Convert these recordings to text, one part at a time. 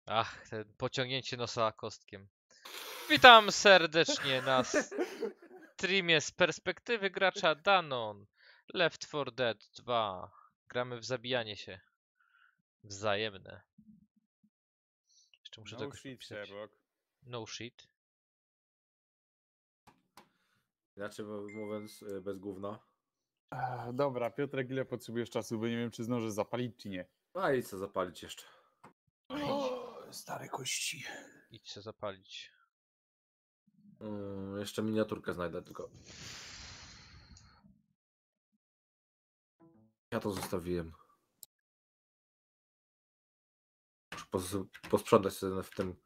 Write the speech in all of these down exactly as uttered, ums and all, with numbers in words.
Ach, ten pociągnięcie nosa kostkiem. Witam serdecznie na streamie z perspektywy gracza Danon. Left four Dead dwa. Gramy w zabijanie się. Wzajemne. Jeszcze muszę No tego shit, napisać. Sherlock. No shit. Inaczej mówiąc, y, bez gówna. Ach, dobra, Piotrek, ile potrzebujesz czasu, bo nie wiem, czy zdążę zapalić, czy nie. A i co zapalić jeszcze? O, stare kości. Idź się zapalić. Mm, jeszcze miniaturkę znajdę tylko. Ja to zostawiłem. Muszę pos- posprzątać sobie w tym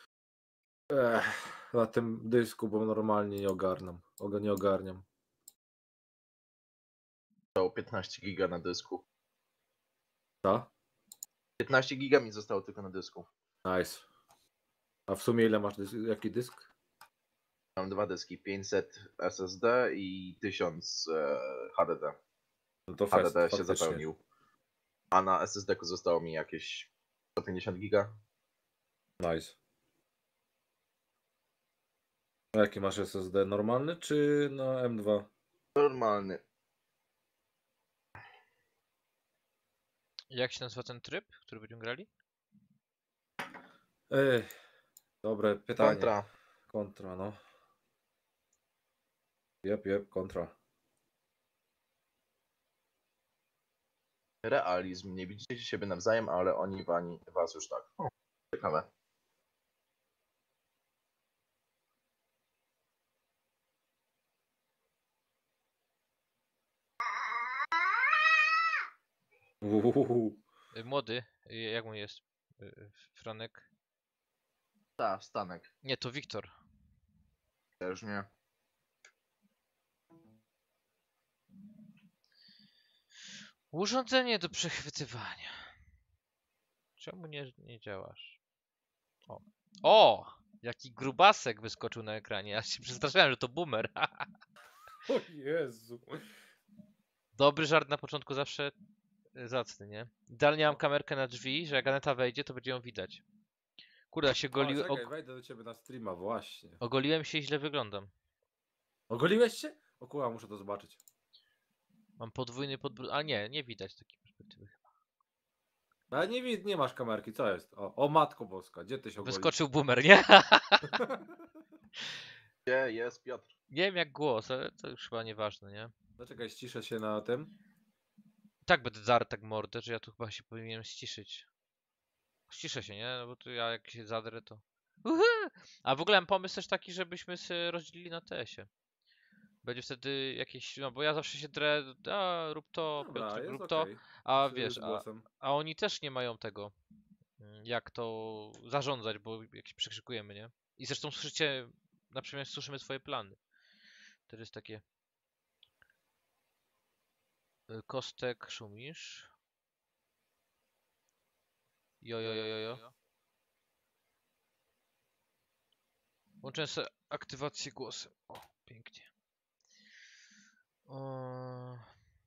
Ech, na tym dysku, bo normalnie nie ogarnam. Oga nie ogarniam. Zostało piętnaście giga na dysku. Ta? piętnaście giga mi zostało tylko na dysku. Nice. A w sumie ile masz dysk? Jaki dysk? Mam dwa dyski, pięćset S S D i tysiąc e, H D D. No to H D fest, D się faktycznie. zapełnił. A na S S D-ku zostało mi jakieś sto pięćdziesiąt giga. Nice. A jaki masz S S D? Normalny czy na M dwa? Normalny. Jak się nazywa ten tryb, który będziemy grali? Ej, dobre pytanie. Kontra. Kontra, no. Jep, jep, kontra. Realizm. Nie widzicie siebie nawzajem, ale oni wani, was już tak. O, ciekawe. Uhuhu. Y, Młody, y, jak mu jest? Y, Franek? Ta, Stanek. Nie, to Wiktor. Też nie. Urządzenie do przechwytywania. Czemu nie, nie działasz? O. O! Jaki grubasek wyskoczył na ekranie. Ja się przestraszyłem, że to boomer. O Jezu. Dobry żart na początku zawsze zacny, nie? Idealnie mam kamerkę na drzwi, że jak Aneta wejdzie, to będzie ją widać. Kurde, ja się O, goli... czekaj, og... wejdę do ciebie na streama, właśnie. ogoliłem się i źle wyglądam. Ogoliłeś się? O kurwa, muszę to zobaczyć. Mam podwójny podbród... A nie, nie widać takiej perspektywy. Ale nie, wid- nie masz kamerki, co jest? O, o matko boska, gdzie ty się ogolisz? Wyskoczył boomer, nie? Gdzie jest Piotr? Nie wiem jak głos, ale to już chyba nieważne, nie? Zaczekaj, ściszę się na tym. Tak będę darł tak mordę, że ja tu chyba się powinienem ściszyć. Ściszę się, nie? No bo tu ja jak się zadrę to... Uhu! A w ogóle mam pomysł też taki, żebyśmy się rozdzielili na T S-ie. Będzie wtedy jakieś... No bo ja zawsze się drę... A, rób to, Dobra, Piotr, jest rób to. okej. A Z- wiesz, z a, głosem. a oni też nie mają tego, mm, jak to zarządzać, bo jak się przekrzykujemy, nie? I zresztą słyszycie, na przykład słyszymy swoje plany. To jest takie... Y, Kostek, szumisz. Jo, jo, jo, jo, jo. Włączyłem sobie aktywację głosem. O, pięknie. O...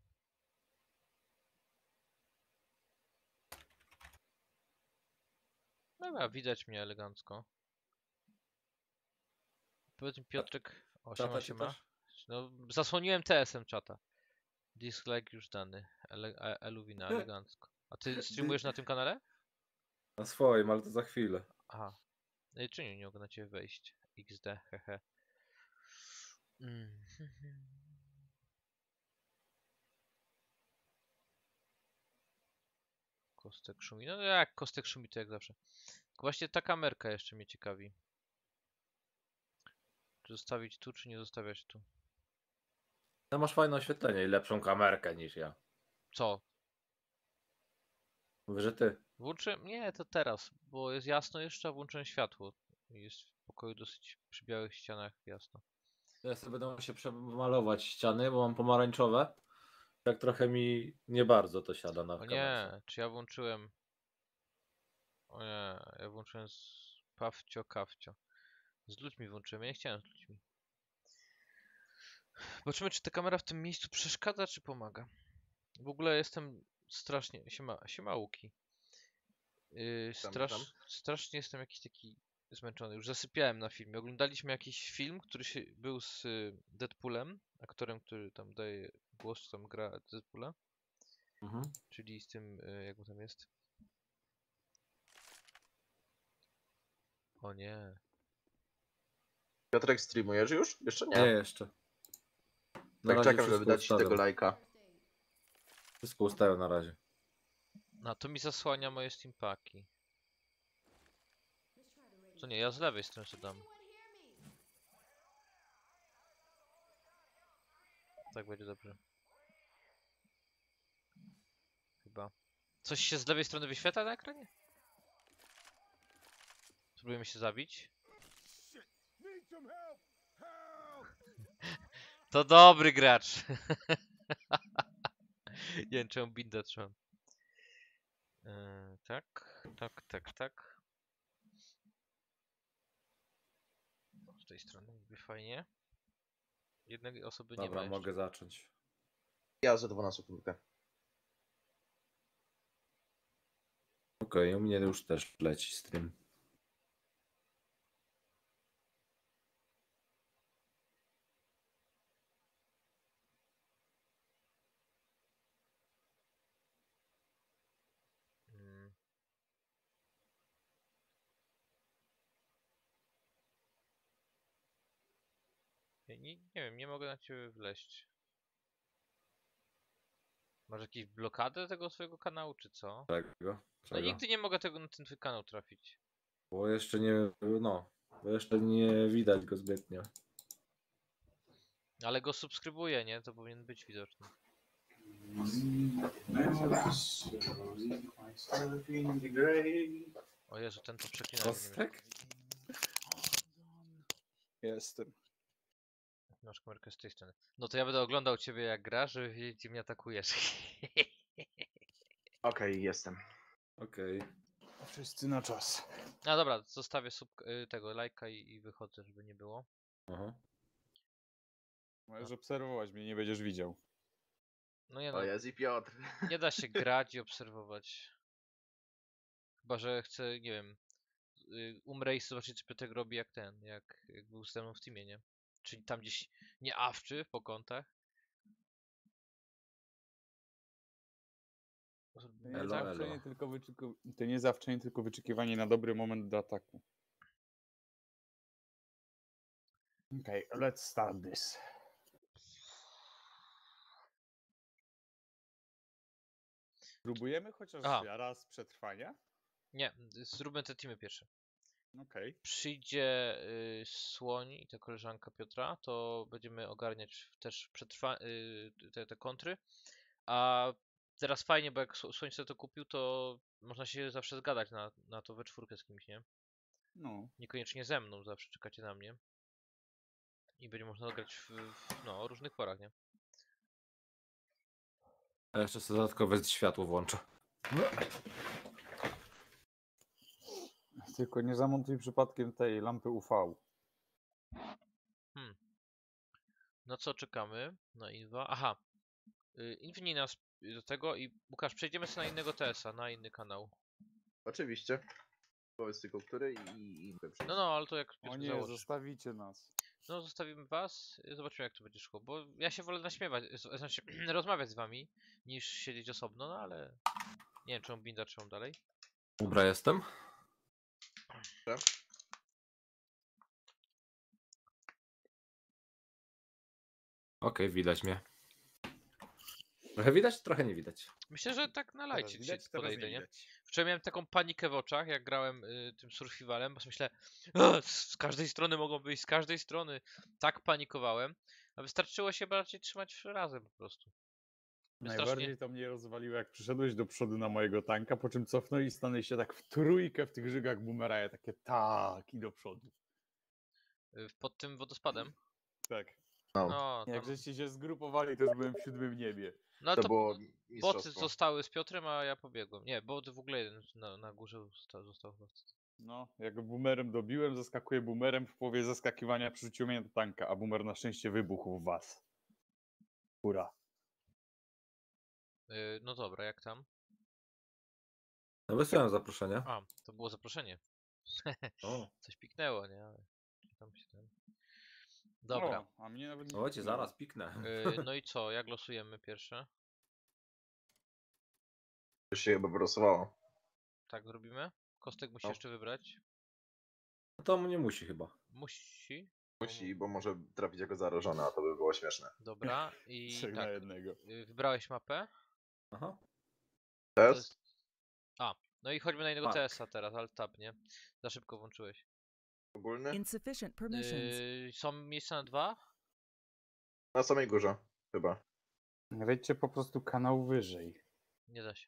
Dobra, widać mnie elegancko. Powiedz mi Piotrek... O, siema, Czata siema. czytasz? No, zasłoniłem T S-em czata. Dislike już dany. Ele e Eluwina, elegancko. A ty streamujesz na tym kanale? Na swoim, ale to za chwilę. Aha. No i czy nie, nie mogę na ciebie wejść? X D, hehe. Mm. Kostek szumi. No jak kostek szumi, to jak zawsze. Tylko właśnie ta kamerka jeszcze mnie ciekawi. Czy zostawić tu, czy nie zostawiać tu? No masz fajne oświetlenie i lepszą kamerkę niż ja. Co? Mówię, że ty. Włączę? Nie, to teraz, bo jest jasno jeszcze, a włączyłem światło. Jest w pokoju dosyć przy białych ścianach jasno. Ja sobie będę musiał przemalować ściany, bo mam pomarańczowe. Tak trochę mi nie bardzo to siada na O kamerze. nie, czy ja włączyłem... O nie, ja włączyłem z... Pawcio, kawcio. Z ludźmi włączyłem, ja nie chciałem z ludźmi. Zobaczymy, czy ta kamera w tym miejscu przeszkadza, czy pomaga. W ogóle jestem strasznie... Siema, siema Łuki. Yy, Tam, strasz, tam. strasznie jestem jakiś taki zmęczony. Już zasypiałem na filmie. Oglądaliśmy jakiś film, który się, był z y, Deadpoolem, aktorem, który tam daje głos, czy tam gra Deadpoola, Mhm. czyli z tym, y, jak mu tam jest. O nie. Piotrek, streamujesz już? Jeszcze Nie, nie. jeszcze. Na Tak razie czekam, żeby wszystko dać ci tego ustawiam. lajka. Wszystko ustawiam na razie. No to mi zasłania moje steampaki. To nie, ja z lewej strony sobie dam. Tak będzie dobrze. Chyba. Coś się z lewej strony wyświetla na ekranie? Spróbujemy się zabić. To dobry gracz. Nie wiem, czemu binda trzymam. Yy, tak, tak, tak, tak. Z tej strony by fajnie. Jednej osoby nie Dobra, ma mogę jeszcze. zacząć. Ja za dwunastą sekundkę. Okej, u mnie już też leci stream. Mm. Ja Nie, nie wiem, nie mogę na ciebie wleść. Masz jakieś blokady tego swojego kanału, czy co? Czego? No Czego? nigdy nie mogę tego na ten twój kanał trafić. Bo jeszcze nie, no, bo jeszcze nie widać go zbytnio. Ale go subskrybuję, nie? To powinien być widoczny. O Jezu, ten to przeklina. nie wiem, Kostek? Jestem. jak Masz kamerkę z tej strony. No to ja będę oglądał ciebie jak grasz, żeby wiedzieć, gdzie mnie atakujesz. Okej, jestem. Okej. Wszyscy na czas. A dobra, zostawię sub y, tego lajka i, i wychodzę, żeby nie było. Aha. Możesz obserwować mnie, nie będziesz widział. No nie no, O, jest i Piotr. nie da się grać i obserwować. Chyba, że chcę, nie wiem, y, umrę i zobaczyć, co Piotrek robi jak ten, jak, jak był ze mną w teamie, nie? Czyli tam gdzieś nie awczy po kątach. To Zrobimy nie, Elo, tak? zawczenie, elo. tylko wyczeku... to nie zawczenie, tylko wyczekiwanie na dobry moment do ataku. Okej, okay, let's start this. Próbujemy chociaż Aha. raz przetrwania? Nie, zróbmy te teamy pierwsze. Okej. Okay. Przyjdzie y, Słoń i ta koleżanka Piotra, to będziemy ogarniać też przetrwa y, te, te kontry. A teraz fajnie, bo jak Sł- Słoń sobie to kupił, to można się zawsze zgadać na, na to we czwórkę z kimś, nie? No. Niekoniecznie ze mną, zawsze czekacie na mnie. I będzie można grać w, w no, o różnych porach, nie? A jeszcze sobie dodatkowe światło włączę. Tylko nie zamontuj przypadkiem tej lampy U V. Hmm. No co czekamy na Inwa? Aha. Y, Inwnij nas do tego i Łukasz, przejdziemy sobie na innego T S a, na inny kanał. Oczywiście. Powiedz tylko który i... i No no, ale to jak O Piotr nie, założy. zostawicie nas. No, zostawimy was, y, zobaczymy jak to będzie szło, bo ja się wolę naśmiewać, z- znaczy rozmawiać z wami, niż siedzieć osobno, no ale nie wiem czemu binda trzymam dalej. Dobra, jestem. Okej, widać mnie. Trochę widać, trochę nie widać. Myślę, że tak na Teraz lajcie dzisiaj widać, teraz podejdę, nie nie? widać. Wczoraj miałem taką panikę w oczach, jak grałem y, tym survivalem, bo sobie myślę, "O, z każdej strony mogą wyjść, z każdej strony. Tak panikowałem, a wystarczyło się bardziej trzymać razem po prostu. Mnie Najbardziej strasznie- to mnie rozwaliło, jak przyszedłeś do przodu na mojego tanka, po czym cofnąłeś i stanęliście tak w trójkę w tych żygach boomeraja, takie tak i do przodu. y, pod tym wodospadem. Tak. No, No, Jak tam, żeście się zgrupowali, to już byłem w siódmym niebie. no to to było boty mistrzostwo. zostały z Piotrem, a ja pobiegłem. Nie, bot w ogóle jeden na, na górze został, został chyba. No, jak boomerem dobiłem, zaskakuję boomerem, w połowie zaskakiwania przerzucił mnie do tanka, a boomer na szczęście wybuchł w was. Hura. Y, no dobra, jak tam? No wysłałem zaproszenie. A, to było zaproszenie. O, Coś piknęło, nie? Ale tam się ten... Dobra. O, a mnie nawet nie o cię dotknęło. zaraz piknę. Yy, no i co? Jak losujemy pierwsze? Już się chyba wylosowało. Tak zrobimy? Kostek musi No. jeszcze wybrać. No to nie musi chyba. Musi. Musi, bo może trafić jako zarażony, a to by było śmieszne. Dobra. I Trzech na tak. jednego. Yy, wybrałeś mapę? Aha. To Test? jest... A, no i chodźmy na innego Tak. T S a teraz, alt tab, nie? Za szybko włączyłeś. Ogólny? Insufficient permissions. Yy, są miejsca na dwa? Na samej górze, chyba. Wejdźcie po prostu kanał wyżej. Nie da się.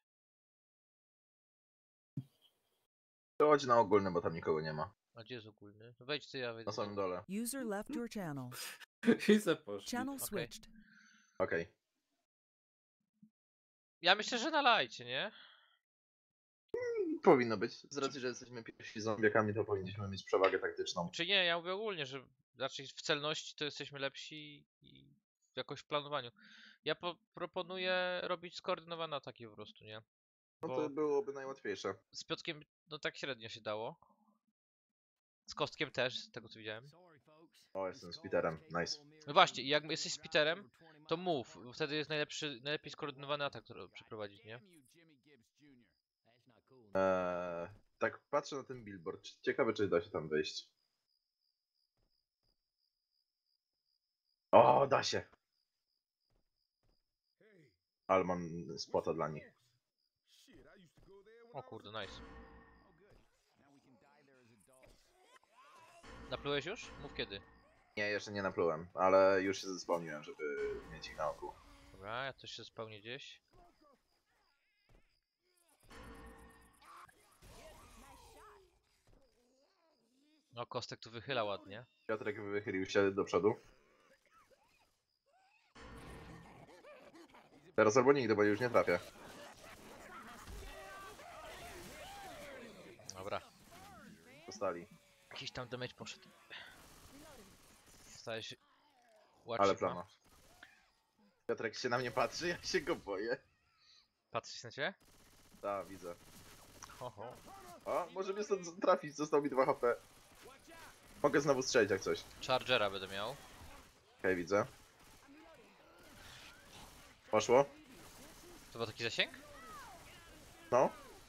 To chodź na ogólny, bo tam nikogo nie ma. A gdzie jest ogólny? No wejdź ty, ja wejdę. Na samym dole. User left your channel. I se poszli. Channel Okay. switched. Okej. Ja myślę, że na lajcie, nie? Powinno być. Z racji, że jesteśmy pierwsi zombiakami, to powinniśmy mieć przewagę taktyczną. Czy nie, ja mówię ogólnie, że raczej w celności to jesteśmy lepsi i jakoś w planowaniu. Ja po proponuję robić skoordynowane ataki po prostu, nie? No Bo to byłoby najłatwiejsze. z Piotrkiem no tak średnio się dało. Z Kostkiem też, z tego co widziałem. O, jestem z Peterem. Nice. No właśnie, jak jesteś z Peterem, to mów, bo wtedy jest najlepszy, najlepiej skoordynowany atak to przeprowadzić, nie? Eee, tak patrzę na ten billboard. Ciekawe, czy da się tam wejść. O, da się! Ale mam spota dla nich. O kurde, nice. Naplułeś już? Mów kiedy. Nie, jeszcze nie naplułem, ale już się zespełniłem, żeby mieć ich na oku. Dobra, ja też się spełnię gdzieś. No, Kostek tu wychyla ładnie. Piotrek wychylił się do przodu. Teraz albo nigdy, bo już nie trafię. Dobra. Dostali. Jakiś tam damage poszedł. Stałeś... Ale plama. Piotrek się na mnie patrzy, ja się go boję. Patrzysz na ciebie? Tak, widzę. Ho, ho. O, może mnie stąd trafić, został mi dwa H P. Mogę znowu strzelić jak coś. Chargera będę miał. Okej, okay, widzę. Poszło? To był taki zasięg? No.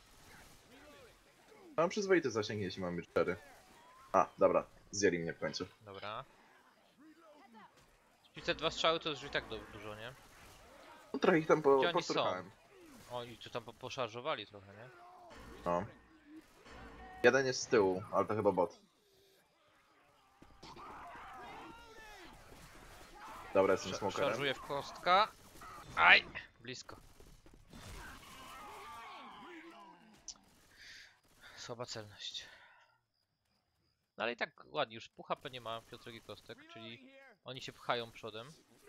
Mam przyzwoity zasięg, jeśli mam być cztery. A, dobra, zjęli mnie w końcu. Dobra. I te dwa strzały to już i tak du dużo, nie? No trochę ich tam po, Gdzie oni poszturchałem. Oni tu tam po poszarżowali trochę, nie? No. Jeden jest z tyłu, ale to chyba bot. Dobra, jestem Sz smokerem. szarżuję w kostka. Aj! Blisko. Słaba celność. No ale i tak ładnie, już pół H P nie ma Piotrek i Kostek, czyli oni się pchają przodem.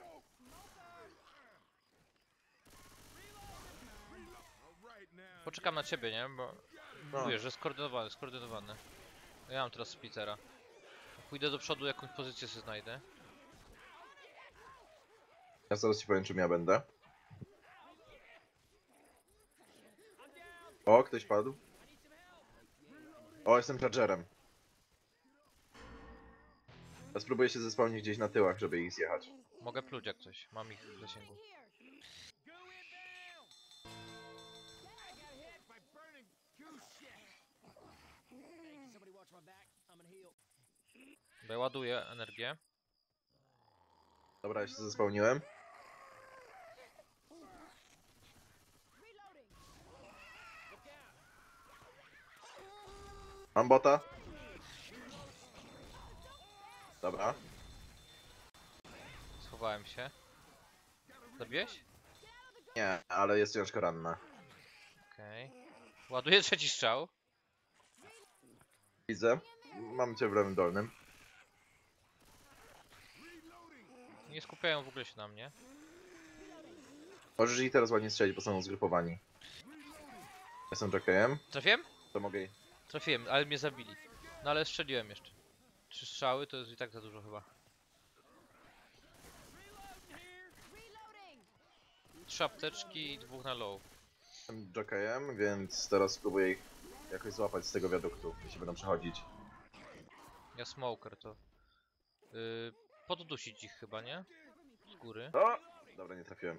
Poczekam na ciebie, nie? Bo No. mówię, że skoordynowany, skoordynowany. Ja mam teraz splittera. Pójdę do przodu, jakąś pozycję sobie znajdę. Ja zaraz ci powiem, czym ja będę. O, ktoś padł. O, jestem chargerem. Ja spróbuję się zespełnić gdzieś na tyłach, żeby ich zjechać. Mogę pluć jak coś, mam ich w zasięgu. Bo ja ładuję energię. Dobra, ja się zespełniłem. Mam bota. Dobra. Schowałem się. Zabiłeś? Nie, ale jest ciężko ranna. Okej. Okay. Ładuję trzeci strzał. Widzę. Mam cię w lewym dolnym. Nie skupiają w ogóle się na mnie. Możesz ich teraz ładnie strzelić, bo są zgrupowani. Jestem jockeyem, Trafiłem? to mogę... Trafiłem, ale mnie zabili. No ale strzeliłem jeszcze. Trzy strzały to jest i tak za dużo chyba. Trzy apteczki i dwóch na low. Jestem jockeyem, więc teraz spróbuję ich jakoś złapać z tego wiaduktu, jeśli będą przechodzić. Ja smoker to. Yy, poddusić ich chyba, nie? Z góry. O! Dobra, nie trafiłem.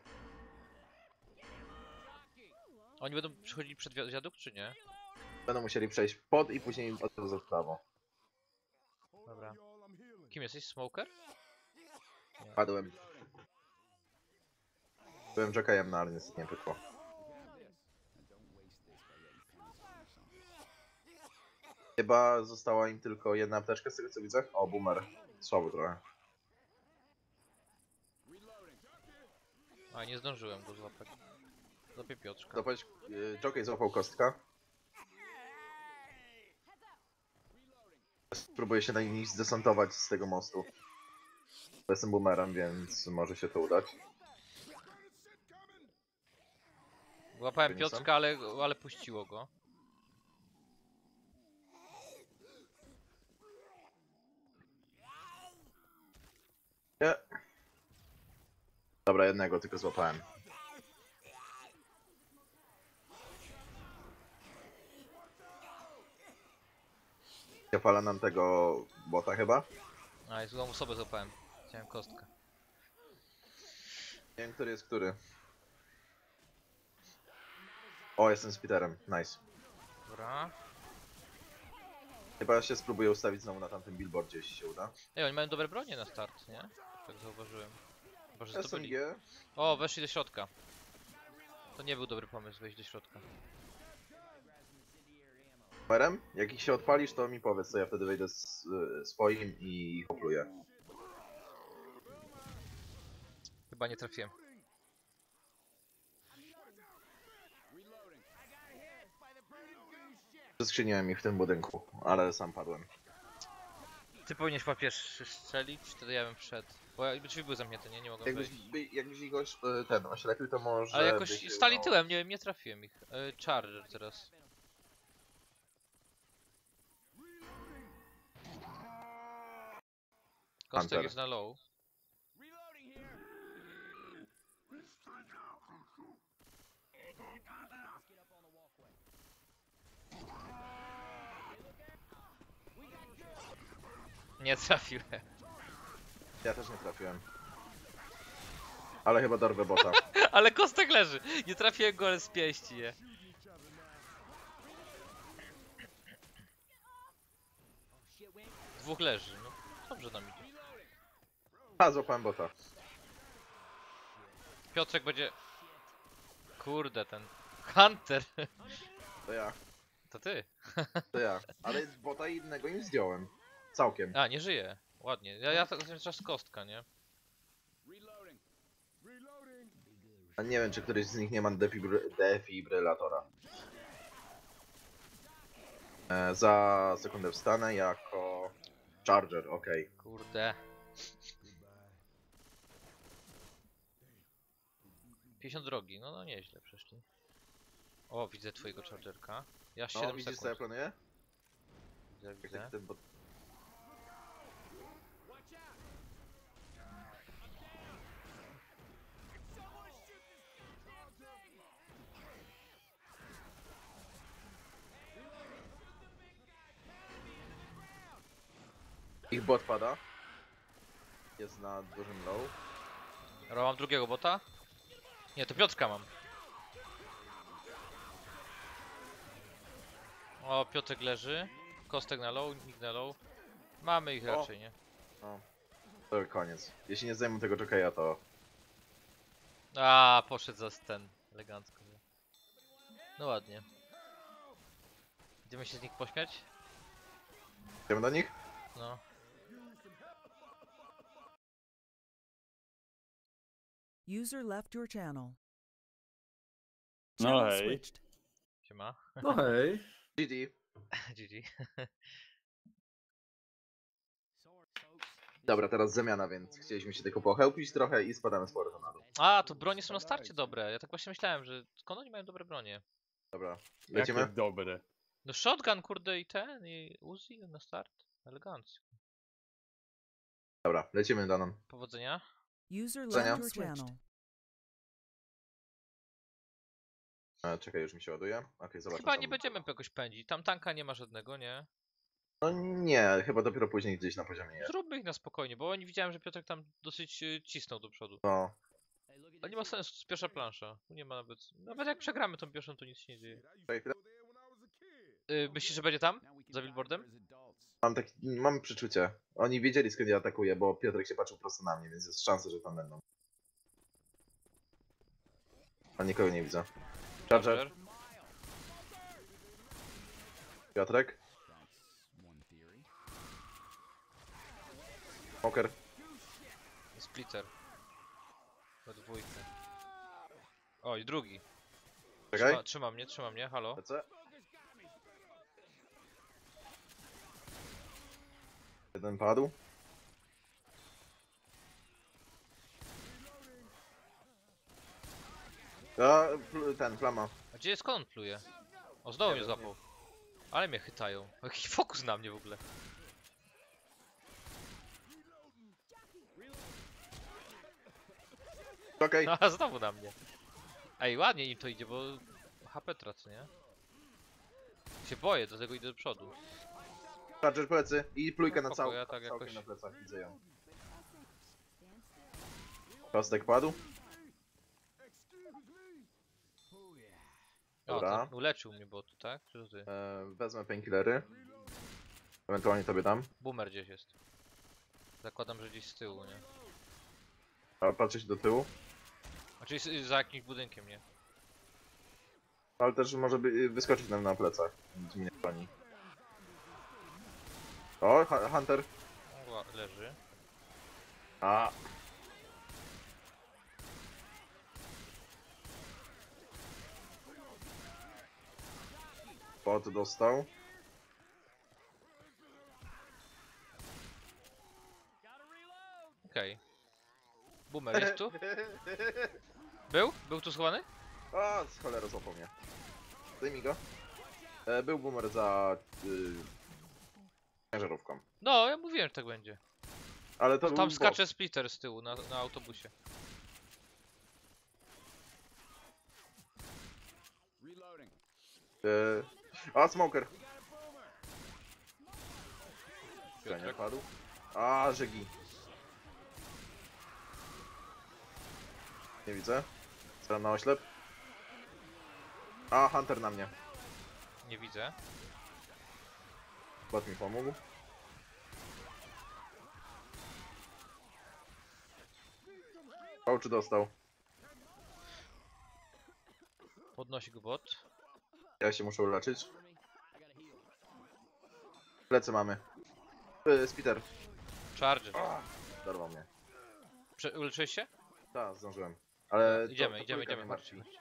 Oni będą przychodzili przed wi- wiadukt, czy nie? Będą musieli przejść pod i później od razu w prawo. Dobra. Kim jesteś? Smoker? Padłem. Byłem jockeyem, no ale niestety nie pykło. Chyba została im tylko jedna apteczka z tego co widzę. O, boomer. Słabo trochę. A, nie zdążyłem go złapać. Złapię Piotrka. Złapać, yy, jockey złapał kostka. Spróbuję się na nich zdesantować z tego mostu. Bo jestem boomerem, więc może się to udać. Łapałem To nie są? Piotrka, ale, ale puściło go. Nie. Dobra, jednego tylko złapałem. Zapala nam tego bota chyba. A, i złą osobę złapałem. Chciałem kostkę. Nie wiem, który jest który. O, jestem z Peterem. Nice. Dobra. Chyba się spróbuję ustawić znowu na tamtym billboardzie, jeśli się uda. Ej, oni mają dobre bronie na start, nie? Tak zauważyłem. Chyba, że S M zdobyli. G. O, weszli do środka. To nie był dobry pomysł wejść do środka. Numerem? Jak ich się odpalisz, to mi powiedz, to ja wtedy wejdę z y, swoim i hopluję. Chyba nie trafiłem. Przeskrzyniłem ich w tym budynku, ale sam padłem. Ty powinieneś chyba pierwszy strzelić, wtedy ja bym wszedł. Bo jakby drzwi były zamknięte, nie? Nie mogłem Jakbyś, wejść. by, jakbyś ich goś, y, ten oślepił, to może... Ale jakoś by się stali udało. tyłem, nie wiem, nie trafiłem ich. E, Charger teraz. Kostek Hunter. jest na low. Nie trafiłem. Ja też nie trafiłem. Ale chyba dorwę bota. Ale kostek leży. Nie trafiłem go, ale z pięści je. Dwóch leży, no dobrze nam idzie. A, złapałem bota. Piotrek będzie... Kurde, ten... Hunter! To ja, To ty. to ja. Ale z bota innego im zdjąłem. Całkiem. A, nie żyje. Ładnie. Ja, ja to czas kostka, nie? A nie wiem, czy któryś z nich nie ma defibry defibrylatora. E, za sekundę wstanę jako... Charger, okej. Kurde. pięćdziesiąt drogi, no no nieźle przeszli. O, widzę twojego chargerka. Ja No, siedem widzisz co ja sekund. planuję? Widzę, Jak widzę. taki ten bot... Ich bot pada. Jest na dużym low. Dobra, mam drugiego bota? Nie, to Piotrka mam. O, Piotrek leży. Kostek na low, nikt na low. Mamy ich O. raczej, nie? No. To koniec. Jeśli nie zdejmę tego jockeya, to... A, poszedł za ten. Elegancko. Nie? No ładnie. Idziemy się z nich pośmiać? Idziemy do nich? No. User left your channel. No Channel hej. switched. Siema. No hej. G G. G G. Dobra, teraz zamiana, więc chcieliśmy się tylko pochełpić trochę i spadamy z powrotem na dół. A, to bronie są na starcie dobre. Ja tak właśnie myślałem, że skąd oni mają dobre bronie? Dobra, Jakie lecimy? dobre. No shotgun kurde i ten, i Uzi na start. Elegancko. Dobra, lecimy Danon. Powodzenia. User Zania. left your channel. E, czekaj, już mi się ładuje. Okej, zobaczmy. Chyba tam. nie będziemy jakoś pędzić. Tam tanka nie ma żadnego, nie? No nie, chyba dopiero później gdzieś na poziomie jest. Zróbmy ich na spokojnie, bo oni widziałem, że Piotrek tam dosyć y, cisnął do przodu. No, Ale nie ma sensu, to jest pierwsza plansza. Tu nie ma nawet... Nawet jak przegramy tą pierwszą, to nic się nie dzieje. czekaj chwilę. Y, myślisz, że będzie tam? Za billboardem? Mam, taki, mam przeczucie. Oni wiedzieli skąd ja atakuję, bo Piotrek się patrzył prosto na mnie, więc jest szansa, że tam będą. A nikogo nie widzę. Charger, Piotrek. Smoker. Splitter. We dwójkę. O, i drugi. Czekaj. Trzyma, trzyma mnie, trzyma mnie, halo. Lecę. Jeden padł. A, pl- ten, plama. A gdzie jest skąd on pluje? O, znowu mnie złapał. Ale mnie chytają. Jakiś fokus na mnie w ogóle. Okej. A, znowu na mnie. Ej, ładnie im to idzie, bo H P tracę, nie? Się boję, do tego idę do przodu. Charger plecy i plujkę na Spoko, całą. ja tak całkiem jakoś- na plecach, widzę ją. Kostek padł. O, Dobra. ten uleczył mnie botu, tak? Czy to ty? E, wezmę painkillery. Ewentualnie tobie dam. Boomer gdzieś jest. Zakładam, że gdzieś z tyłu, nie? A patrzę się do tyłu. Znaczy s- za jakimś budynkiem, nie? Ale też może by, wyskoczyć nam na plecach. Nic mnie nie broni. O, Hu- Hunter. O, ła- leży. A. Bot dostał. Okej. Boomer jest tu? Był? Był tu schowany? A, z cholera złapał mnie. Zdejmij go. E, był boomer za... Y, ciężarówką. No, ja mówiłem, że tak będzie. Ale to był Tam bot. skacze splitter z tyłu na, na autobusie. E, a, smoker. Ja nie Piotrek. padł. A, żegi. Nie widzę. Strzelam na oślep. A, Hunter na mnie. Nie widzę. Bot mi pomógł. O, czy dostał? Podnosi go bot. Ja się muszę uleczyć. Plecy mamy. Yy, Spiter. Charger. Darwał mnie. Prze uleczyłeś się? Tak, zdążyłem. Ale to- Idziemy, to idziemy, trójka idziemy, mnie martwi. chodźmy.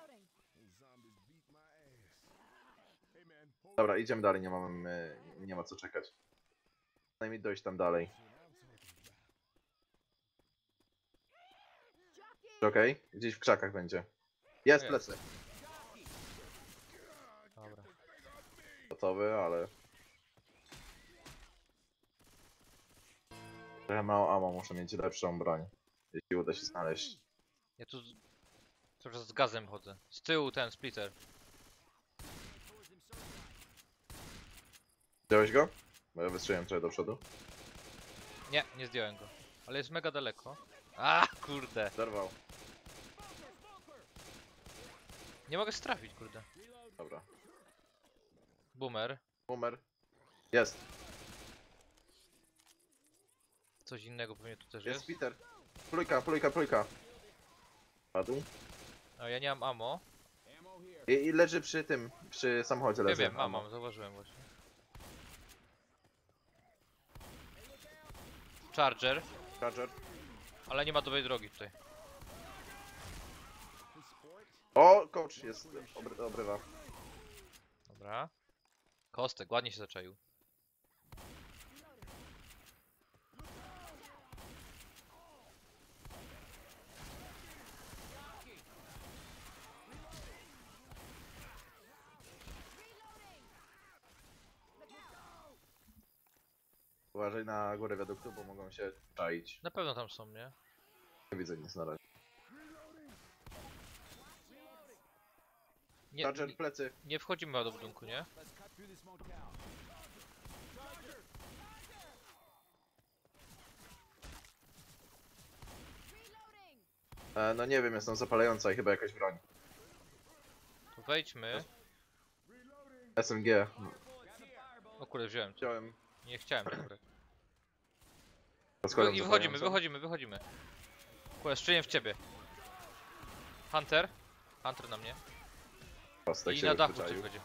Dobra, idziemy dalej, nie mamy, nie ma co czekać. Najmniej dojść tam dalej. Okej, gdzieś w krzakach będzie. Jest Jest. plecy. Dobra. Gotowy, ale... Trochę mało ammo, muszę mieć lepszą broń. Jeśli uda się znaleźć. Ja tu z- cały czas z gazem chodzę. Z tyłu ten splitter. Wziąłeś go? Bo ja wystrzeliłem trochę do przodu. Nie, nie zdjąłem go. Ale jest mega daleko. A, kurde. Zerwał. Nie mogę strafić, kurde. Dobra. Boomer. Boomer. Jest. Coś innego pewnie tu też Jest jest. Peter. Plujka, plujka, plujka. Padł. No ja nie mam ammo. I, I leży przy tym, przy samochodzie Nie leży. wiem, mam, ammo. mam, zauważyłem właśnie. Charger. Charger. Ale nie ma dobrej drogi tutaj. O, coach jest, obry, obrywa. Dobra. Kostek, ładnie się zaczaił. Uważaj na górę wiaduktu, bo mogą się czaić. Na pewno tam są, nie? Nie widzę nic na razie. Nie, Charger, nie, plecy. nie wchodzimy do budynku, nie? E, no nie wiem, jestem zapalająca i chyba jakaś broń. To wejdźmy. S M G. O kurde, wziąłem to. Chciałem. Nie chciałem tego brać. Rozkładam I wychodzimy, zapalającą. wychodzimy, wychodzimy. Kurde, strzeliłem w ciebie. Hunter. Hunter na mnie. Kostek I się na dachu wyczaił. coś będzie.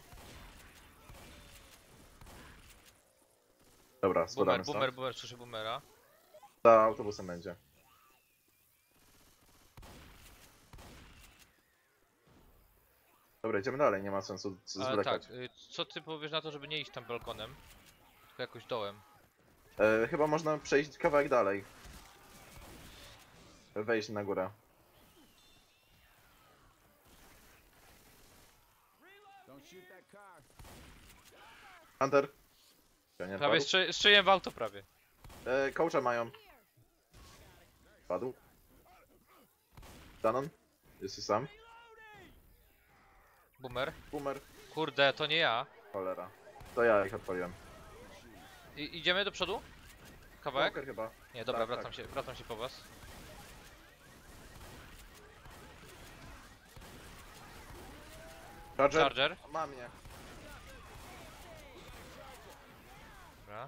Dobra, Boomer, spadamy boomer, stąd. boomer, słyszę boomera. Za autobusem będzie. Dobra, idziemy dalej, nie ma sensu z- Ale zwlekać. tak, y, co ty powiesz na to, żeby nie iść tam balkonem? Tylko jakoś dołem. E, chyba można przejść kawałek dalej. Wejść na górę. Hunter. Ja nie Prawie wpadł. strze strzeliłem w auto prawie. E, coacha mają. Padł. Danon. Jesteś sam. Boomer. Boomer. Kurde, to nie ja. Cholera. To ja ich odpaliłem. I idziemy do przodu? Kawałek? Joker chyba. Nie, dobra, Tak, wracam tak. się, wracam się po was. Charger. Charger. Ma mnie. Dobra.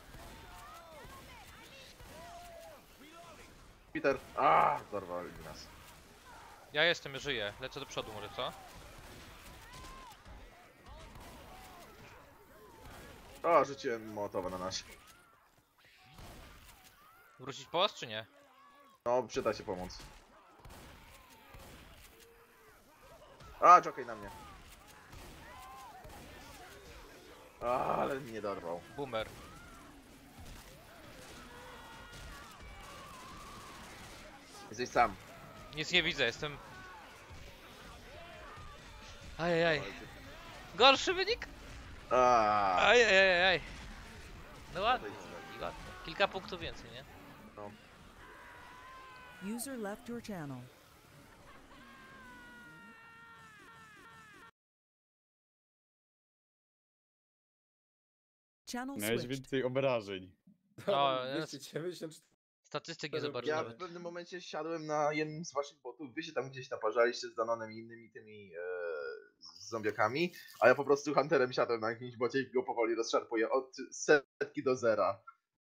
Peter. A, zarwali nas. Ja jestem, żyję. Lecę do przodu może, co? O, rzuciłem mołotowa na nas. Wrócić po was, czy nie? No, przyda się pomóc. A, Jockey na mnie. A, ale mnie dorwał. Boomer. Jesteś sam. Nic nie widzę, jestem... Ajajaj. Gorszy wynik? A, Ajajajaj. No ładnie, ładnie. Kilka punktów więcej, nie? User left your channel. Channel Miałeś switched. więcej obrażeń. No, dwieście dziewięćdziesiąt cztery. Statystyk nie Ja zobaczył ja nawet. w pewnym momencie siadłem na jednym z waszych botów, wy się tam gdzieś naparzaliście z Danonem i innymi tymi e, z zombiakami, a ja po prostu Hunterem siadłem na jakimś bocie i go powoli rozszarpuję od setki do zera.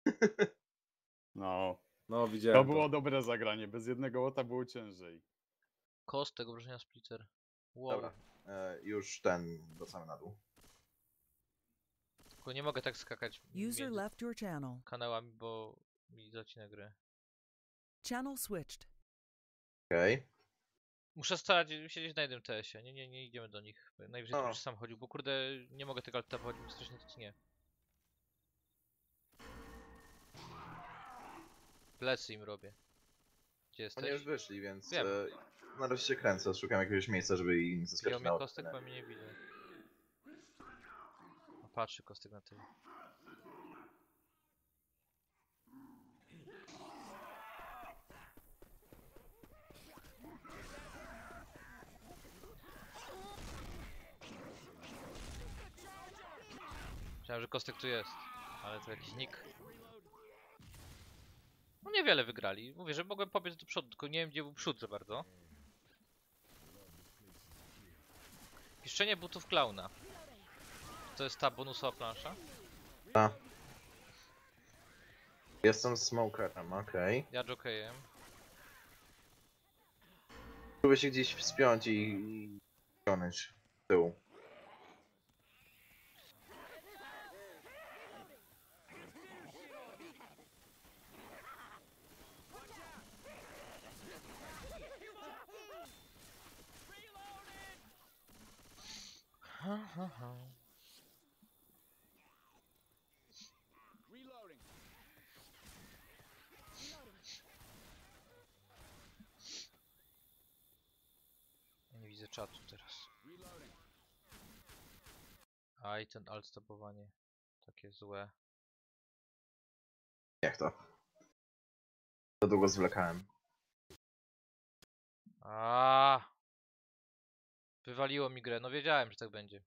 No, No, to widziałem. było dobre zagranie. Bez jednego łota było ciężej. Kost tego wrażenia splitter. Wow. Dobra, e, już ten, wracamy na dół. Tylko nie mogę tak skakać User między left your channel. kanałami, bo mi zacina grę. Channel switched. Okej. Muszę stać, siedzieć na jednym T S-ie. Nie, nie, nie idziemy do nich. Najwyżej O. będziesz sam chodził, bo kurde, nie mogę tego alta wchodzić, mi strasznie to nie. Plecy im robię. Gdzie Oni już jesteś? wyszli, więc Wiem. e, na razie się kręcę, szukam jakiegoś miejsca, żeby im Biją zeskoczyć mnie na kostek, łapę. bo mnie nie widzę. No, patrzy kostek na tyle. Myślałem, że kostek tu jest, ale to jakiś nick. No niewiele wygrali. Mówię, że mogłem pobiec do przodu, tylko nie wiem, gdzie był przód za bardzo. Piszczenie butów klauna. To jest ta bonusowa plansza? A. Jestem smokerem, okej. Ja jokejem. Próbuję się gdzieś wspiąć i i ściągnąć w tył. Ha, ha, ha. Nie widzę czatu teraz. Aj, ten alt tabowanie. Takie złe. Jak to? Za długo zwlekałem. A. Wywaliło mi grę, no wiedziałem, że tak będzie.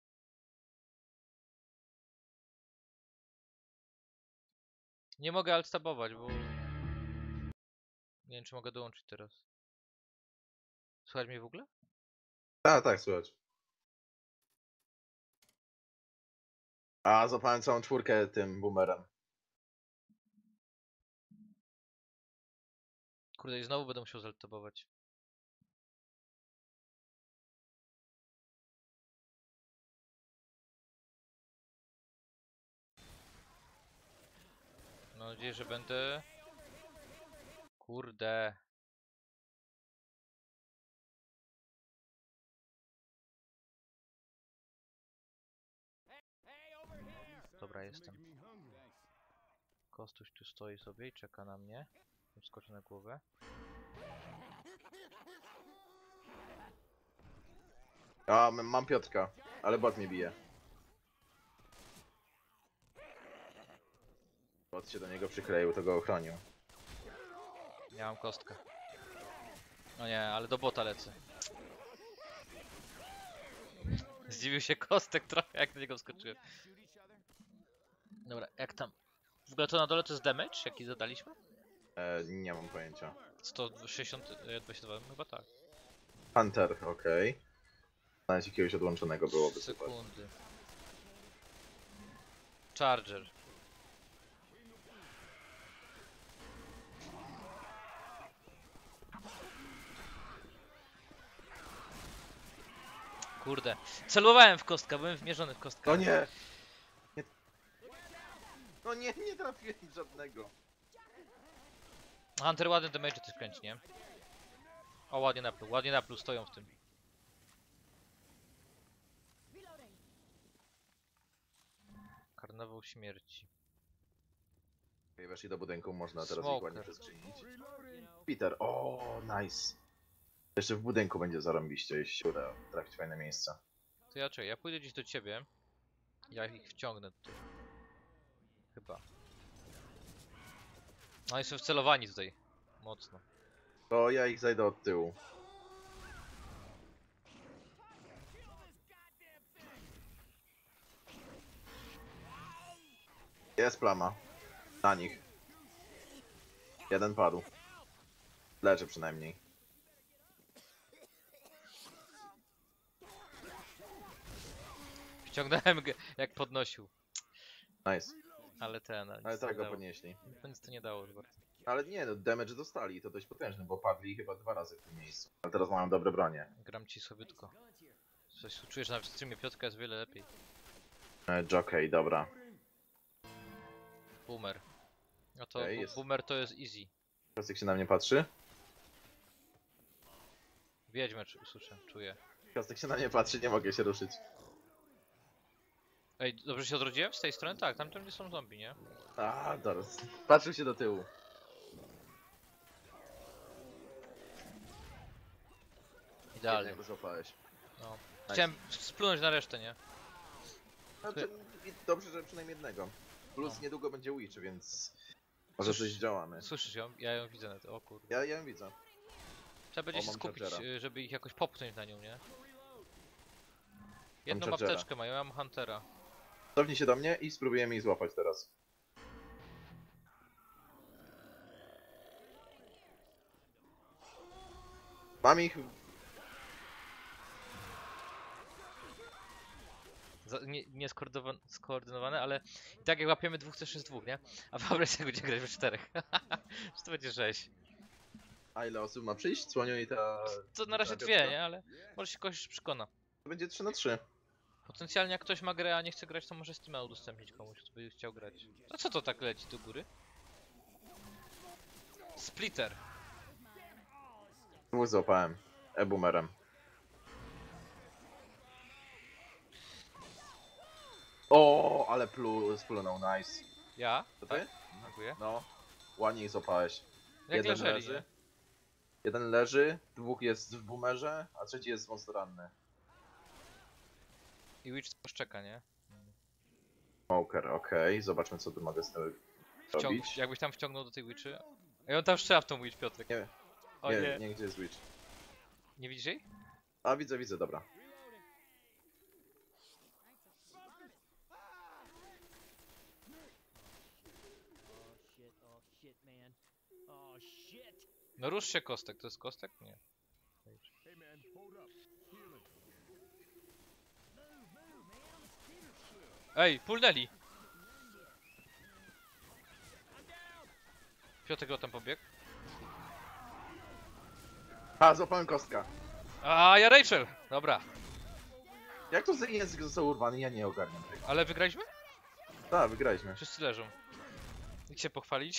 Nie mogę alt-tabować, bo... Nie wiem, czy mogę dołączyć teraz. Słychać mnie w ogóle? Tak, tak, słychać. A, złapałem całą czwórkę tym boomerem. Kurde, i znowu będę musiał zalt-tabować. Mam nadzieję, że będę... Kurde. Dobra, jestem. Kostuś tu stoi sobie i czeka na mnie. Skoczę na głowę. A, m- mam Piotrka, ale bot mnie bije. Bot się do niego przykleił, to go ochronił. Ja mam kostkę. No nie, ale do bota lecę. Zdziwił się kostek trochę, jak na niego wskoczyłem. Dobra, jak tam? W ogóle to na dole to jest damage, jaki zadaliśmy? E, nie mam pojęcia. sto sześćdziesiąt, e, dwadzieścia dwa, chyba tak. Hunter, okej. Znaleźć jakiegoś odłączonego byłoby super. Sekundy. Charger. Kurde. Celowałem w kostkę, byłem wmierzony w kostkę. No nie! nie. No nie, nie trafiłem żadnego. Hunter ładny damage też kręci, nie? O, ładnie napluł, ładnie napluł, stoją w tym. Karnawał śmierci. Jak weszli do budynku, można teraz ich Smoker. ładnie przeskrzynić. Peter, o, nice. Jeszcze w budynku będzie zarąbiście, jeśli się uda trafić w fajne miejsce. To ja czekaj, ja pójdę gdzieś do ciebie. Ja ich wciągnę tutaj. Chyba. No i są wcelowani tutaj. Mocno. To ja ich zajdę od tyłu. Jest plama. Na nich. Jeden padł. Leży przynajmniej. Wciągnąłem go jak podnosił. Nice. Ale ten, ale nic Ale to tak nie go dało. podnieśli. Nic to nie dało już bardzo. Ale nie, no damage dostali, to dość potężny, bo padli chyba dwa razy w tym miejscu. Ale teraz mają dobre bronie. Gram ci słabiutko. Coś czujesz, że na streamie Piotrka jest wiele lepiej. E, Jockey, dobra. Boomer. No to Okej, bu- jest. boomer to jest easy. Teraz jak się na mnie patrzy. Wiedźmę, czu- słyszę, czuję. Teraz jak się na mnie patrzy, nie mogę się ruszyć. Ej, dobrze się odrodziłem z tej strony? Tak, tamtem gdzie są zombie, nie? A, teraz. Patrzył się do tyłu. Idealnie. Jak go złapałeś. No. Nice. Chciałem splunąć na resztę, nie? Znaczy, i dobrze, że przynajmniej jednego. Plus No. niedługo będzie Witch, więc może Cóż, coś działamy. Słyszysz ją? Ja ją widzę na to. O kurde. Ja, ja ją widzę. Trzeba będzie O, się mam skupić, Chargera. y, żeby ich jakoś popchnąć na nią, nie? Jedną Chargera. apteczkę mają, ja mam Huntera. Cofnij się do mnie i spróbujemy ich złapać teraz. Mam ich. Za, nie, nie skoordynowane, skoordynowane, ale i tak jak łapiemy dwóch, też jest dwóch, nie? A wyobraź jak będzie grać we czterech. Czy to będzie sześć? A ile osób ma przyjść? Słoniu i ta... To na razie ta dwie, Piotrka? nie? Ale może się kogoś przekona. To będzie trzy na trzy. Potencjalnie jak ktoś ma grę, a nie chce grać, to może Steama udostępnić komuś, kto by chciał grać. A co to tak leci do góry? Splitter. Dwóch złapałem. E-boomerem. O, ale plu, splunął, nice. Ja? To Tak? ty? Dziękuję. No. Ładnie ich złapałeś. Jak Jeden leżeli, leży. nie? Jeden leży, dwóch jest w boomerze, a trzeci jest mocno ranny. I Witch poszczeka, nie? Smoker, okej. Zobaczmy co tu mogę z tym Wciąg robić. jakbyś tam wciągnął do tej Witchy. I on tam strzela w tą Witch, Piotrek. Nie, O nie, nie. nie, gdzie jest Witch? Nie widzisz jej? A widzę, widzę, dobra. No rusz się kostek, to jest kostek? Nie. Ej, pulnęli! Piotr go tam pobiegł. A, złapałem kostka. A ja Rachel! Dobra, Jak to z język został urwany? Ja nie ogarniam tego. ale wygraliśmy? Tak, wygraliśmy. Wszyscy leżą. Nikt się pochwalić?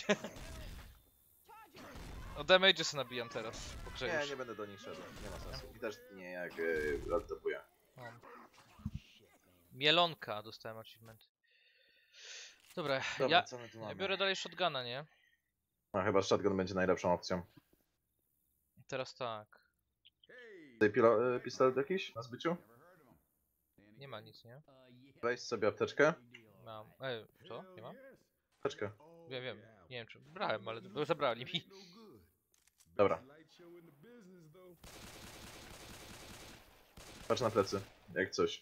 No damage sobie nabijam teraz. Po grze Nie, już. nie będę do nich szedł. Nie ma sensu. Widać nie jak yy, odtopuję. Mam. Mielonka dostałem achievement. Dobra, Dobra, ja, co my tu ja mamy? biorę dalej shotguna, nie? A chyba shotgun będzie najlepszą opcją. Teraz tak. Tutaj pilo, y, pistolet jakiś na zbyciu? Nie ma nic, nie? Weź sobie apteczkę. Mam. Ej, co? Nie ma? Apteczkę. Wiem, wiem. Nie wiem czy brałem, ale bo zabrali mi. Dobra. Patrz na plecy, jak coś.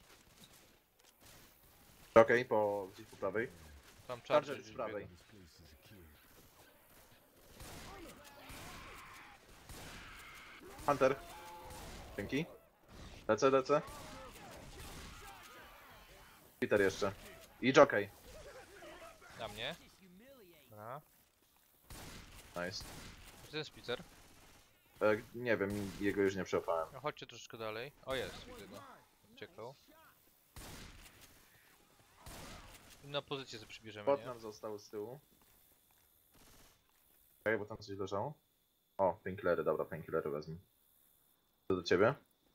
Okej, po gdzieś po prawej. Tam Charger charger z gdzieś prawej. biegł. Hunter. Dzięki. Lecę, lecę. Peter jeszcze. I Jockey. Na mnie. Dobra. Nice. Gdzie ten Spitzer? E, nie wiem, jego już nie przełapałem. No chodźcie troszeczkę dalej. O jest, widzę go. Uciekał. Na pozycję sobie przybierzemy, Bot nie? nam został z tyłu. Okej, bo tam coś leżało. O, painkillery, dobra, painkillery wezmę. Co do ciebie?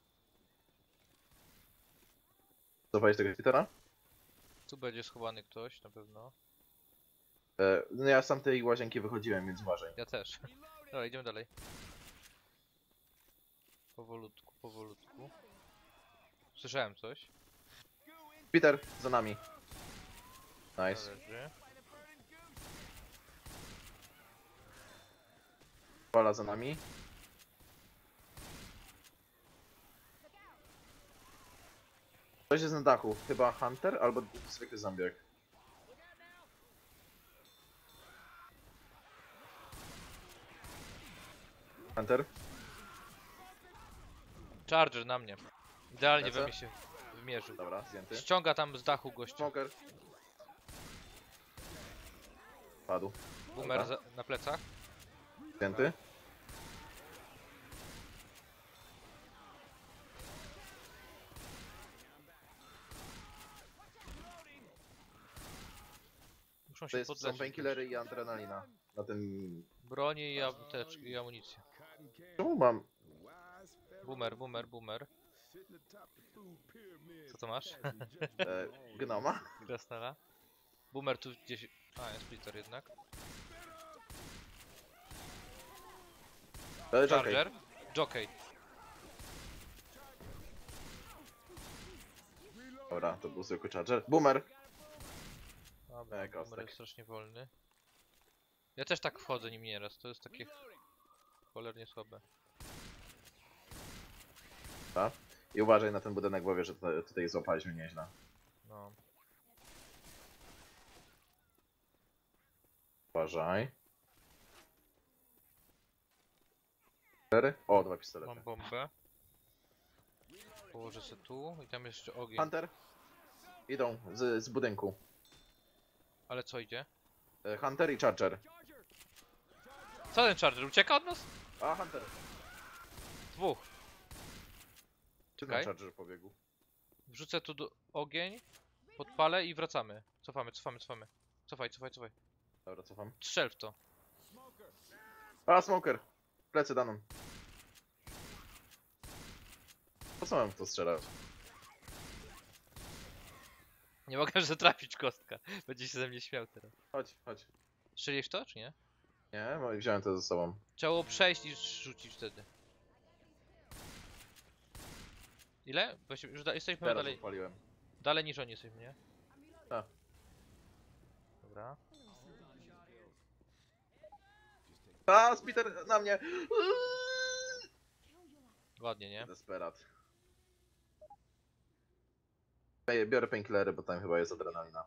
Cofałeś tego Petera? Tu będzie schowany ktoś, na pewno. E, no ja z tamtej łazienki wychodziłem, więc uważaj. Ja też. Dobra, idziemy dalej. Powolutku, powolutku. Słyszałem coś. Peter, za nami. Nice. Należy. Fala za nami. Ktoś jest na dachu. Chyba Hunter albo zwykły zombiak. Hunter? Charger na mnie. Idealnie Lecę? we mnie się wymierzył. Dobra, zdjęty. Ściąga tam z dachu gościa. Smoker. Padł. Boomer Dobra. za, na plecach. Zdjęty. Muszą To się jest, są podleczyć. painkillery i adrenalina. Na tym... Broni i apteczki i amunicję. Czemu mam? Boomer, boomer, boomer. Co to masz? E, gnoma? Krasnala. Boomer tu gdzieś... A, jest Peter jednak. E, Jockey. Charger. Jockey. Dobra, to był zwykły charger. Boomer! Dobra, E, boomer kostek. jest strasznie wolny. Ja też tak wchodzę nim nieraz, to jest takie... cholernie słabe. Tak? I uważaj na ten budynek, bo wiesz, że tutaj- tutaj złapaliśmy nieźle. No. Uważaj. Cztery? O, dwa pistolety. Mam bombę. Położę się tu i tam jeszcze ogień. Hunter? Idą z, z budynku. Ale co idzie? E, Hunter i Charger. Co ten Charger? Ucieka od nas? A, Hunter. Dwóch. Czy Czekaj. ten Charger pobiegł? Wrzucę tu do ogień, podpalę i wracamy. Cofamy, cofamy, cofamy. Cofaj, cofaj, cofaj. Dobra, cofam. Strzel w to. A, Smoker! Plecy Danon. Po co mam w to strzelać? Nie mogę że trafić kostka. Będzie się ze mnie śmiał teraz. Chodź, chodź. Strzelisz to, czy nie? Nie, bo wziąłem to ze sobą. Trzeba było przejść i rzucić wtedy. Ile? Właśnie już da, jesteśmy Teraz dalej, odpaliłem. dalej niż oni jesteśmy, nie? Tak. Dobra. A, Peter na mnie! Ładnie, nie? Desperat. Ej, biorę painkillery, bo tam chyba jest adrenalina.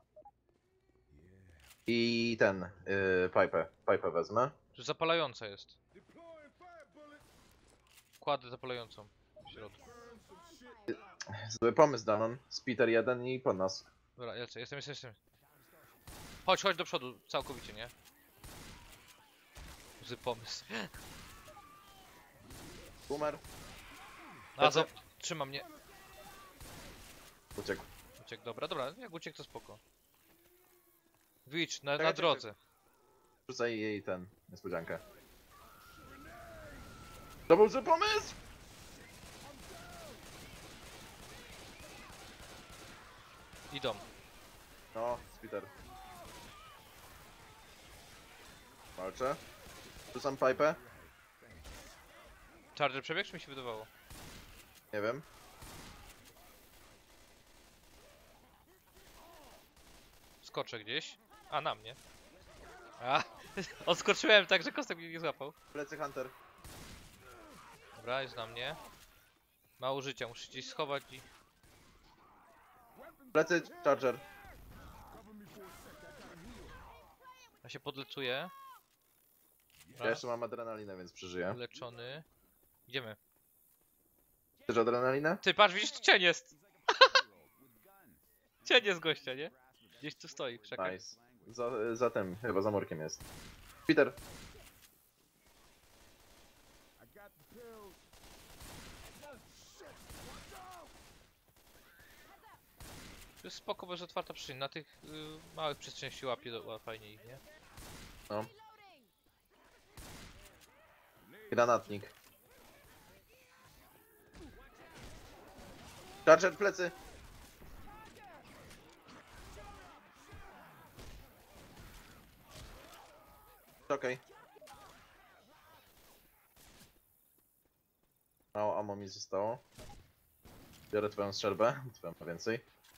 I ten, yy, pipe, pipe wezmę. Tu zapalająca jest. Kładę zapalającą w środku. Zły pomysł, Danon. Spiter jeden i po nas. Dobra, lecę, jestem, jestem, jestem. Chodź, chodź do przodu, całkowicie, nie? Zły pomysł. Boomer. A, za... trzyma mnie. Uciekł. Uciekł, dobra, dobra, jak uciekł to spoko. Witch, na, na Czekaj, drodze. Rzucaj jej ten, niespodziankę. To był zły pomysł! Idą. No, Spiter. Walczę. Rzucam pipe. Charger przebiegł, czy mi się wydawało? Nie wiem. Skoczę gdzieś. A, na mnie. A, odskoczyłem tak, że kostek mnie nie złapał. Plecy Hunter. Dobra, jest na mnie. Mało życia, muszę gdzieś schować i... Plecy Charger. Ja się podlecuję. Ja jeszcze mam adrenalinę, więc przeżyję. Leczony. Idziemy. Chcesz adrenalinę? Ty, patrz, widzisz, tu cień jest! Cień jest gościa, nie? Gdzieś tu stoi, czekaj. Nice. Za, za tym, chyba za murkiem jest. Peter. To jest spoko, bo jest otwarta przestrzeń. Na tych y, małych przestrzeniach się łapie do, fajnie ich, nie? No. Granatnik. Charger plecy. Okej. Mało ammo mi zostało. Biorę twoją strzelbę, twoją ma więcej.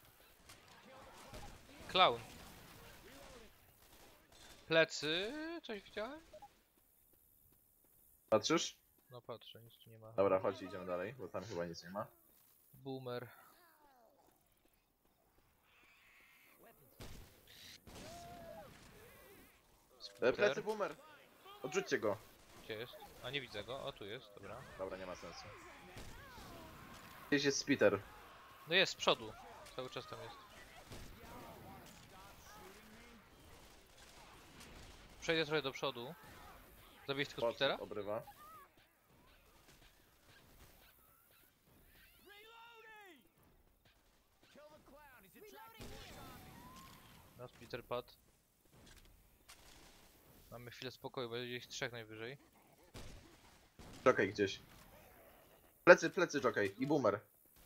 Clown. Plecy, coś widziałem? Patrzysz? No patrzę, nic tu nie ma. Dobra, chodź, idziemy dalej, bo tam chyba nic nie ma. Boomer. E, plecy boomer! Odrzućcie go. Gdzie jest? A nie widzę go, o tu jest, dobra. Dobra, nie ma sensu. Gdzieś jest Spiter. No jest, z przodu. Cały czas tam jest. Przejdę trochę do przodu. Zabiłeś tylko Pod Spitera? obrywa. No, Spiter padł. Mamy chwilę spokoju, będzie ich trzech najwyżej. Jockey gdzieś. Plecy, plecy Jockey i boomer.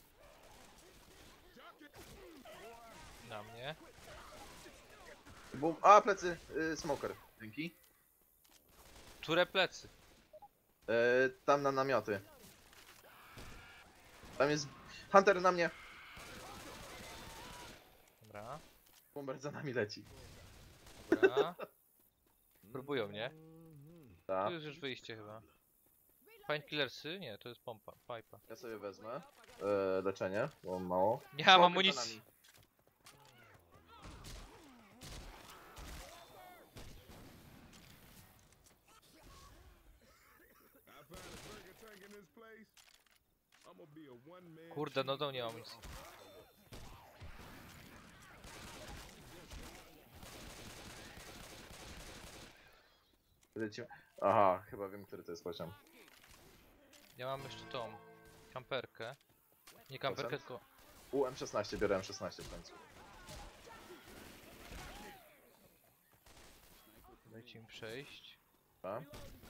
Na mnie. Boom. A, plecy, y, smoker. Dzięki. Które plecy? Y, tam na namioty. Tam jest Hunter na mnie. Dobra, Boomer za nami leci. dobra. Próbują mnie. Tak. Tu jest już wyjście chyba. Painkillersy? Nie, to jest pompa, pipa. Ja sobie wezmę. Y, leczenie, bo mam mało. Nie mam Smoker za amunicji. nami. Kurde, no to nie mam amunicji. Lecimy. Aha, chyba wiem, który to jest poziom. Ja mam jeszcze tą kamperkę. Nie kamperkę, Procent? tylko... U, M szesnaście, biorę M szesnaście w końcu. Dajcie mi przejść. Dobra.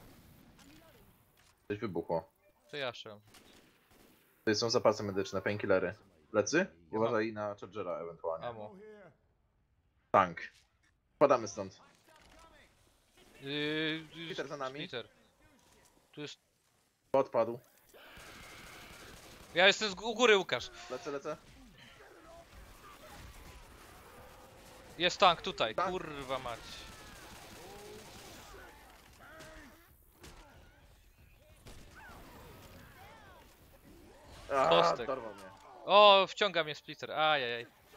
Coś wybuchło. To ja strzelam. To są zapasy medyczne, painkillery. Lecy? Ja Uważaj na Chargera ewentualnie. Amo. Tank. Wpadamy stąd. Yy, Peter za nami. Peter. Tu jest... Odpadł. Ja jestem z gó- u góry, Łukasz. Lecę, lecę. Jest tank tutaj, Tank. kurwa mać. A, Kostek. dorwał mnie. O, wciąga mnie splitter, ajajaj.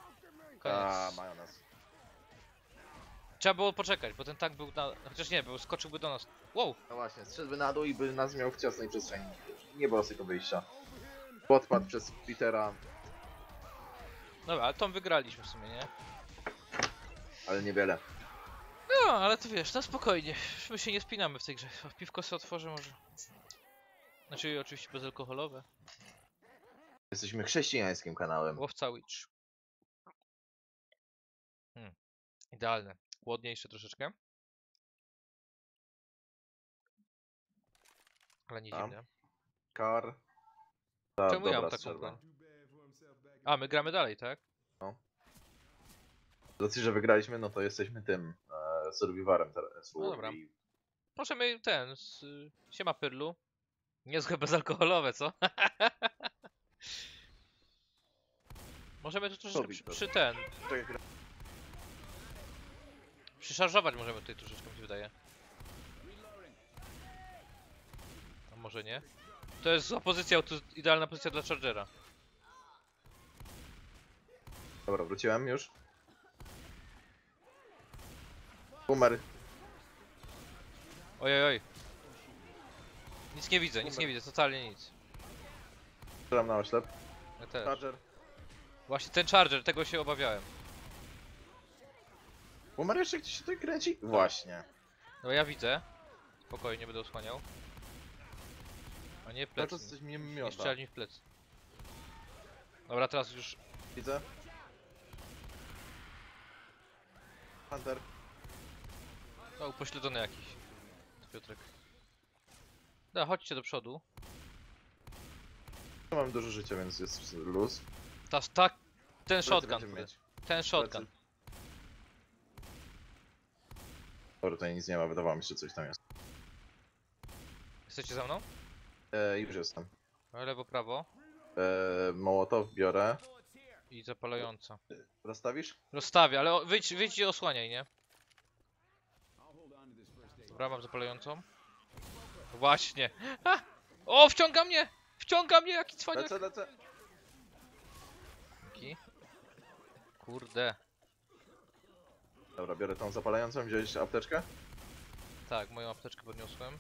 A, Koniec. mają nas. Trzeba było poczekać, bo ten tank był na... Chociaż nie, był skoczyłby do nas. Wow! No właśnie, zszedłby na dół i by nas miał w ciasnej przestrzeni. Nie było z tego wyjścia. Podpadł przez Petera, Dobra, ale tą wygraliśmy w sumie, nie? ale niewiele. No, ale to wiesz, na spokojnie. My się nie spinamy w tej grze. A piwko sobie otworzę może. Znaczy oczywiście bezalkoholowe. Jesteśmy chrześcijańskim kanałem. Łowca Witch. Hmm. Idealne. Chłodniejsze troszeczkę. Ale nie Tam. zimne. Kar. Ta, Czemu ja mam dobra taką strzelba. broń? A, my gramy dalej, tak? Z racji, że wygraliśmy, no to jesteśmy tym e, survivorem teraz. No dobra. Możemy ten, z... Siema Pyrlu. Niezłe bezalkoholowe, co? Możemy tu troszeczkę Robić przy, to. przy ten, Czekaj, gra- przyszarżować możemy tutaj troszeczkę, mi się wydaje. A może nie? To jest zła pozycja, to jest idealna pozycja dla Chargera. Dobra, wróciłem już. Boomer. Ojej, oj. Nic nie widzę, nic nie widzę, totalnie nic. Strzelam na oślep. Ja też. Charger. Właśnie ten Charger, tego się obawiałem. Boomer jeszcze gdzieś się tutaj kręci? Właśnie. No ja widzę. Spokojnie, będę osłaniał. A nie No plecy. to coś mnie Nie miota. strzelaj mi w plecy. Dobra, teraz już... Widzę. Hunter. O, upośledzony jakiś. Piotrek. Da, chodźcie do przodu. Tu mam dużo życia, więc jest luz. Ta, ta, ten Plecy shotgun, będziemy kurde. mieć. ten shotgun. Plecy. Dobra, tutaj nic nie ma, wydawało mi się, że coś tam jest. Jesteście za mną? E, już jestem. Lewo, prawo. E, Mołotow biorę. I zapalająca. Rozstawisz? Rozstawię, ale o- wyjdź, wyjdź i osłaniaj, nie? Dobra, mam zapalającą. Właśnie. Ha! O, wciąga mnie! Wciąga mnie, jaki cwaniak! Lecę, lecę. Dzięki. Kurde. Dobra, biorę tą zapalającą, wziąłeś apteczkę? Tak, moją apteczkę podniosłem.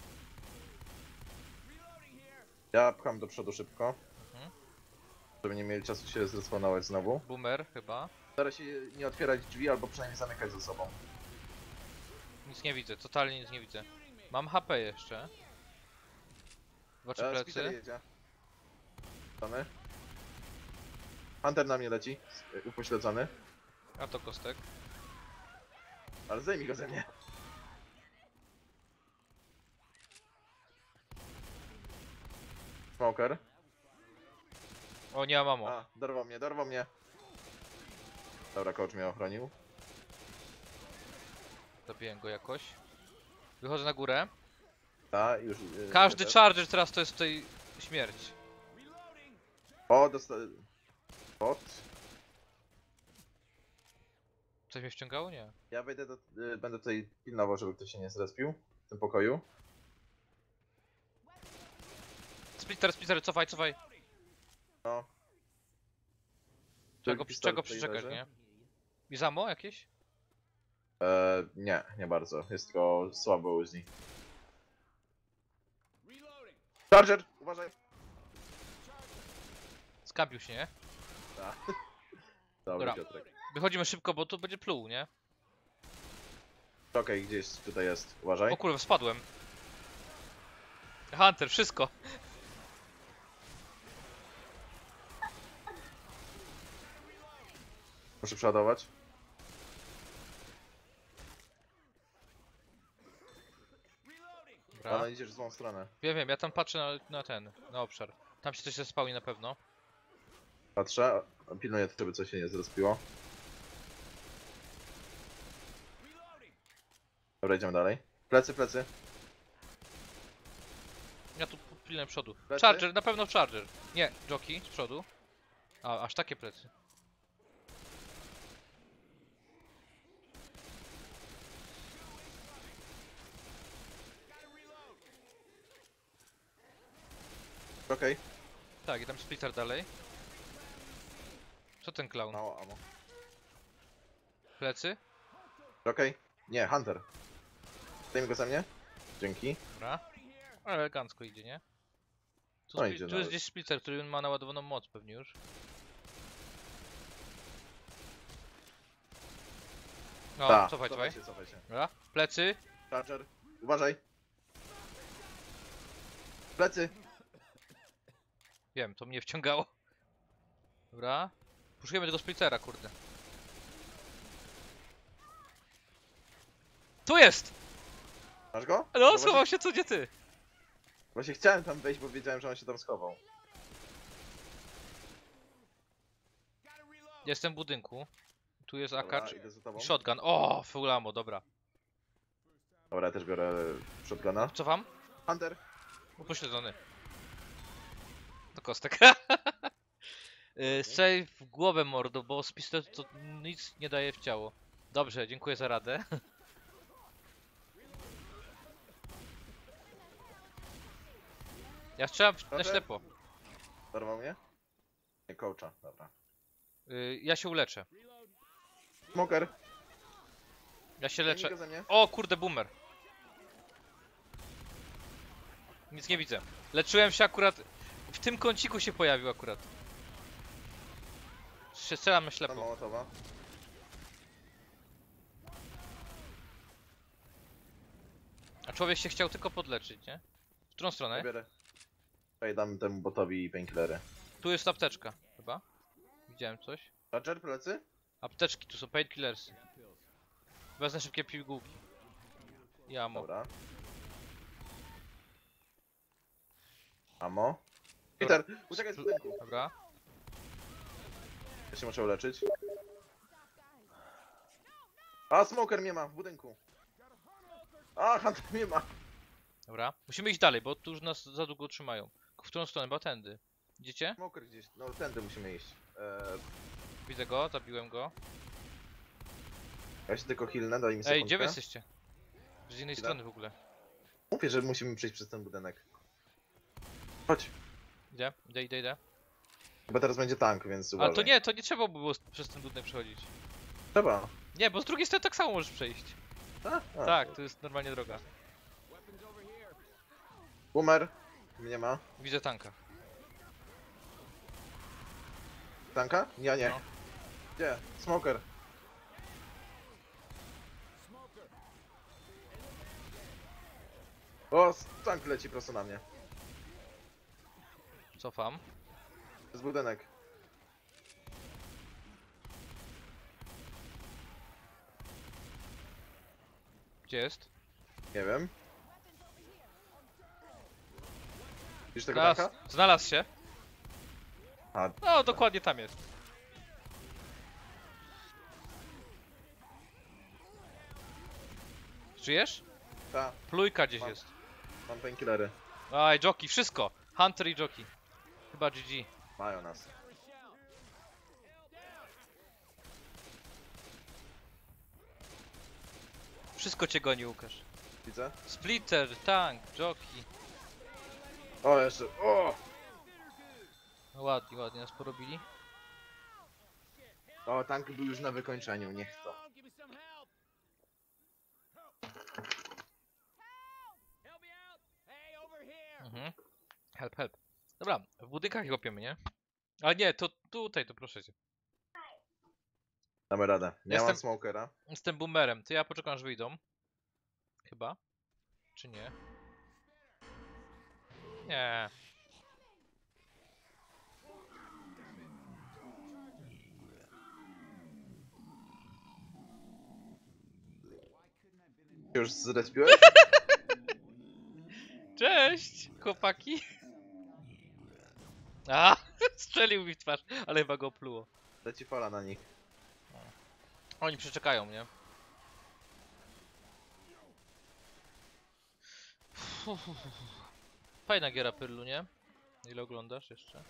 Ja pcham do przodu szybko. Mhm. Żeby nie mieli czasu się zrespawnować znowu. Boomer chyba. Staraj się nie otwierać drzwi, albo przynajmniej zamykać ze sobą. Nic nie widzę, totalnie nic nie widzę. Mam H P jeszcze. Zobaczę E, Peter plecy. jedzie. Strony. Hunter na mnie leci, s- upośledzony. A to kostek. Ale zdejmij go ze mnie. Smoker. O, nie mam mamo. A, dorwał mnie, dorwał mnie. Dobra, coach mnie ochronił. Zabiłem go jakoś. Wychodzę na górę. A, już... Yy, Każdy też. Charger teraz to jest tutaj śmierć. O, dosta... Bot. Coś mnie wciągało? Nie. Ja wejdę do... Yy, będę tutaj pilnował, żeby ktoś się nie zrespił. W tym pokoju. Splitter, splitter, cofaj, cofaj. No. Czego, Pistolet czego tutaj przyczekasz, leży. nie? I zamo jakieś? E, nie, nie bardzo. Jest tylko słabo Uzi. Charger! Uważaj! Skampił się, nie? Ta. Dobra. Dobra, Piotrek. Wychodzimy szybko, bo tu będzie pluł, nie? Okej, gdzieś tutaj jest. Uważaj. O kurwa, spadłem. Hunter, wszystko. Muszę przeładować. Dobra. Ale idziesz w złą stronę. Wiem, wiem, ja tam patrzę na, na ten, na obszar. Tam się coś zespałi na pewno. Patrzę, pilnuję, żeby coś się nie zrespiło. Dobra, idziemy dalej. Plecy, plecy. Ja tu pilnę przodu. Plecy? Charger, na pewno Charger. Nie, jockey z przodu. A, aż takie plecy. Okej. Tak, i tam splitter dalej. Co ten clown? Mało ammo. Plecy. Okej. Nie, Hunter. Zdejmij go ze mnie. Dzięki. Dobra. Elegancko idzie, nie? Tu, No spli- idzie tu jest nawet. gdzieś splitter, który ma naładowaną moc pewnie już. No, Ta, cofaj, cofaj. cofaj się, cofaj się. Dobra. Plecy. Charger. Uważaj. Plecy. Wiem, to mnie wciągało. Dobra. Puszujemy tego splittera, kurde. Tu jest! Masz go? No, właśnie, schował się, co nie ty? właśnie chciałem tam wejść, bo wiedziałem, że on się tam schował. Jestem w budynku. Tu jest Dobra, akacz idę za tobą. i shotgun. O, full ammo, dobra. Dobra, ja też biorę shotguna. Cofam? Hunter. Upośledzony. To kostek. Yy, Strzelaj w głowę, mordo, bo z pistoletu to nic nie daje w ciało. Dobrze, dziękuję za radę. Ja strzelam na Dobra. ślepo. Dorwał mnie? Nie, coacha, dobra. Yy, ja się uleczę. Smoker. Ja się Zdejmij leczę. go ze mnie. O kurde, boomer. Nic nie widzę. Leczyłem się akurat... W tym kąciku się pojawił akurat. Się strzelam na Tam ślepo. Mołotowa. A człowiek się chciał tylko podleczyć, nie? W którą Ja stronę? biorę. Tutaj dam temu botowi painkillery. Tu jest apteczka, chyba. Widziałem coś. Charger, plecy? Apteczki, tu są painkillersy. Wezmę szybkie pigułki. I ammo. Dobra. Amo. Peter, uciekaj z budynku. Dobra. Ja się muszę uleczyć. A, smoker mnie ma w budynku. A, Hunter mnie ma. Dobra. Musimy iść dalej, bo tu już nas za długo trzymają. W którą stronę? Bo tędy. Idziecie? Smoker gdzieś, no tędy musimy iść. Eee, Widzę go, zabiłem go. ja się tylko healnę, daj mi Ej, sekundkę. gdzie wy jesteście? Z innej Chwilę. strony w ogóle. Mówię, że musimy przejść przez ten budynek. Chodź. Idę, idę, idę, idę. Chyba teraz będzie tank, więc uważaj. Ale to nie, to nie trzeba by było przez ten budynek przechodzić. Trzeba. Nie, bo z drugiej strony tak samo możesz przejść. A? A. Tak, to jest normalnie droga. Boomer. Nie ma. Widzę tanka. Tanka? Ja nie. No. Gdzie? Smoker. O, tank leci prosto na mnie. Cofam. To jest budynek. Gdzie jest? Nie wiem. Widzisz tego Znalazł, tanka? znalazł się. A, No, dokładnie tam jest. Żyjesz? ta. Plujka gdzieś Mam. jest. Mam painkillery. Aj, jockey, wszystko. Hunter i jockey. Chyba G G. Mają nas. Wszystko cię goni, Łukasz. Widzę? Splitter, tank, jockey. O, jeszcze. O! No ładnie, ładnie nas porobili. O, tank był już na wykończeniu, niech to. Mhm. Help, help. Dobra, w budynkach ich łapiemy, nie? Ale nie, to tutaj, to proszę cię. Damy radę. Nie Jestem- mam smokera. Jestem boomerem, ty ja poczekam, aż wyjdą. Chyba. Czy nie? Nie. Już zrespiłeś? Cześć, chłopaki. A, strzelił mi w twarz, ale chyba go opluło. Leci fala na nich. Oni przeczekają, nie? Fajna giera Pyrlu, nie? Ile oglądasz jeszcze?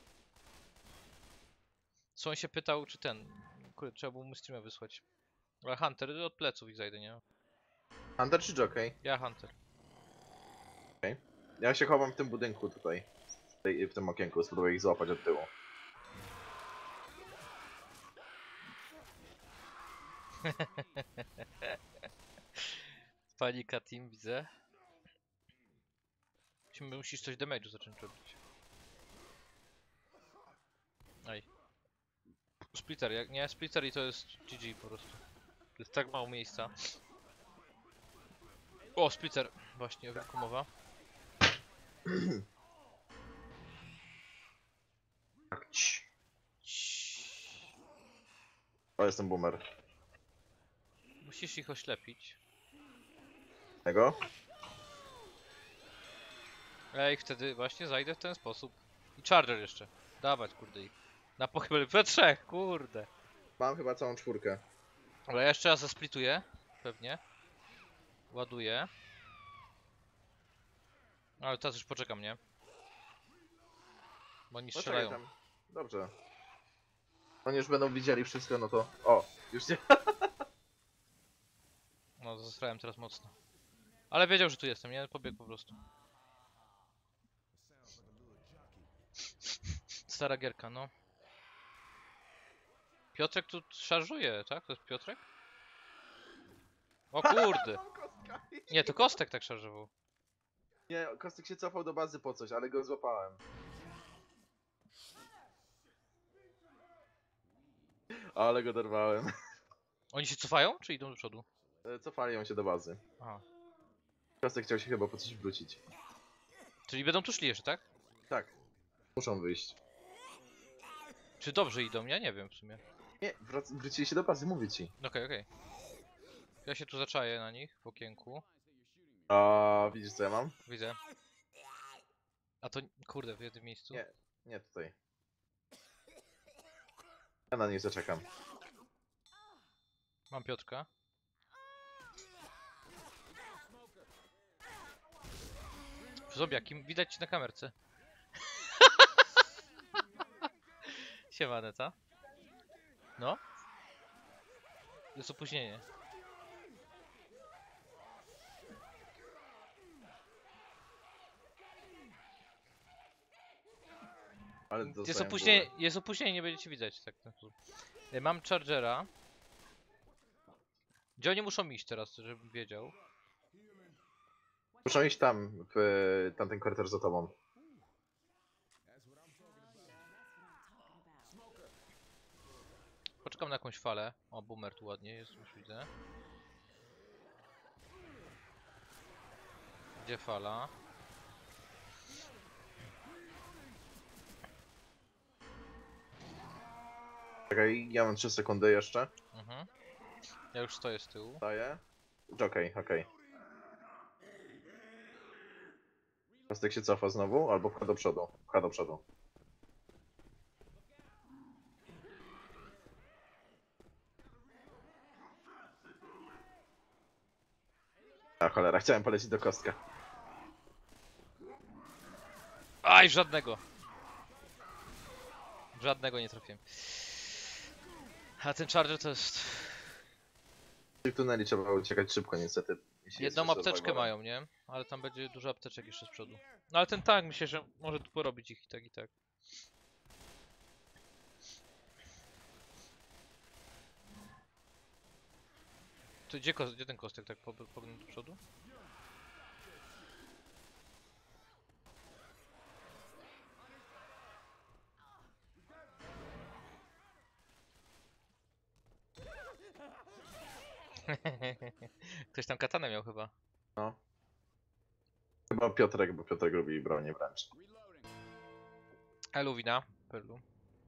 Słoń się pytał, czy ten... Kurde, trzeba było mu streama wysłać. Ale Hunter, od pleców ich zajdę, nie? Hunter czy Jockey? Ja Hunter. Ja się chowam w tym budynku tutaj. W, tej, w tym okienku, spróbuję ich złapać od tyłu. Panika team, widzę. Musimy, musisz coś damage'u zacząć robić. Aj. Splitter, jak nie splitter i to jest G G po prostu. To jest tak mało miejsca. O, splitter! Właśnie, o wilku mowa. Tak, cii. O, jestem boomer. Musisz ich oślepić. Tego? Ej, wtedy właśnie zajdę w ten sposób. I charger jeszcze. Dawać, kurde ich. Na pochybę we trzech, kurde. Mam chyba całą czwórkę. Ale ja jeszcze raz zasplituję. Pewnie. Ładuję. Ale teraz już poczekam, nie? Bo oni Poczekaj strzelają. tam. Dobrze. Oni już będą widzieli wszystko, no to... O, już nie... No, zastrałem teraz mocno. Ale wiedział, że tu jestem, nie? Pobiegł po prostu. Stara gierka, no. Piotrek tu szarżuje, tak? To jest Piotrek? O kurde! Mam kostka. Nie, to Kostek tak szarżował. Nie, Kostek się cofał do bazy po coś, ale go złapałem. Ale go dorwałem. Oni się cofają, czy idą do przodu? E, Cofali ją się do bazy. Aha. Kostek chciał się chyba po coś wrócić. Czyli będą tu szli jeszcze, tak? Tak. Muszą wyjść. Czy dobrze idą? Ja nie wiem w sumie. Nie, wrac- wrócili się do bazy, mówię ci. Okej, okej. Ja się tu zaczaję na nich w okienku. A widzisz co ja mam? Widzę. A to, kurde, w jednym miejscu. Nie. Nie tutaj. Ja na nich zaczekam. Mam Piotrka. Zombiaki, widać ci na kamerce. Siema, Neta. No? Jest opóźnienie. Ale Jest dostałem opóźnienie, głowę. jest opóźnienie, nie będziecie widać tak. w ten sposób. E, Mam Chargera. Gdzie oni muszą iść teraz, żebym wiedział? Muszą iść tam, w e, tamten korytarz za tobą. Poczekam na jakąś falę. O, boomer tu ładnie jest, już widzę. Gdzie fala? Czekaj, ja mam trzy sekundy jeszcze. Mhm. Ja już stoję z tyłu. Daję. Okej, okej. Kostek się cofa znowu, albo pcha do przodu. Pcha do przodu. A cholera, chciałem polecieć do kostka. Aj, żadnego! Żadnego nie trafiłem. A ten Charger to jest... W tych tuneli trzeba uciekać szybko niestety. jeśli Jedną jesteś apteczkę survivorem. mają, nie? Ale tam będzie dużo apteczek jeszcze z przodu. No ale ten tank myślę, że może tu porobić ich i tak i tak. To gdzie, kos- gdzie ten kostek tak pob- pognął do przodu? Ktoś tam katanę miał chyba. No. Chyba Piotrek, bo Piotrek lubi bronię wręcz. Eluwina, perlu.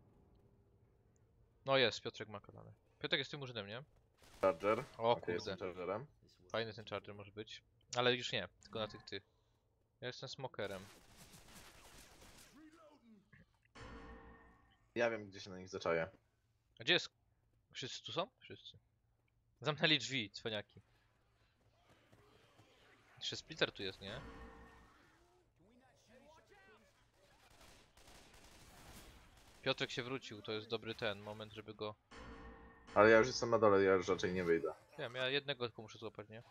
No jest, Piotrek ma katanę. Piotrek jest tym murzynem, nie? Charger. O Okej, kurde, jestem Chargerem. fajny ten Charger może być. Ale już nie, tylko na tych tych. Ja jestem smokerem. Ja wiem gdzie się na nich zaczaję. A gdzie jest? Wszyscy tu są? Wszyscy. Zamknęli drzwi, cwaniaki. Jeszcze splitter tu jest, nie? Piotrek się wrócił, to jest dobry ten moment, żeby go... Ale ja już jestem na dole, ja już raczej nie wyjdę. Wiem, ja jednego tylko muszę złapać, nie?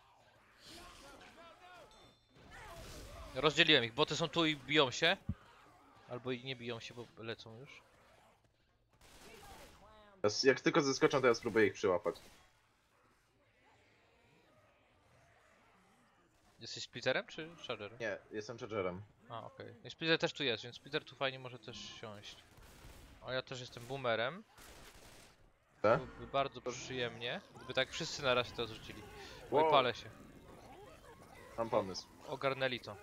Rozdzieliłem ich, boty są tu i biją się. Albo i nie biją się, bo lecą już. Teraz jak tylko zeskoczą, to ja spróbuję ich przyłapać. Jesteś splitterem czy chargerem? Nie, jestem chargerem. A, okej. Okay. Splitter też tu jest, więc splitter tu fajnie może też siąść. A ja też jestem boomerem. Tak? Byłoby bardzo przyjemnie, gdyby tak wszyscy na raz to zrzucili. Oj, Wow. palę się. Mam pomysł. Ogarnęli to.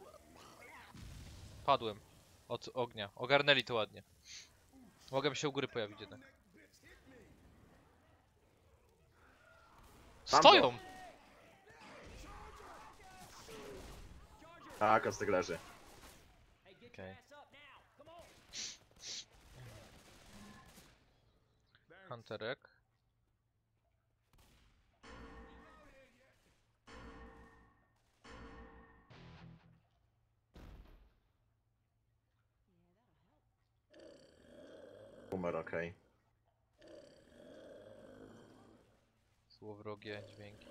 Padłem. Od ognia. Ogarnęli to ładnie. Mogę się u góry pojawić jednak. Mam go. Stoją! A, kostek leży. Okej. Hunterek. Boomer, okej. Złowrogie dźwięki.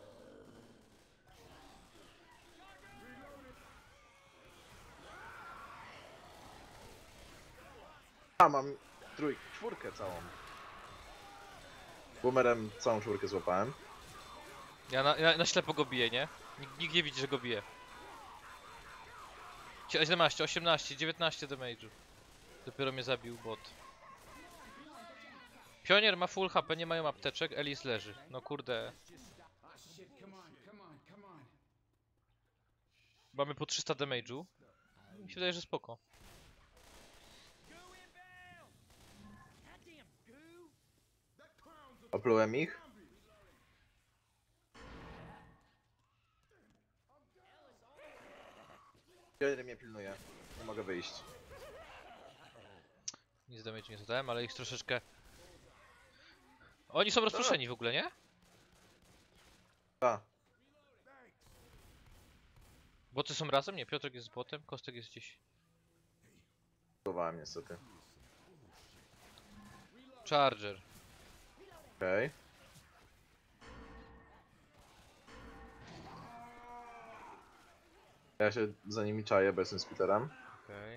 A, mam trójkę, czwórkę całą. Boomerem całą czwórkę złapałem. Ja na, na, na ślepo go biję, nie? Nikt, nikt nie widzi, że go biję. siedemnaście, osiemnaście, dziewiętnaście damage'u. Dopiero mnie zabił bot. Pionier ma full H P, nie mają apteczek, Elis leży. No kurde. Mamy po trzysta damage'u. Mi się wydaje, że spoko. Oplułem ich. Piotr mnie pilnuje. Nie mogę wyjść. Nic damage nie zadałem, ale ich troszeczkę... Oni są rozproszeni w ogóle, nie? A, Boty są razem? Nie, Piotrek jest z botem, Kostek jest gdzieś. spróbowałem niestety. Charger. Okej. Ja się za nimi czaję, bo jestem skuterem. Okej.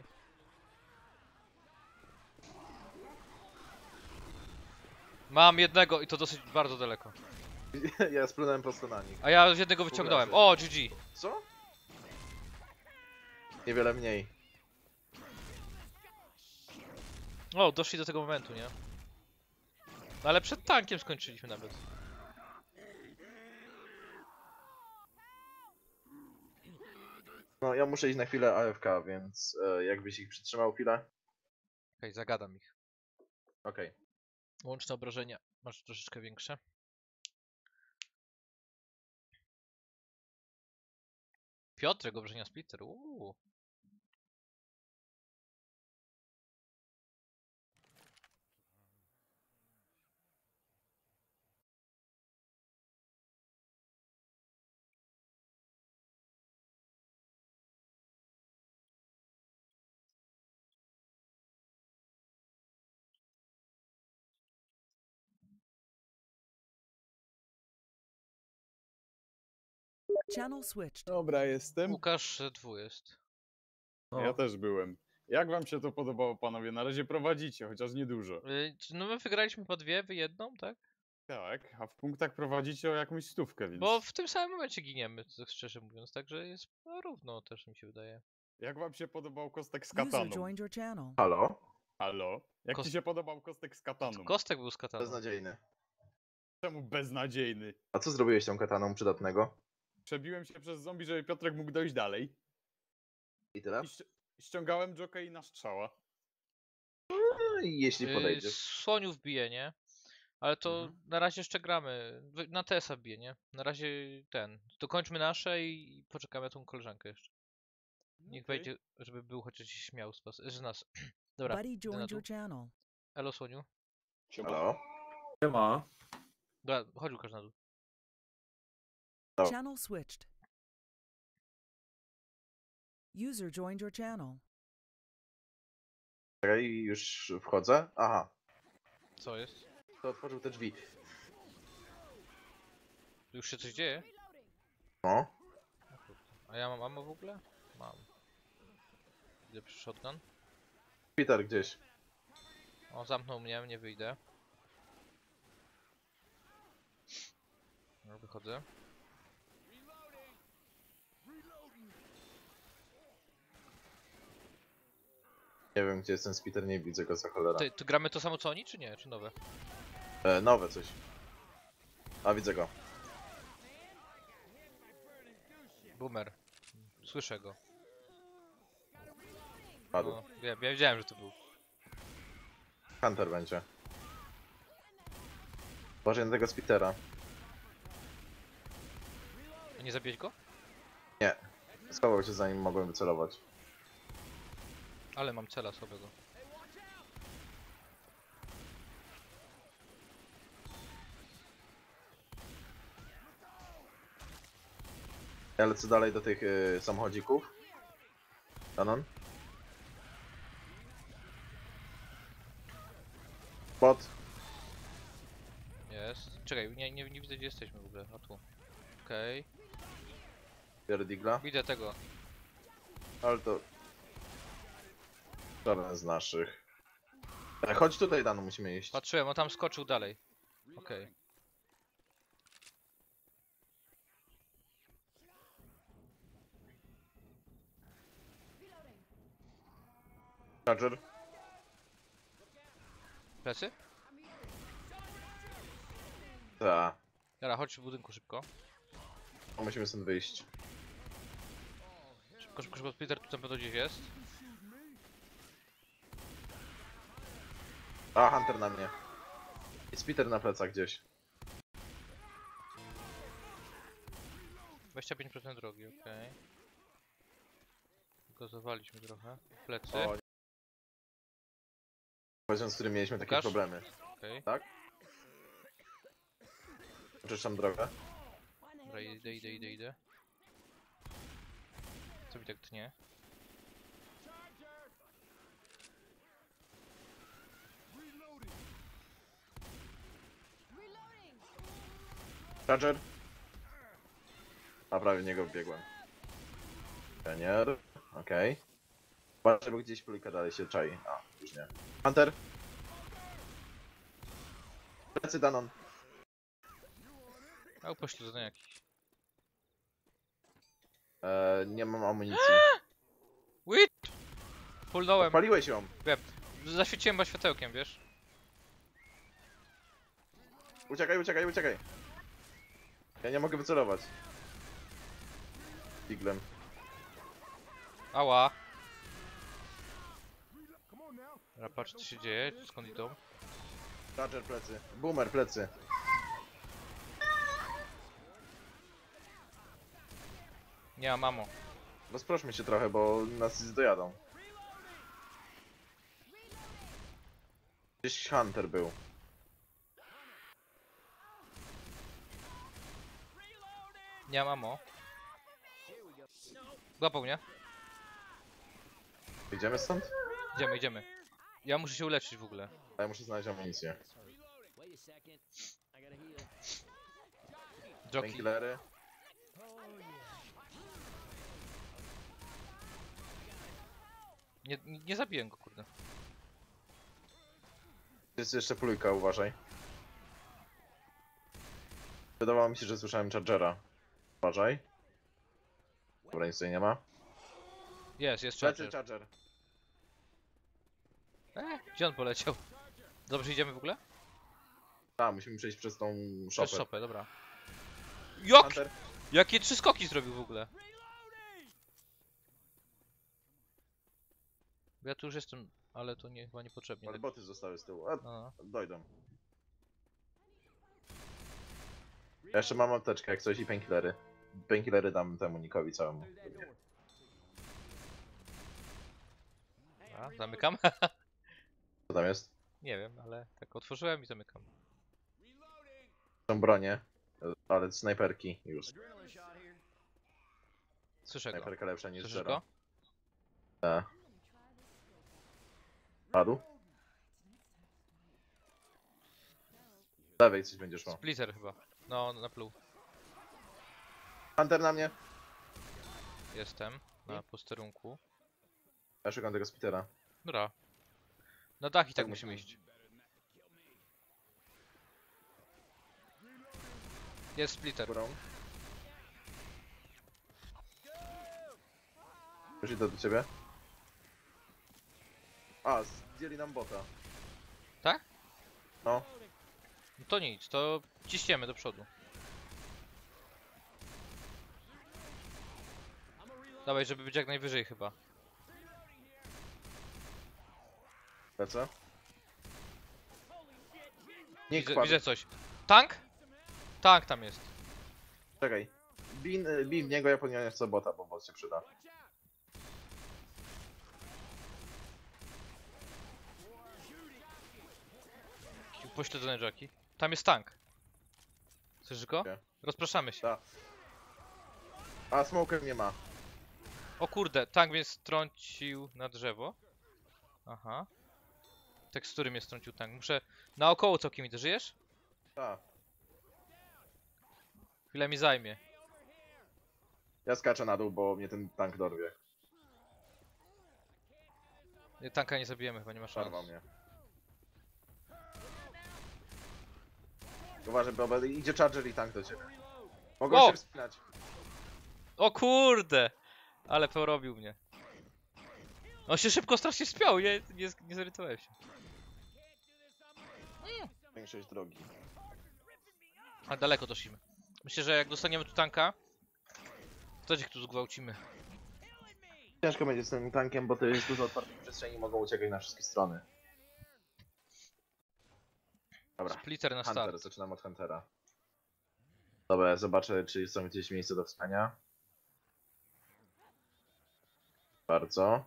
Mam jednego i to dosyć bardzo daleko. Ja splunąłem prosto na nich. A ja z jednego wyciągnąłem. O, G G. Co? Niewiele mniej. O, doszli do tego momentu, nie? Ale przed tankiem skończyliśmy nawet. No, ja muszę iść na chwilę A F K, więc e, jakbyś ich przytrzymał chwilę. Okej, zagadam ich. Okej. Łączne obrażenia masz troszeczkę większe. Piotrek, obrażenia splitter. Uuu. Channel switched. Dobra, jestem. Łukasz dwu jest. No, Ja też byłem. Jak wam się to podobało, panowie? Na razie prowadzicie, chociaż niedużo. Y, czy- No my wygraliśmy po dwie, wy jedną, tak? Tak, a w punktach prowadzicie o jakąś stówkę, więc... Bo w tym samym momencie giniemy, tak szczerze mówiąc, także jest no, równo też mi się wydaje. Jak wam się podobał kostek z User kataną? joined your channel. Halo? Halo? Jak Kos- ci się podobał kostek z kataną? Kostek był z kataną. Beznadziejny. Czemu beznadziejny? A co zrobiłeś tą kataną przydatnego? Przebiłem się przez zombie, żeby Piotrek mógł dojść dalej. I tyle? I ści- ściągałem jokej na strzała. No i jeśli Y, podejdziesz. Słoniu wbije, nie? Ale to Mhm. na razie jeszcze gramy. Wy- Na T S a bije, nie? Na razie ten. Dokończmy nasze i poczekamy na tą koleżankę jeszcze. Niech Okej. wejdzie, żeby był chociaż śmiał z, was, z nas. Dobra, Buddy idę na joined dół. your channel. Elo Słoniu. Halo? nie ma. Dobra, chodź Łukasz na dół. O. Channel switched. User joined your channel. Czekaj, już wchodzę. Aha, Co jest? to otworzył te drzwi. Tu już się coś dzieje? O, A ja mam ammo w ogóle? Mam. Idę przy shotgun. Peter gdzieś. O, zamknął mnie, nie wyjdę. No, wychodzę. Nie wiem, gdzie jest ten Spiter, nie widzę go za cholera. Ty, to gramy to samo co oni, czy nie? Czy nowe? E, nowe coś. A, widzę go. Boomer. Słyszę go. Padł. No, wiem, ja wiedziałem, że to był. Hunter będzie. Uważaj na tego Spitera. A nie zabiłeś go? Nie. Schował się zanim mogłem wycelować. Ale mam cela słabego. Ja lecę dalej do tych y, samochodzików. Danon. Bot. Jest. Czekaj, nie, nie, nie widzę gdzie jesteśmy w ogóle. A tu. Okej. Biorę Digla. Widzę tego. Ale to... Żaden z naszych. E, chodź tutaj, Danu, musimy iść. Patrzyłem, on tam skoczył dalej. Okej. Charger. Plecy? Ta. Dobra, chodź w budynku szybko. Musimy stąd wyjść. Szybko, szybko, szybko. Peter tu na pewno gdzieś jest. A, Hunter na mnie. Jest Peter na plecach gdzieś. dwadzieścia pięć procent drogi, okej. Gazowaliśmy trochę. Plecy. O, poziom, z którym mieliśmy takie Łukasz? problemy. Okej. Oczyszczam drogę. Dobra, idę, idę, idę, idę. Co mi tak tnie? Charger. A prawie w niego wbiegłem. Senior. Okej. Okay. Patrzę, bo gdzieś plika dalej się czai. A, już nie. Hunter. Plecy Danon. A upośledzony jakiś. Eee, nie mam amunicji. Wit! Pulnąłem. Paliłeś ją. Wiem. Zaświeciłem was światełkiem, wiesz? Uciekaj, uciekaj, uciekaj. Ja nie mogę wycelować. Diglem. Ała. Dobra, patrz co się dzieje, skąd idą. Charger plecy. Boomer plecy. Nie ma mamo. Rozproszmy się trochę, bo nas dojadą. Gdzieś Hunter był. Nie ma mamo. Złapał mnie. Idziemy stąd? Idziemy, idziemy. Ja muszę się uleczyć w ogóle. A ja muszę znaleźć amunicję. Jockey. Painkillery. Nie, nie, nie zabiję go, kurde. Jest jeszcze plujka, uważaj. Wydawało mi się, że słyszałem Chargera. Uważaj. Dobra, nic tutaj nie ma. Jest, jest Plecy Charger. Charger. E, gdzie on poleciał? Dobrze idziemy w ogóle? A, musimy przejść przez tą Przez szopę. szopę, dobra. Jak? Hunter. Jakie trzy skoki zrobił w ogóle? Ja tu już jestem, ale to nie, chyba niepotrzebnie. Ale Tak. boty zostały z tyłu. A, No, no. dojdą. Ja jeszcze mam apteczkę, jak coś, i painkillery. Painkillery dam temu Nikowi całemu. A, zamykam? Co tam jest? Nie wiem, ale tak otworzyłem i zamykam. Są bronie, ale snajperki już. Słyszę go. Snajperka lepsza niż Słyszysz zero. go? Tak. Padł? Z lewej coś będzie szło. Splitter chyba. No, na pluł. Hunter na mnie! Jestem. Na posterunku. Ja szukam tego Spitera. Dobra. Na dach i tak Tak musimy musimy. iść. Jest splitter. Górą. Już idę do ciebie. A, zdjęli nam bota. Tak? No. No to nic, to ciśniemy do przodu. Dawaj, żeby być jak najwyżej chyba. Lecę. Nie Widzę, kładł. widzę coś. Tank? Tank tam jest. Czekaj. Bin, y, bin w niego, ja podniosę bota, bo bot się przyda. Pośledzone Jacki. Tam jest tank. Słyszysz go? Nie. Rozpraszamy się. Tak. A, smoker nie ma. O kurde, tank mnie strącił na drzewo. Aha. Tekstury mnie strącił tank. Muszę naokoło całkiem idę. Żyjesz? Tak. Chwilę mi zajmie. Ja skaczę na dół, bo mnie ten tank dorwie. Nie, tanka nie zabijemy, chyba nie ma szans. Szarwał mnie. Uważaj, Bobel, idzie charger i tank do ciebie. Mogą O! się wspinać. O kurde! Ale porobił mnie. On się szybko strasznie spiął, nie, nie, nie zorientowałem się. Większość drogi. A daleko doszliśmy. Myślę, że jak dostaniemy tu tanka, to ich tu zgwałcimy. Ciężko będzie z tym tankiem, bo to jest dużo otwartych przestrzeni, mogą uciekać na wszystkie strony. Dobra, Splitter na Hunter, start. zaczynam od Huntera. Dobra, ja zobaczę, czy są gdzieś miejsca do wspania. Bardzo.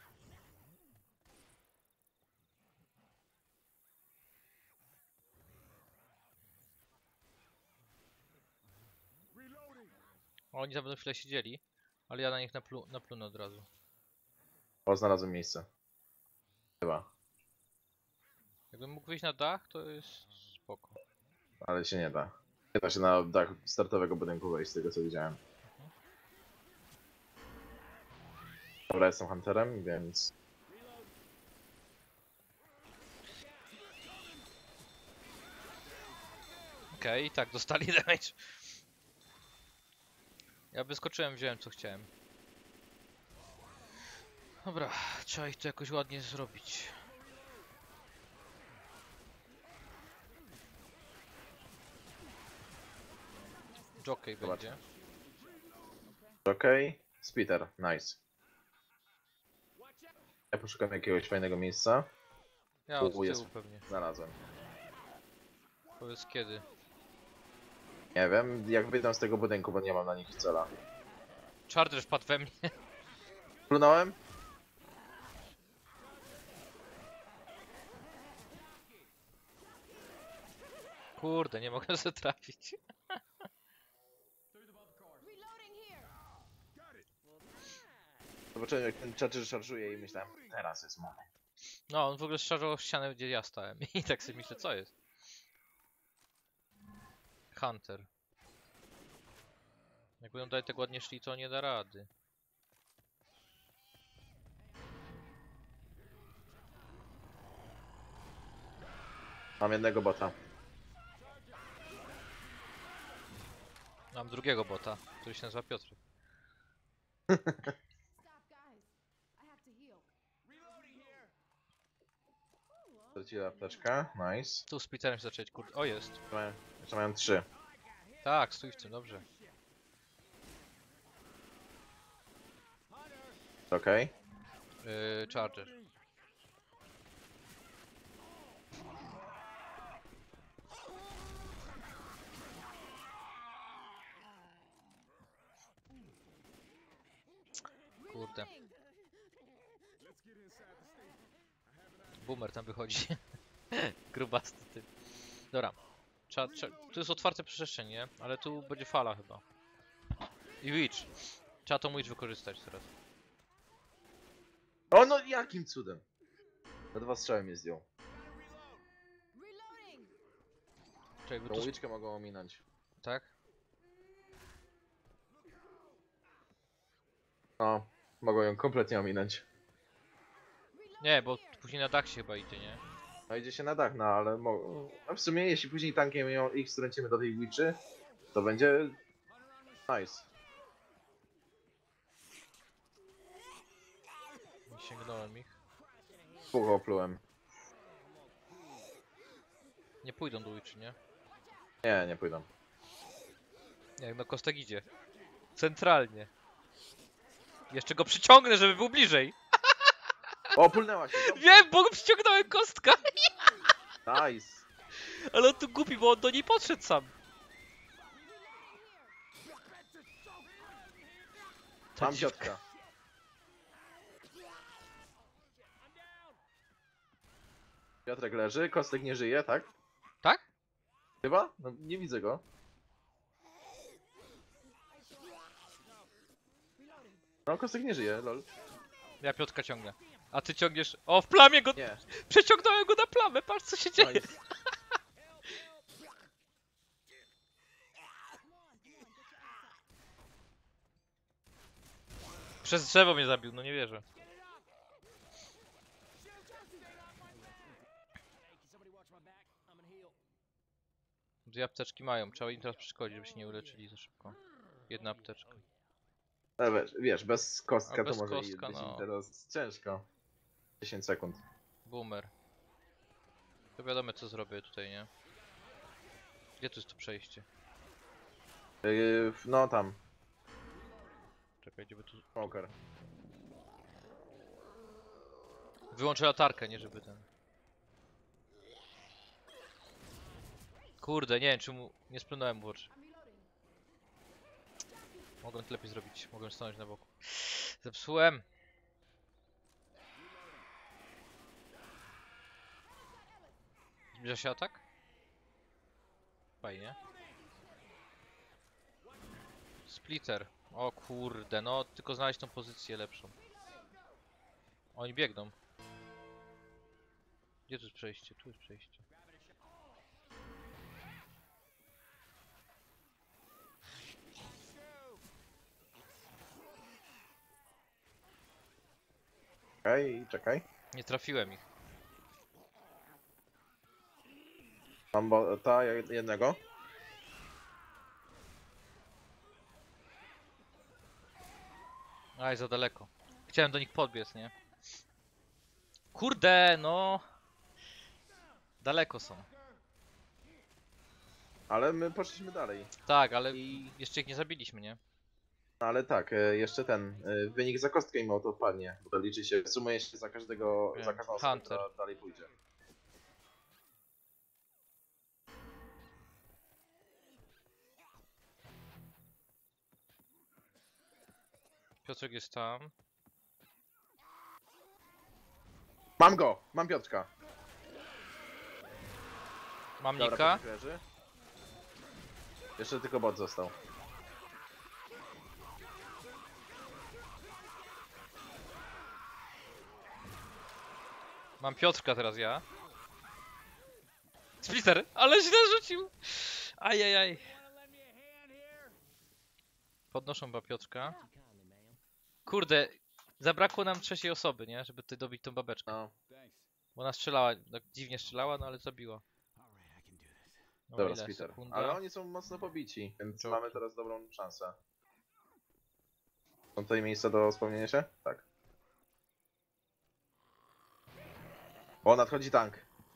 Oni tam będą chwilę siedzieli, ale ja na nich naplu naplunę od razu. O, znalazłem miejsce. Chyba, Jakbym mógł wyjść na dach, to jest spoko. ale się nie da. Nie da się na dach startowego budynku wejść, z tego co widziałem. Dobra, jestem Hunterem, więc... Okej, okay, tak, dostali damage. Ja wyskoczyłem, wziąłem co chciałem. Dobra, trzeba ich to jakoś ładnie zrobić. Jockey Zobacz. będzie. Okej, okay. Spitter, nice. Ja poszukam jakiegoś fajnego miejsca. Ja od U, jest. tyłu pewnie. Znalazłem. Powiedz kiedy. Nie wiem, jak wyjdę z tego budynku, bo nie mam na nich cela. Charger wpadł we mnie. Plunąłem? Kurde, nie mogę sobie trafić. Zobaczyłem, jak ten Charger szarżuje i myślałem, teraz jest moment. No, on w ogóle szarżował w ścianę, gdzie ja stałem. I tak sobie myślę, co jest? Hunter. Jak będą dalej tak ładnie szli, to nie da rady. Mam jednego bota. Mam drugiego bota, który się nazywa Piotr. Straciła apteczkę, nice. Tu z Peterem się zacząć, kurde. O, jest. Jeszcze mają, jeszcze mają trzy. Tak, stój w tym, dobrze. Okej. Yy, Charger. Kurde. Boomer tam wychodzi. Grubasty ty. Dobra. Trzeba, trzeba, tu jest otwarte przestrzeń, nie? Ale tu będzie fala chyba. I Witch. Trzeba tą Witch wykorzystać teraz. O, no jakim cudem? Na dwa strzały mnie zdjął. Czekaj, bo Tą tu... uliczkę mogą ominąć. Tak? No, mogą ją kompletnie ominąć. Nie, bo później na dach się chyba idzie, nie? No idzie się na dach, no ale mo- no w sumie jeśli później tankiem ją, ich strącimy do tej witchy, to będzie nice. Nie sięgnąłem ich. Dwóch oplułem. Nie pójdą do czy nie? Nie, nie pójdą. Jak no Kostek idzie. Centralnie. Jeszcze go przyciągnę, żeby był bliżej. O, pulnęła się. dobrze. Wiem, bo go przyciągnąłem Kostka. Nice. Ale on tu głupi, bo on do niej podszedł sam. Ta Mam dziwka. Piotrka. Piotrek leży, Kostek nie żyje, tak? Tak? Chyba? No, nie widzę go. No, Kostek nie żyje, lol. Ja Piotrka ciągnę. A ty ciągniesz... O, w plamie go... Nie. Przeciągnąłem go na plamę, patrz co się dzieje. Nice. Przez drzewo mnie zabił, no nie wierzę. Dwie apteczki mają, trzeba im teraz przeszkodzić, żeby się nie uleczyli za szybko. Jedna apteczka. Ale wiesz, wiesz, bez kostka A bez to może kostka, być no. im teraz ciężko. dziesięć sekund. Boomer. To wiadomo co zrobię tutaj, nie? Gdzie tu jest to przejście? Yy, no tam, Czekaj, gdzie by tu... smoker. Wyłączę latarkę, nie żeby ten... Kurde, nie wiem czy mu... Nie splunąłem mu w oczy. Mogłem to lepiej zrobić, mogłem stanąć na boku. Zepsułem! Zbliża się atak? Fajnie. Splitter. O kurde, no tylko znaleźć tą pozycję lepszą. Oni biegną. Gdzie tu jest przejście? Tu jest przejście. Czekaj, czekaj. Nie trafiłem ich. Mam bo ta jednego. Aj, za daleko. Chciałem do nich podbiec, nie? Kurde, no. Daleko są. Ale my poszliśmy dalej. Tak, ale I... jeszcze ich nie zabiliśmy, nie? Ale tak, e, jeszcze ten e, wynik za kostkę im to odpadnie, bo to liczy się, sumuje się za każdego, Wiem. za każdą osobę, Hunter. która dalej pójdzie. Piotrek jest tam. Mam go! Mam Piotrka! Mam Dobra, Nika. Piotrek leży. Jeszcze tylko bot został. Mam Piotrka teraz ja. Splitter, ale źle rzucił! Ajajaj. Podnoszą chyba Piotrka. Kurde, zabrakło nam trzeciej osoby, nie? Żeby tutaj dobić tą babeczkę. No, Bo ona strzelała, tak dziwnie strzelała, no ale zabiła. No, dobra, ile? Splitter. Sekunda? Ale oni są mocno pobici, więc Joki. mamy teraz dobrą szansę. Są tutaj miejsca do spełnienia się? Tak. O, nadchodzi tank.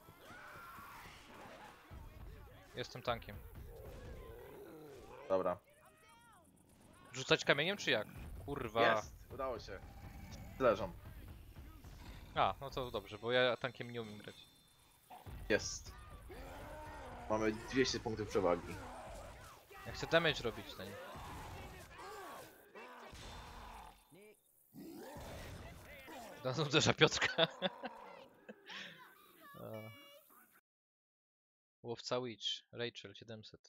Jestem tankiem. Dobra. Rzucać kamieniem czy jak? Kurwa. Jest! Udało się. Leżą. A, no to dobrze, bo ja tankiem nie umiem grać. Jest. Mamy dwieście punktów przewagi. Ja chcę damage robić na nim. Dan uderza Piotrka. A. Łowca Witch, Rachel siedemset.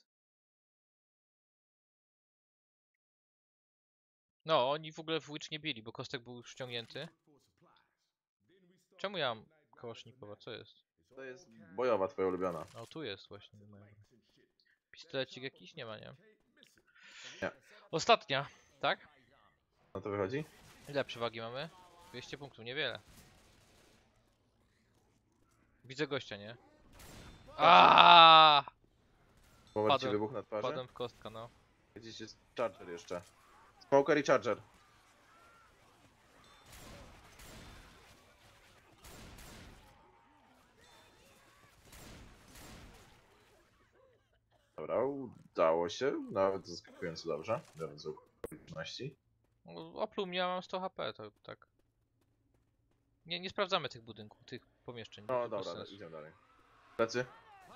No, oni w ogóle w Witch nie bili, bo kostek był już ściągnięty. Czemu ja mam kałasznikowa? Co jest? To jest bojowa twoja ulubiona. O, tu jest właśnie. Pistolecik jakiś? Nie ma, nie? Nie. Ostatnia, tak? No to wychodzi? Ile przewagi mamy? dwieście punktów, niewiele. Widzę gościa, nie? Aaaa! Powiedz ci Padłem. wybuch na twarzy? Padłem w kostka, no. Gdzieś jest Charger jeszcze. Smoker i Charger. Dobra, udało się, nawet zaskakująco dobrze, biorąc do okoliczności. No, opluł mnie, a mam sto H P, to tak. Nie, nie sprawdzamy tych budynków, tych pomieszczeń. bo No to bez dobra, sensu. idziemy dalej. Plecy.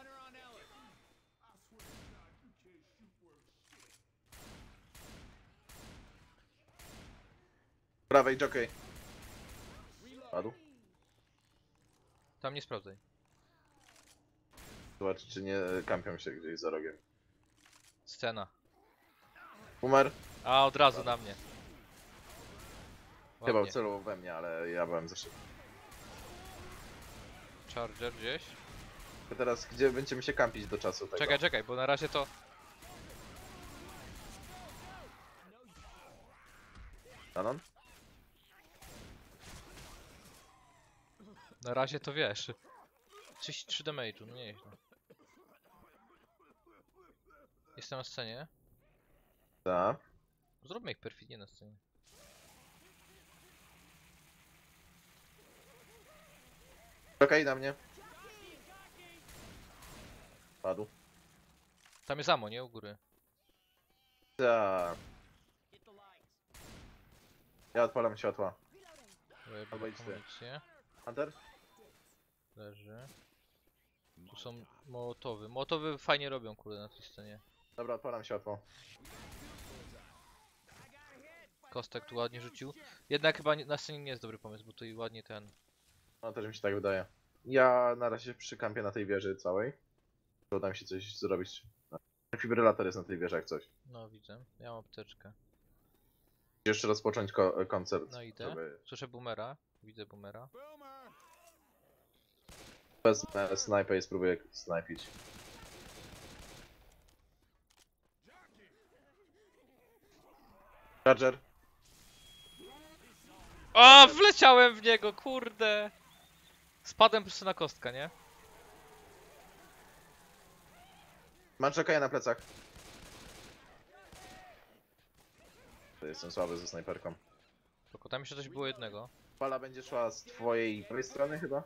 Prawej, jockey. Padł. Tam nie sprawdzaj. Zobacz, czy nie kampią się gdzieś za rogiem. Scena. Umer. A, od razu na mnie. Chyba Ładnie. celował we mnie, ale ja byłem za szybki. Charger gdzieś. To teraz gdzie będziemy się kampić do czasu tego? Czekaj, czekaj, bo na razie to... Danon? Na razie to wiesz. trzydzieści trzy damage'u, no nieźle. Jestem na scenie. Tak. Zróbmy ich perfidnie na scenie. Czekaj na mnie. Padł. Tam jest ammo, nie? U góry. Tak. Ja odpalam światła. Łyb, Albo idź ty. amunicję. Hunter? Leży. Tu są mołotowy. Mołotowy fajnie robią, kurde, na tej scenie. Dobra, odpalam światło. Kostek tu ładnie rzucił. Jednak chyba nie, na scenie nie jest dobry pomysł, bo tu i ładnie ten... No też mi się tak wydaje. Ja na razie przy kampie na tej wieży całej. Uda mi się coś zrobić. Defibrylator jest na tej wieży jak coś. No widzę. Ja mam apteczkę. Jeszcze rozpocząć ko koncert. No idę. Żeby Słyszę boomera. Widzę boomera. wezmę snajpę i spróbuję snajpić. Charger. O, wleciałem w niego, kurde! Spadłem po prostu na kostkę, nie? Mam czekaj na plecach. To jestem słaby ze snajperką. Tylko tam jeszcze coś było jednego. Fala będzie szła z twojej prawej strony chyba?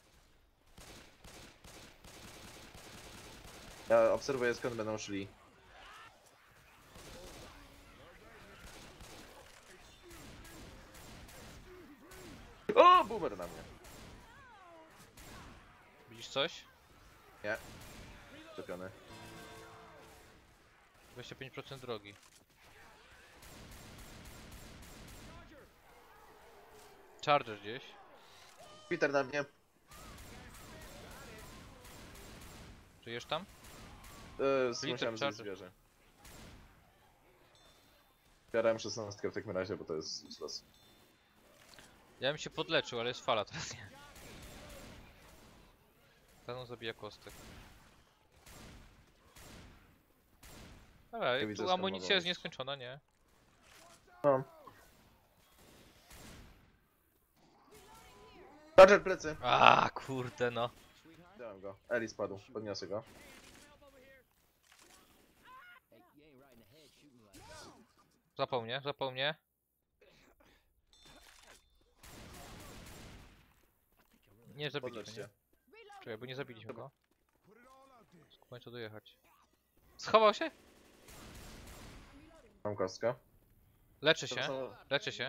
Ja obserwuję skąd będą szli. O, boomer na mnie. Widzisz coś? Nie. Szczepiony. dwadzieścia pięć procent drogi. Charger gdzieś. Peter na mnie. Żyjesz tam? Yy, Peter, musiałem zjeść Charger. zwierzę. Biorę szesnastkę w takim razie, bo to jest useless. Ja bym się podleczył, ale jest fala teraz nie. Kanon zabija kostek. Ale Ja widzę, tu skąd amunicja mogą jest być. nieskończona, nie? No. Charger plecy. A kurde no. Wziąłem go. Eli spadł. Podniosę go. Zapał mnie, zapał mnie. Nie zabiliśmy, Podlecz nie? się. Czekaj, bo nie zabiliśmy go. Skupaj co dojechać. Schował się? Mam kostkę. Leczy To się, są- leczy się.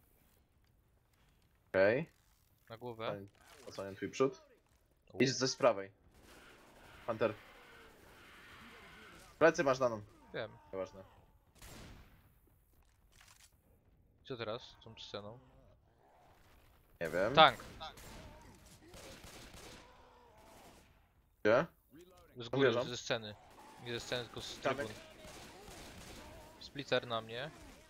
Okej. Na głowę. Okay. Odsłaniam twój przód. Idź coś z prawej. Hunter. Plecy masz daną. Wiem. Nieważne. Co teraz z tą sceną? Nie wiem. Tank! Gdzie? Z góry, Odbieram. ze sceny. Nie ze sceny, tylko z Kamek. trybun. Splitter na mnie.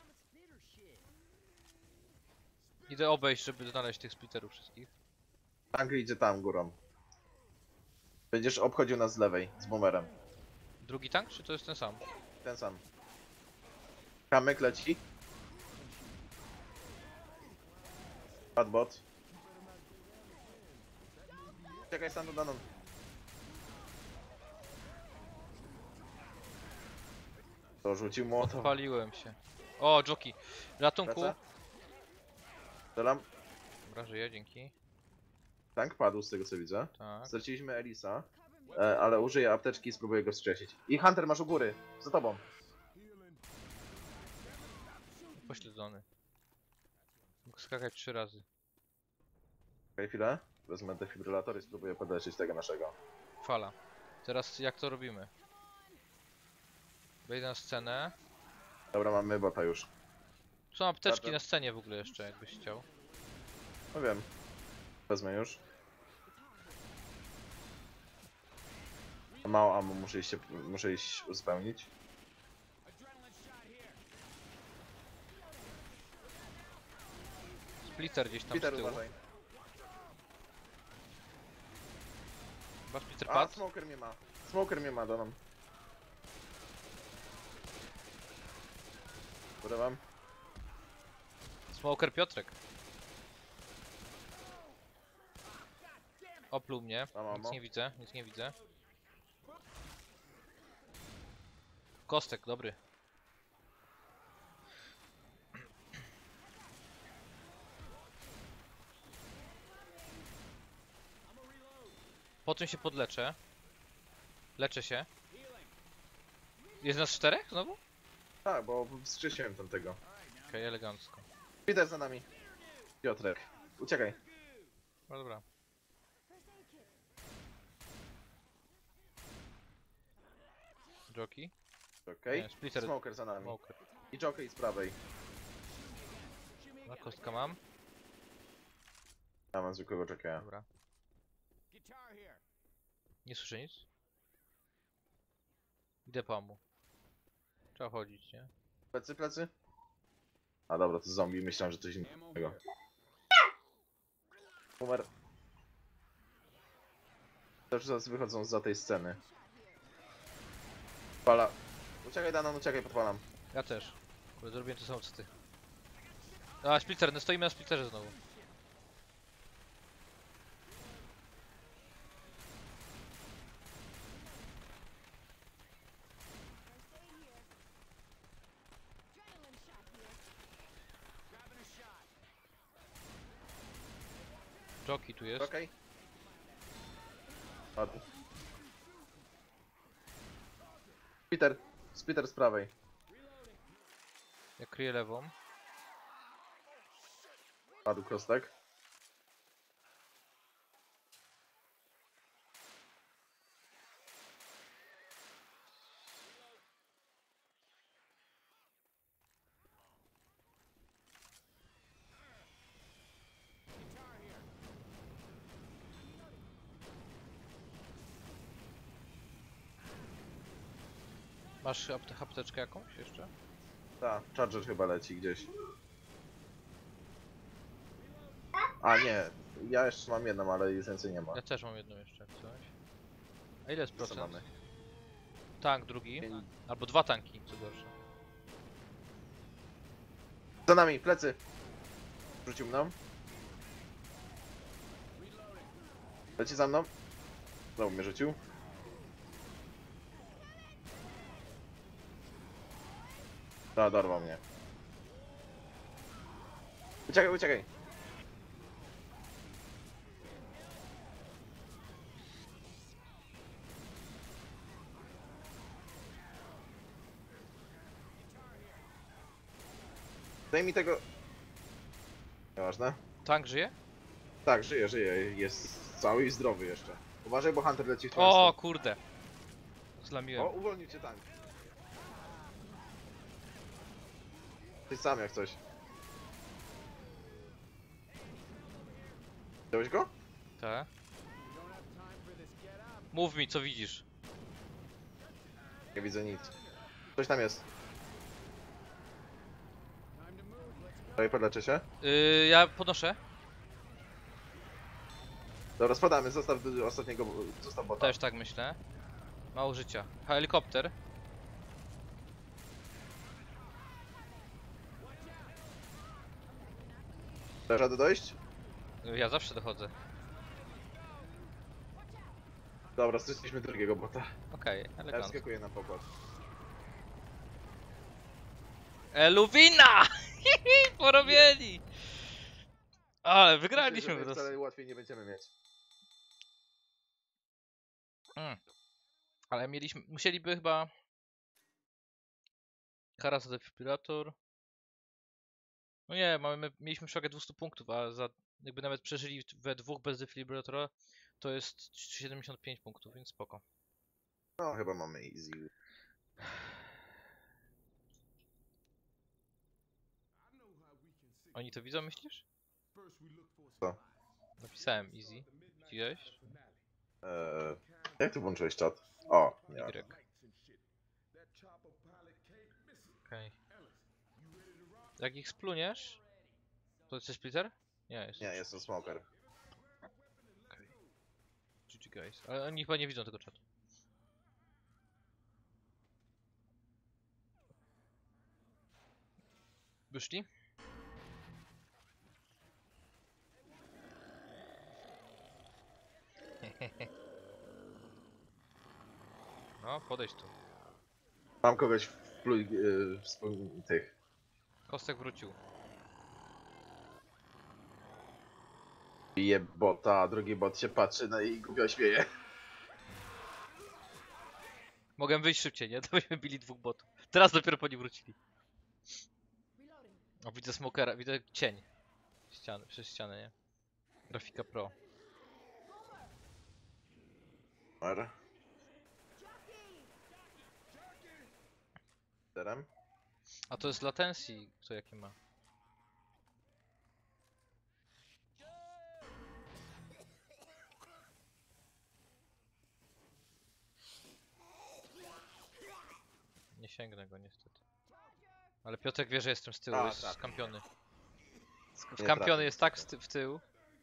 Idę obejść, żeby znaleźć tych splitterów wszystkich. Tank idzie tam górą. Będziesz obchodził nas z lewej, z boomerem. Drugi tank, czy to jest ten sam? Ten sam. Kamyk leci. Padbot. Czekaj, stan do daną. To rzucił młotow. Odpaliłem się. O, jockey! Ratunku! Wraca. Strzelam. Dobra, żyję, dzięki. Tank padł z tego co widzę. Tak. Straciliśmy Elisa. E, ale użyję apteczki i spróbuję go wskrzesić. I Hunter masz u góry, za tobą. Pośledzony. Mógł skakać trzy razy. Okej, chwilę. Wezmę defibrylator i spróbuję podleczyć tego naszego. Fala. Teraz jak to robimy? Wejdę na scenę. Dobra, mamy bota już. Są apteczki Dobra. na scenie w ogóle jeszcze, jakbyś chciał. No wiem. Wezmę już. Mało ammo muszę iść, się, muszę iść uzupełnić. Splitter gdzieś tam Peter, z tyłu. uważaj. Chyba Splitter A, padł? smoker mnie ma. Smoker mnie ma, Danon. Podawam. Smoker Piotrek. Opluł mnie. Mam Nic ammo. nie widzę, nic nie widzę. Kostek, dobry. Po czym się podleczę? Leczę się. Jest nas czterech znowu? Tak, bo wskrzesiłem tamtego. Okej, okay, elegancko. Peter za nami. Piotrek. Uciekaj. No dobra. Jockey? Okej. Nie, Splitter. Smoker za nami. Smoker. I jockey z prawej. Na kostka mam. Ja mam zwykłego jockeya. Dobra. Nie słyszę nic. Idę po mu. Trzeba chodzić, nie? Plecy, plecy. A dobra, to zombie. Myślałem, że coś innego. Numer. To już wychodzą za tej sceny. Pala. Uciekaj, Danon, uciekaj, podpalam. Ja też. Kurde, zrobiłem to samo co ty. A, splitter, no stoimy na splitterze znowu. Jockey tu jest. Okej. Padł. Peter. Z Peter z prawej. Ja kryję lewą. Padł kostek. Masz apte apteczkę jakąś jeszcze? Tak, Charger chyba leci gdzieś. A nie, ja jeszcze mam jedną, ale już więcej nie ma. Ja też mam jedną jeszcze, jak coś. A ile jest Co procent? mamy? Tank drugi. Pięć- Albo dwa tanki, co gorsze. Za nami, plecy! Rzucił mną. Leci za mną. Znowu mnie rzucił. Da, dorwał mnie. Uciekaj, uciekaj! Daj mi tego... Nieważne. Tank żyje? Tak, żyje, żyje. Jest cały i zdrowy jeszcze. Uważaj, bo Hunter leci w twoją O stronę. kurde! Zlamiłem. O, uwolnił cię tank. Ty sam jak coś. Wziąłeś go? Te. Mów mi, co widzisz. Nie widzę nic. Coś tam jest. Daj, podleczę się. Yy, ja podnoszę. Dobra, spadamy, zostaw do ostatniego, zostaw bota. Też tak myślę. Mało życia. Helikopter. Dasz radę dojść? Yy, Ja zawsze dochodzę. Dobra, straciliśmy drugiego bota. Okej, Ja elegancko. wskakuję na pokład. Eluwina! Porobieni! Ale Myślę, wygraliśmy że po my prostu. wcale łatwiej nie będziemy mieć. Mm. Ale mieliśmy, musieliby chyba... Karasa defibrylator. No nie, mamy, mieliśmy przewagę dwieście punktów, a za, jakby nawet przeżyli we dwóch bez defibrylatora, to jest siedemdziesiąt pięć punktów, więc spoko. No, chyba mamy easy. Oni to widzą, myślisz? Co? Napisałem easy. Widziałeś? Eee, jak ty włączyłeś czat? O, nie. Y. Okej. Jak ich spluniesz? To jesteś splitter? Nie, jest. Nie, jestem smoker. G G guys. Ale oni chyba nie widzą tego czatu. Wyszli? No, podejdź tu. Mam kogoś w pluj, yy, wspom- tych. Kostek wrócił. Bije bota, a drugi bot się patrzy no i głupio śmieje. Mogłem wyjść szybciej, nie? To byśmy bili dwóch botów. Teraz dopiero po nim wrócili. O, widzę smokera, widzę cień. Ściany, przez ścianę, nie? Grafika pro. R. Terem? A to jest latencji, kto jakie ma. Nie sięgnę go niestety. Ale Piotrek wie, że jestem z tyłu, A, jest tak. skampiony. Sk- Nie Skampiony trafię. jest tak w, ty w tył.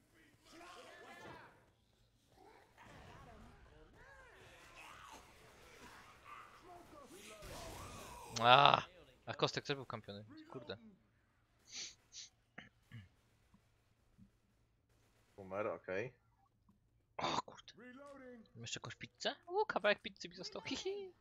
A, a Kostek też był kampiony. Kurde. Boomer, okej. O kurde. Mam jeszcze jakąś pizzę? O, kawałek pizzy mi został. Hihi.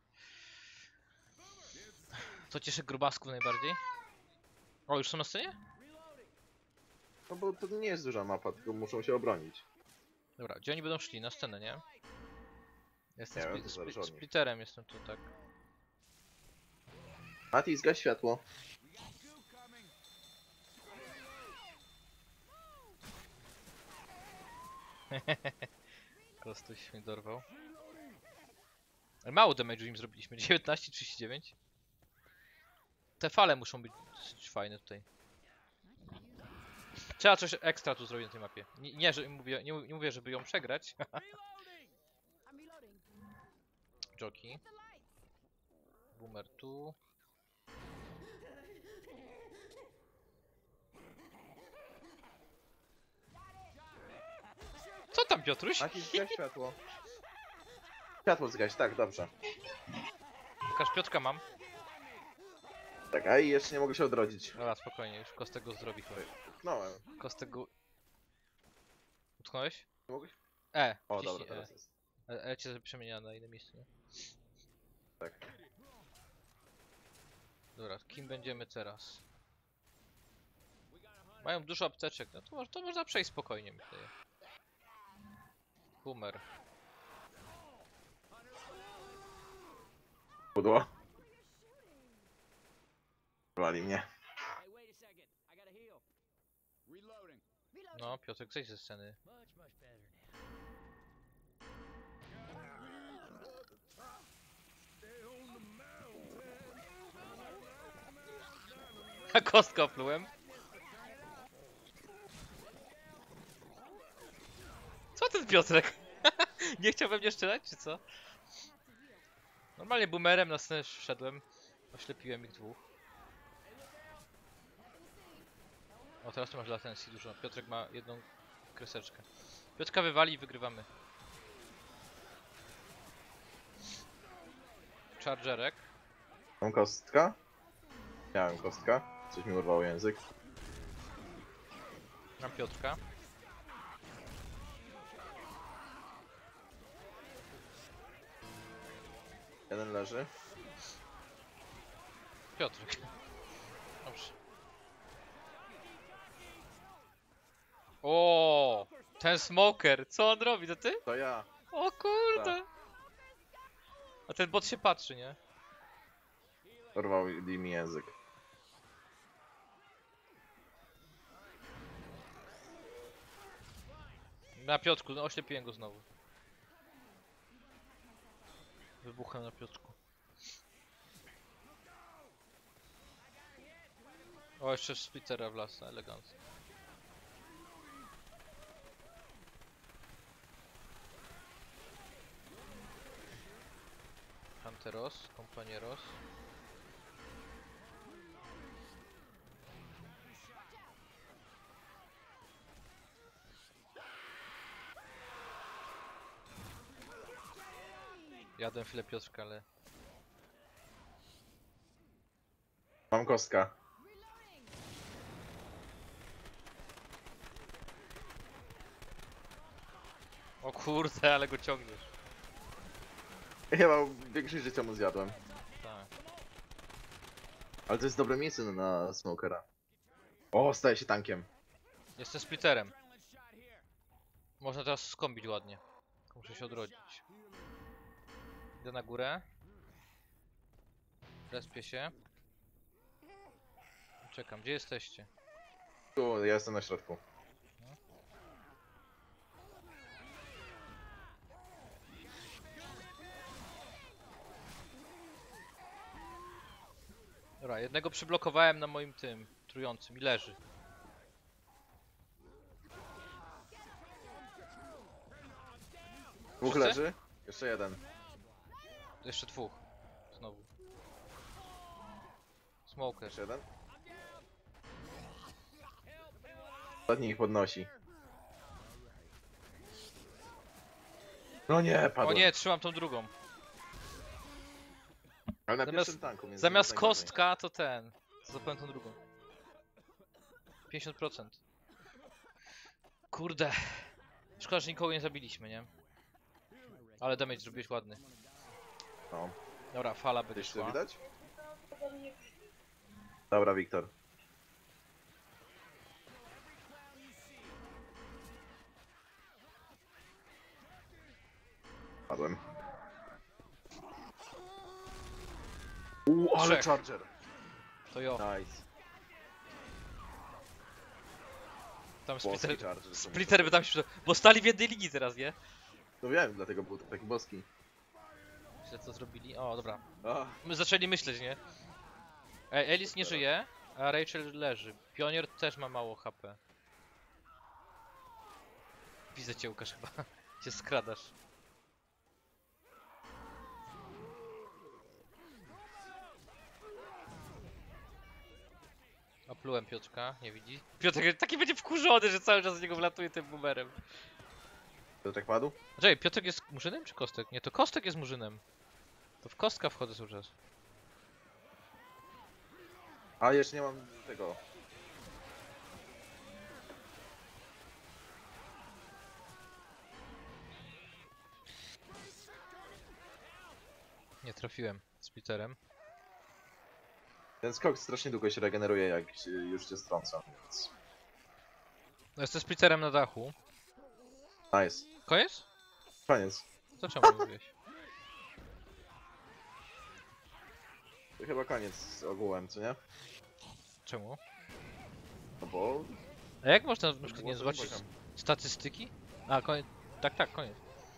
Co cieszy grubasków najbardziej? O, już są na scenie? No bo to nie jest duża mapa, tylko muszą się obronić. Dobra, gdzie oni będą szli? Na scenę, nie? Jestem Nie wiem, spli to zależy spli od nich. splitterem, jestem tu, tak. Mati, zgaś światło. Kostuś mnie dorwał. Ale mało damage'u im zrobiliśmy, dziewiętnaście trzydzieści dziewięć. Te fale muszą być dosyć fajne tutaj. Trzeba coś ekstra tu zrobić na tej mapie. Nie, nie, że mówię, nie, nie mówię, żeby ją przegrać. Joki. Boomer tu. Co tam, Piotruś? Mati, zgaś światło. Światło zgaś, tak, dobrze. Pokaż, Piotrka mam. Tak, a i jeszcze nie mogę się odrodzić. Dobra, spokojnie, już Kostek go zrobi chyba. Utknąłem. Kostek go... Utknąłeś? Nie mogę? E, O, wciśnij dobra, teraz E. jest. E, e cię przemienia na inne miejsce, nie? Tak. Dobra, kim będziemy teraz? Mają dużo apteczek, no to, mo- to można przejść spokojnie, myślę. Boomer. Pudło. Wali mnie. Hey, wait a second. I gotta heal. Reloading. No, Piotrek, zejdź ze sceny. Much, much better now. A kostkę oplułem. Co ten Piotrek? Nie chciał we mnie strzelać, czy co? Normalnie boomerem na scenę wszedłem. Oślepiłem ich dwóch. O, teraz tu masz latencji dużo. Piotrek ma jedną kreseczkę. Piotrka wywali i wygrywamy. Chargerek. Mam kostka? Miałem kostka. Coś mi urwało język. Mam Piotrka. Jeden leży. Piotrek. Dobrze. O, ten smoker. Co on robi? To ty? To ja. O kurde. A ten bot się patrzy, nie? Porwał mi język. Na Piotrku, no oślepiłem go znowu. Wybuchem na Piotrku. O, jeszcze splittera w las, elegancko. Hunteros, Companieros. Jadłem chwilę Piotrka, ale... Mam kostka. O kurde, ale go ciągniesz. Chyba większość życia mu zjadłem. Tak. Ale to jest dobre miejsce na smokera. O, staje się tankiem. Jestem splitterem. Można teraz skombić ładnie. Muszę się odrodzić. Idę na górę. Respię się. Czekam, gdzie jesteście? Tu, ja jestem na środku. Dobra, jednego przyblokowałem na moim tym trującym i leży. Dwóch Wszyscy? leży? Jeszcze jeden. Jeszcze dwóch. Znowu. Smoker. Jeszcze jeden. Ostatni ich podnosi. No nie, O padłem. nie, trzymam tą drugą. Ale na Zamiast- pierwszym tanku. Więc Zamiast jest najgorzej. kostka to ten. To zapewne tą drugą. pięćdziesiąt procent. Kurde. Szkoda, że nikogo nie zabiliśmy, nie? Ale damage zrobiłeś ładny. No. Dobra, fala będzie Gdzieś to szła. widać? Dobra, Wiktor. Padłem. Uuu, ale Trzech. charger. To jo. Nice. Tam Boski splitter. charger. Splitter by tam się przydał. Bo stali w jednej linii teraz, nie? No wiem, dlatego był taki boski. Źle co zrobili. O, dobra. Ach, My zaczęli myśleć, nie? Ej, Elis nie żyje, a Rachel leży. Pionier też ma mało H P. Widzę cię, Łukasz, chyba. Cię skradasz. Oplułem Piotrka, nie widzi? Piotrek taki będzie wkurzony, że cały czas z niego wlatuje tym boomerem. Piotrek padł? Czekaj, Piotrek jest murzynem czy Kostek? Nie, to Kostek jest murzynem. To w Kostka wchodzę cały czas. A jeszcze nie mam tego. Nie trafiłem z Peterem. Ten skok strasznie długo się regeneruje, jak się, już cię strąca, więc... No jestem z Peterem na dachu. Nice. Koniec? Koniec. To czemu mówiłeś? To chyba koniec z ogółem, co nie? Czemu? No bo... A jak można na przykład było nie ten zobaczyć poziom. statystyki? A, koniec. Tak, tak, koniec.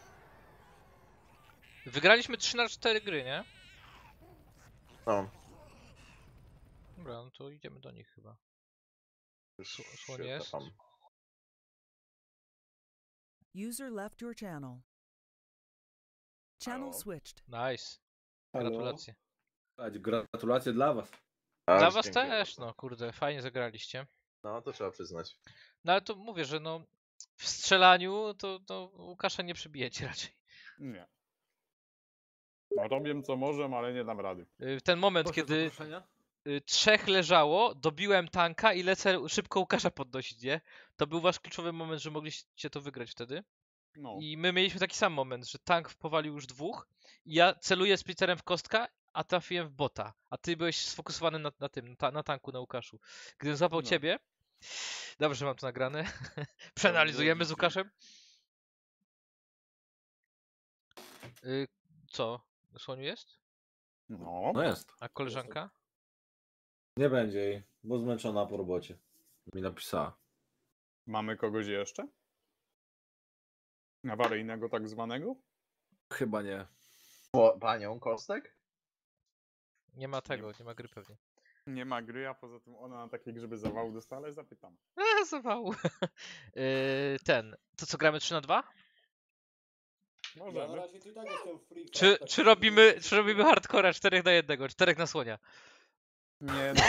Wygraliśmy trzy na cztery gry, nie? No. Dobra, no to idziemy do nich chyba. Już Sło- słoń się jest? tepam. User left your channel. Channel Halo? switched. Nice. Halo? Gratulacje. A, Gratulacje dla was. A, Dla już was dziękuję też, bardzo. no kurde, fajnie zagraliście. No, to trzeba przyznać. No ale to mówię, że no w strzelaniu to, to Łukasza nie przebijecie raczej. Nie. No robię co możę, ale nie dam rady. Y, Ten moment, Proszę kiedy zaproszenia. y, trzech leżało, dobiłem tanka i lecę szybko Łukasza podnosić, nie? To był wasz kluczowy moment, że mogliście to wygrać wtedy. No. I my mieliśmy taki sam moment, że tank powalił już dwóch i ja celuję splitterem w kostka, a trafiłem w bota. A ty byłeś sfokusowany na, na tym, na, ta, na tanku, na Łukaszu. Gdybym złapał No. ciebie... Dobrze, że mam to nagrane. Przeanalizujemy z Łukaszem. Y, co? Słoniu jest? No. No jest. A koleżanka? Nie będzie jej, bo zmęczona po robocie. Mi napisała. Mamy kogoś jeszcze? Awaryjnego tak zwanego? Chyba nie. Po, panią Kostek? Nie ma tego, nie ma gry pewnie. Nie ma gry, a poza tym ona na takie grzyby zawału dostała, ale zapytam. Eee, zawału. Yy, ten. To co, gramy trzy na dwa? Ja na Możemy. razie tu i tak jestem free. Czy, tak, czy tak, robimy, tak, czy robimy hardcora czterech na jednego, czterech na słonia? Nie no.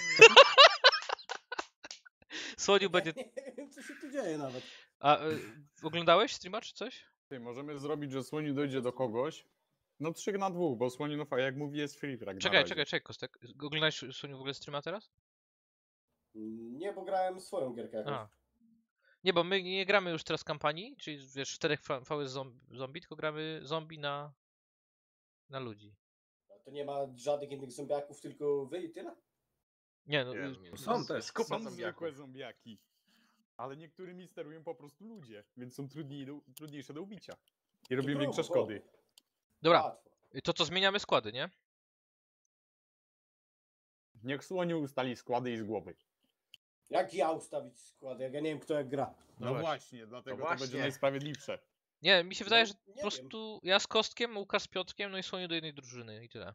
Słoniu będzie... Nie wiem, co się tu dzieje nawet. A, y, oglądałeś streama czy coś? Ty, możemy zrobić, że Słoniu dojdzie do kogoś. No trzy na dwóch, bo Słoniu, no fa- jak mówi, jest free frag na Czekaj, razie. czekaj, czekaj, Kostek. Oglądałeś Słoniu w ogóle streama teraz? Nie, bo grałem swoją gierkę jakąś. A. Nie, bo my nie gramy już teraz kampanii, czyli wiesz, czterech fa- V S zomb- zombie, tylko gramy zombie na... na ludzi. A to nie ma żadnych innych zombiaków, tylko wy i tyle? Nie, no... Nie, y, nie, Są jest- też. jest kupa Są zombiaków. zwykłe zombiaki. Ale niektórymi sterują po prostu ludzie, więc są trudniej do, trudniejsze do ubicia. I robią To większe grubo, szkody. Dobra, Łatwo. y, to co, zmieniamy składy, nie? Niech Słoniu ustali składy i z głowy. Jak ja ustawić skład, jak ja nie wiem, kto jak gra. No, właśnie. właśnie, dlatego No to właśnie. będzie najsprawiedliwsze. Nie, mi się wydaje, No, że nie po prostu ja z Kostkiem, Łukasz z Piotrkiem, no i Słoniu do jednej drużyny i tyle.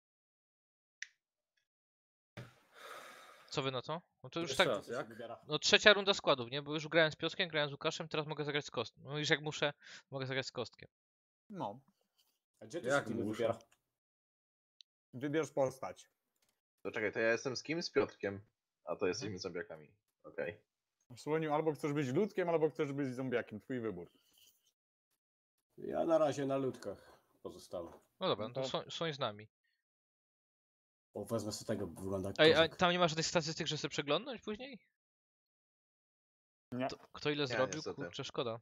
Co wy na to? No to już Jeszcze tak... raz. Co się jak? wybiera? No trzecia runda składów, nie? Bo już grałem z Piotrkiem, grałem z Łukaszem, teraz mogę zagrać z Kostkiem. No już jak muszę, mogę zagrać z Kostkiem. No, A gdzie to Jak się teamy muszę? wybiera? wybierz postać. To czekaj, to ja jestem z kim? Z Piotrkiem. A to jesteśmy Mhm. zombiakami. Okej. Słoniu, albo chcesz być ludkiem, albo chcesz być zombiakiem. Twój wybór. Ja na razie na ludkach pozostanę. No dobra, no No to to- są, są z nami. O, wezmę sobie tego, bo wygląda jak Ej, a kozak. tam nie ma żadnych statystyk, że sobie przeglądnąć później? Nie. Kto, kto ile Nie, zrobił? niestety. Kurczę, szkoda.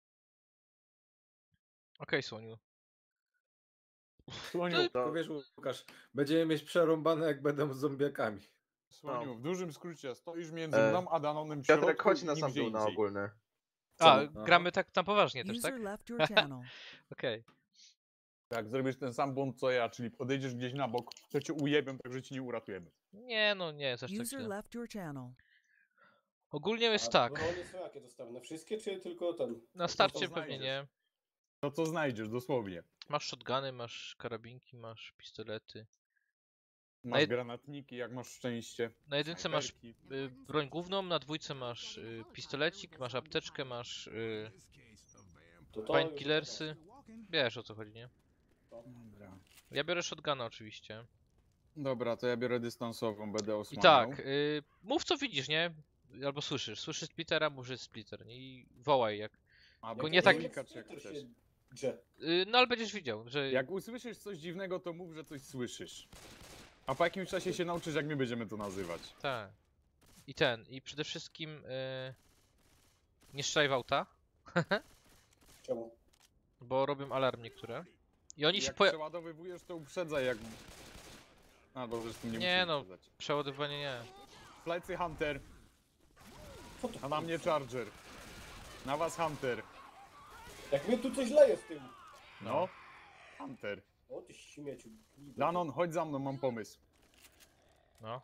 Okej, Słoniu. Słoniu, To- Tylko wiesz, Łukasz, będziemy mieć przerąbane, jak będą z zombiakami. Słoniu, w dużym skrócie, stoisz między E, mną a Danonem w Piotrek, środku chodź i na sam nigdzie dół na indziej. ogólny. A, Aha. gramy tak na poważnie też, tak? User left your channel. Okej. Jak zrobisz ten sam błąd co ja, czyli podejdziesz gdzieś na bok, to cię ujebią, tak że ci nie uratujemy. Nie, no nie, jest aż tak User źle. left your channel. Ogólnie jest A tak. broni są jakie dostępne? Wszystkie, czy tylko ten? Na to starcie pewnie znajdziesz. nie. To co znajdziesz, dosłownie. Masz shotguny, masz karabinki, masz pistolety. Masz jed- granatniki, jak masz szczęście. Na jedynce masz snajperki. y, broń główną, na dwójce masz y, pistolecik, masz apteczkę, masz y, To to painkillersy. Wiesz o co chodzi, nie? Dobra. Ja biorę shotguna oczywiście. Dobra, to ja biorę dystansową, będę I osłaniał. tak, y, mów co widzisz, nie? Albo słyszysz. Słyszysz splittera, mów, że jest splitter, nie? I wołaj jak. Albo nie tak- dwójka, czy jak chcesz. Gdzie? Y, no ale będziesz widział, że. Jak usłyszysz coś dziwnego, to mów, że coś słyszysz. A po jakimś czasie się nauczysz, jak my będziemy to nazywać. Tak. I ten, i przede wszystkim y, nie strzelaj w auta, Czemu? bo robią alarm niektóre. I oni się Jak poja... przeładowywujesz, to uprzedzaj, jak... Albo zresztą nie, Nie musisz no. uprzedzać. Przeładowanie nie. Plecy Hunter, Co to a na mnie Charger. Na was Hunter. Jak mnie tu coś leje z tym. No. Hunter. O ty śmieciu. Danon, chodź za mną, mam pomysł. No.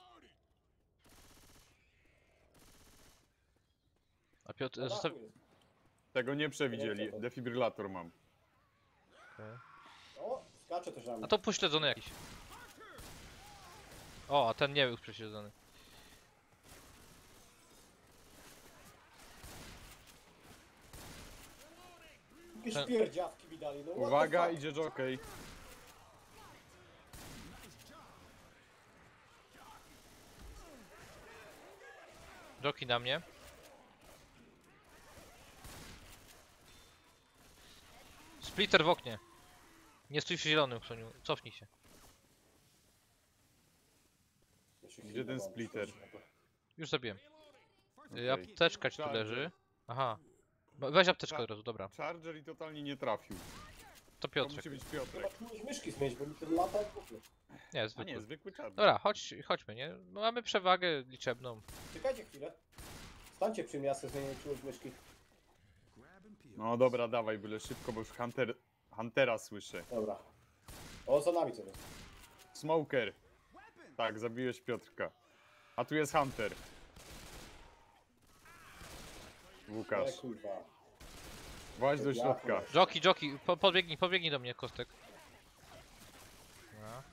A Piotr, Na zostaw... dachu jest. Tego nie przewidzieli. Nie, co to? Defibrylator mam. O, skacze też na mnie. A to pośledzony jakiś. O, a ten nie był prześledzony. Jakieś ten- pierdziawki mi dali, no what the Uwaga, fuck? idzie jockey. Joki na mnie. Splitter w oknie. Nie stój przy zielonym, Ksoniu. Cofnij się. Ja się Gdzie chwilę ten mam, splitter? proszę. Już zabiłem. Okej. Okay. Apteczka ci tu Charger. leży. Aha. No, weź apteczkę od razu, dobra. Charger i totalnie nie trafił. To To Piotrek. musi być Chyba Piotrek. czułeś myszki zmienić, bo mi ten lata jak kupię. Nie, A nie, zwykły. zwykły Charger. Dobra, chodź, chodźmy, nie? No, mamy przewagę liczebną. Czekajcie chwilę. Stańcie przy mnie, ja sobie zmienię czułość myszki. No dobra, dawaj, byle szybko, bo już Hunter... Huntera słyszę. Dobra. O, za nami teraz. Smoker. Tak, zabiłeś Piotrka. A tu jest Hunter. Łukasz. E, kurwa. Właź do środka. Joki, joki, po, podbiegnij, podbiegnij do mnie, Kostek. Dobra.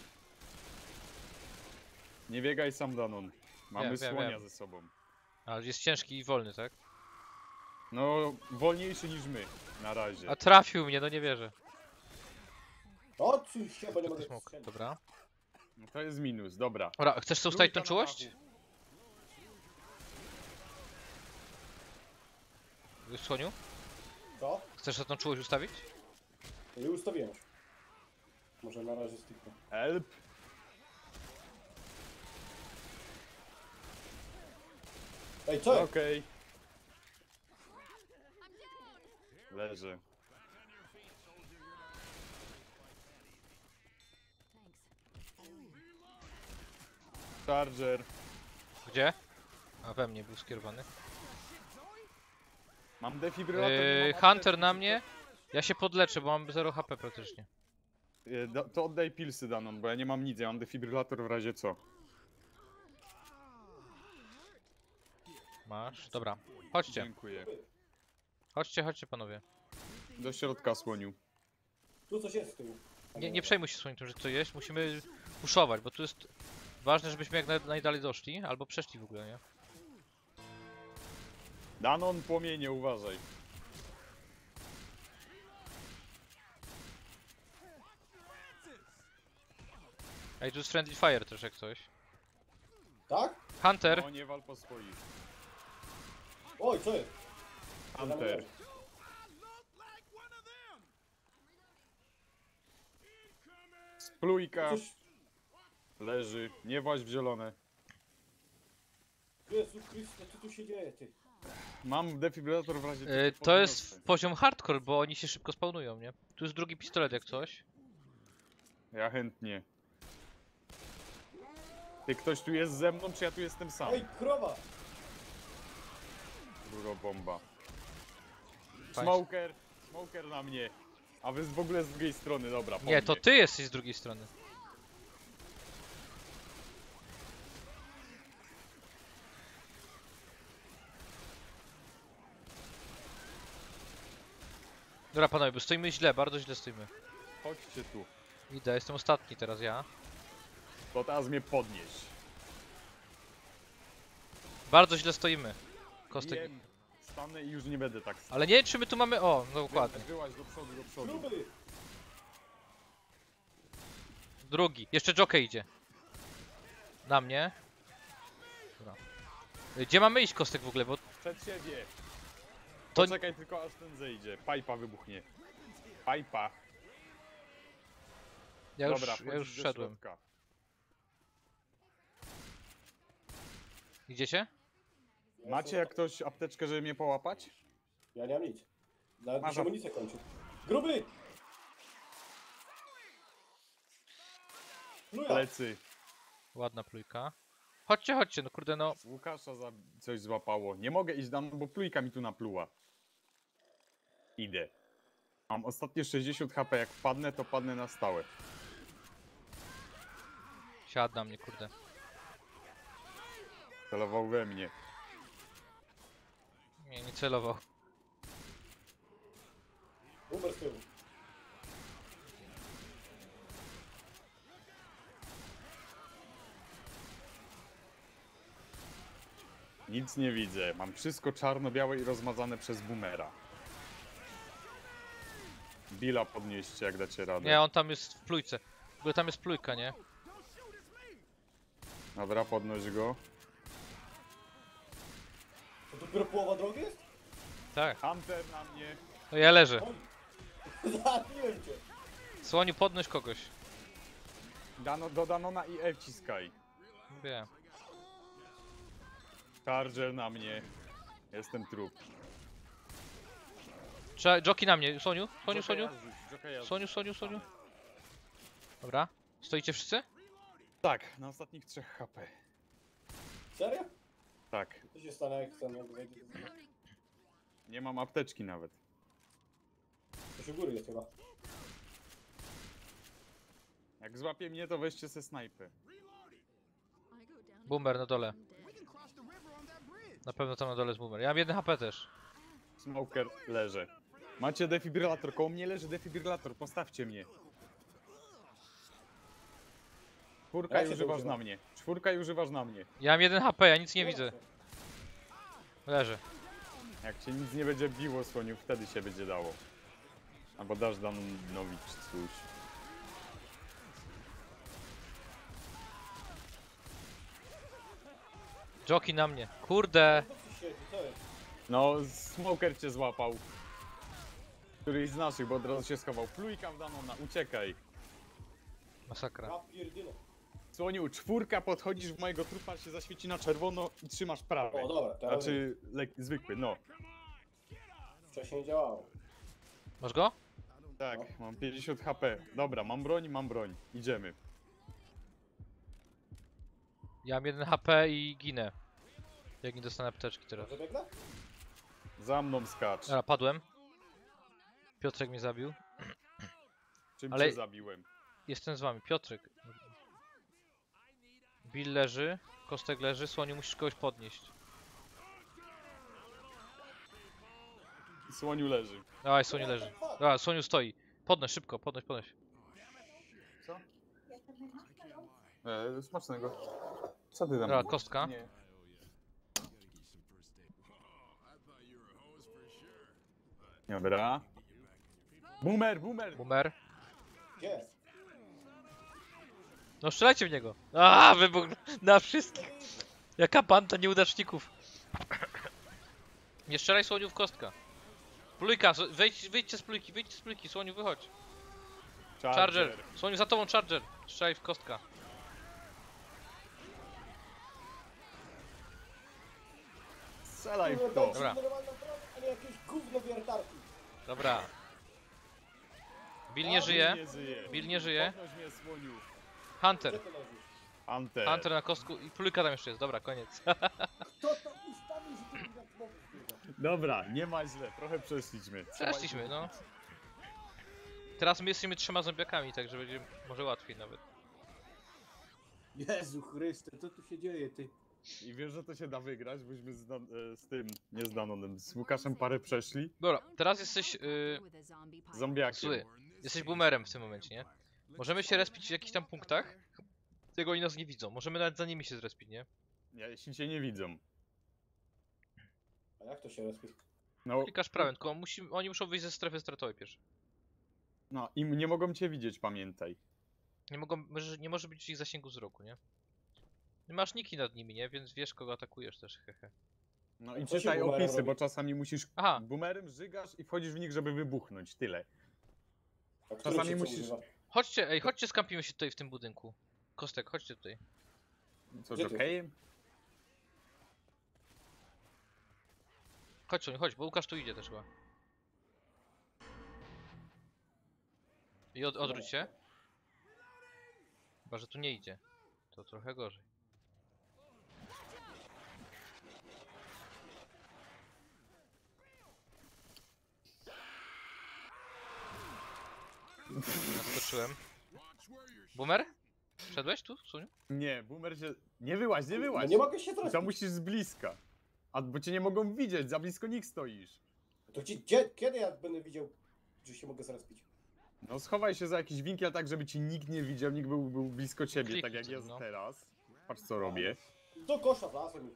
Nie biegaj sam, Danon. Mamy Wiem, wiem, słonia wiem. ze sobą. Ale jest ciężki i wolny, tak? No, wolniejszy niż my. Na razie. A trafił mnie, no nie wierzę. Odsuń się, bo nie mogę Smok, strzelić. dobra. No to jest minus, dobra. Dobra, chcesz sobie ustawić tą Trójka na czułość? dachu. Słoniu? Co? Chcesz sobie tą czułość ustawić? Nie ustawiłem już. Może na razie stiknę. Help. Ej, co? jest? Okej. Leży. Charger. Gdzie? A we mnie był skierowany. Mam defibrylator. nie Yy, mam Hunter apteczki, na czy mnie. Ja się podleczę, bo mam zero H P praktycznie. To, Yy, da- to oddaj pilsy, Danon, bo ja nie mam nic. Ja mam defibrylator w razie co. Masz? Dobra. Chodźcie. Dziękuję. Chodźcie, chodźcie panowie. Do środka, słoniu. Tu coś jest z tyłu. Nie, nie przejmuj się swoim tym, że co jest. Musimy puszować, bo tu jest ważne, żebyśmy jak naj- najdalej doszli, albo przeszli w ogóle, nie? Danon, płomienie, uważaj. Ej, tu jest Friendly Fire też jak coś. Tak? Hunter! No, nie wal po swoich. Oj, co jest? Hunter. Splójka. Coś... Leży. Nie właź w zielone. Jezu Chryste, co tu się dzieje, ty? Mam defibrylator w razie Yy, czego to jest podniosę. poziom hardcore, bo oni się szybko spawnują, nie? Tu jest drugi pistolet jak coś. Ja chętnie. Ty, ktoś tu jest ze mną, czy ja tu jestem sam? Ej, krowa! Rurobomba. Fajnie. Smoker. Smoker na mnie. A wy z- w ogóle z drugiej strony, dobra. po Nie, to mnie. ty jesteś z drugiej strony. Dobra panowie, bo stoimy źle, bardzo źle stoimy. Chodźcie tu. Idę, jestem ostatni teraz ja. To teraz mnie podnieś. Bardzo źle stoimy. Kostek. Wiem. Stanę i już nie będę tak stał. Ale nie wiem czy my tu mamy... O, no dokładnie. Wyłaź do przodu, do przodu. Gruby! Drugi. Jeszcze Jockey idzie. Na mnie. Dobra. Y, Gdzie mamy iść Kostek w ogóle, bo... Przed siebie. To- Poczekaj tylko aż ten zejdzie. Pajpa wybuchnie. Pajpa. Ja już, Dobra, ja już wchodzisz do wszedłem. środka. Idziecie? Macie jak ktoś apteczkę, żeby mnie połapać? Ja nie mam nic. Nawet Masz mi się ap- amunicja kończy. Gruby! No ja. Plecy. Ładna plujka. Chodźcie, chodźcie, no kurde no. Łukasza za coś złapało. Nie mogę iść tam, bo plujka mi tu napluła. Idę. Mam ostatnie sześćdziesiąt H P. Jak wpadnę, to padnę na stałe. Siadł na mnie, kurde. Celował we mnie. Nie, nie celował. Uber z tyłu. Nic nie widzę. Mam wszystko czarno-białe i rozmazane przez boomera. Billa podnieście, jak dacie radę. Nie, on tam jest w plujce. W ogóle tam jest plujka, nie? Dobra, podnoś go. To dopiero połowa drogi jest? Tak. Hunter na mnie. No ja leżę. Zabiłem cię. Słoniu, podnoś kogoś. Dano, do Danona i E wciskaj. Wiem. Charger na mnie. Jestem trup. Trzeba... Joki na mnie. Soniu, Soniu, Soniu. Jokeja rzuć, jokeja rzuć. Soniu, Soniu, Soniu. Dobra. Stoicie wszyscy? Tak, na ostatnich trzech H P. Serio? Tak. Co się stanie jak chcę, jak wejdę? Nie mam apteczki nawet. To się u góry jest chyba. Jak złapie mnie, to weźcie se snajpę. Boomer na dole. Na pewno tam na dole jest boomer. Ja mam jeden H P też. Smoker leży. Macie defibrylator, koło mnie leży defibrylator, postawcie mnie. Czwórka Ja i się używasz używam. na mnie. Czwórka i używasz na mnie. Ja mam jeden H P, ja nic nie widzę. Leży. Jak cię nic nie będzie biło, słoniu, wtedy się będzie dało. Albo dasz Danowicz coś. Joki na mnie. Kurde. Co tu siedzi? Co jest? No, smoker cię złapał. Któryś z naszych, bo od razu się schował. Plujka w Danona, uciekaj. Masakra. Ja pierdolę. Słoniu, czwórka, podchodzisz w mojego trupa, się zaświeci na czerwono i trzymasz prawy. O, dobra, teraz Znaczy, lek, zwykły, no. wcześniej nie działało. Masz go? Tak, mam pięćdziesiąt H P. Dobra, mam broń, mam broń. Idziemy. Ja mam jeden H P i ginę. Jak nie dostanę apteczki teraz. Może biegnę? Za mną skacz. Dobra, padłem. Piotrek mnie zabił. Czym ale- cię zabiłem? Jestem z wami. Piotrek. Bill leży. Kostek leży. Słoniu, musisz kogoś podnieść. Słoniu leży. Dawaj, Słoniu leży. Dobra, Słoniu stoi. Podnoś, szybko, podnoś, podnoś. Co? E, smacznego. Co ty tam? Dobra, kostka. Nie. Dobra. Boomer, boomer! Boomer. Gdzie? No strzelajcie w niego. A, wybuch na wszystkich. Jaka banda nieudaczników. Nie strzelaj, Słoniu, w kostka. Plujka, z- wejdź, wyjdźcie z plujki, wyjdźcie z plujki, Słoniu, wychodź. Charger. Słoniu, za tobą Charger. Strzelaj w kostka. Strzelaj w to! Dobra. Normalna broń, a nie jakieś gówno wiertarki. Dobra. Bill nie żyje. Nie żyje. Bill nie żyje. Podnoś mnie, Słoniu. Hunter. Gdzie ty leżysz? Hunter. Hunter na kostku i plujka tam jeszcze jest. Dobra, koniec. Kto to ustawił, że ty jak smoków biega? Dobra, nie ma źle, trochę przeszliśmy. Trzeba Przeszliśmy, ich- no. Teraz my jesteśmy trzema zombiakami, także będzie może łatwiej nawet. Jezu Chryste, co tu się dzieje, ty? I wiesz, że to się da wygrać, bośmy z, Dan- e, z tym, nie z Danonem, z Łukaszem parę przeszli. Dobra, teraz jesteś yy, Zombiakiem. zły. Jesteś boomerem w tym momencie, nie? Możemy się respić w jakichś tam punktach. Tego oni nas nie widzą. Możemy nawet za nimi się zrespić, nie? Ja, jeśli cię nie widzą. A jak to się respi? No, Klikasz prawym, tylko musi, oni muszą wyjść ze strefy stratowej pierwszy. no i nie mogą cię widzieć, pamiętaj. Nie mogą, może- nie może być w ich zasięgu wzroku, nie? Nie masz niki nad nimi, nie? Więc wiesz kogo atakujesz też, hehe. No i A co się czytaj boomerem opisy, robi? bo czasami musisz Aha. boomerem żygasz i wchodzisz w nich, żeby wybuchnąć, tyle. A który Czasami się co musisz- używa? Chodźcie, ej, chodźcie, skampimy się tutaj w tym budynku. Kostek, chodźcie tutaj. Co, Gdzie ty? jokejem? Chodź, Soniu, chodź, bo Łukasz tu idzie też chyba. I od, odwróć się. Chyba, że tu nie idzie. To trochę gorzej. Naskoczyłem. Boomer? Wszedłeś tu, Suniu? Nie, boomer się... Nie wyłaź, nie No wyłaź! nie mogę się To zrespić. musisz z bliska. A bo cię nie mogą widzieć, za blisko nikt stoisz. To gdzie, gdzie, kiedy ja będę widział, że się mogę zrespić? No schowaj się za jakiś winkiel tak, żeby ci nikt nie widział, nikt był, był blisko ciebie, Kliknij tak jak tym, jest no. teraz. Patrz co robię. Do kosza wlazłem.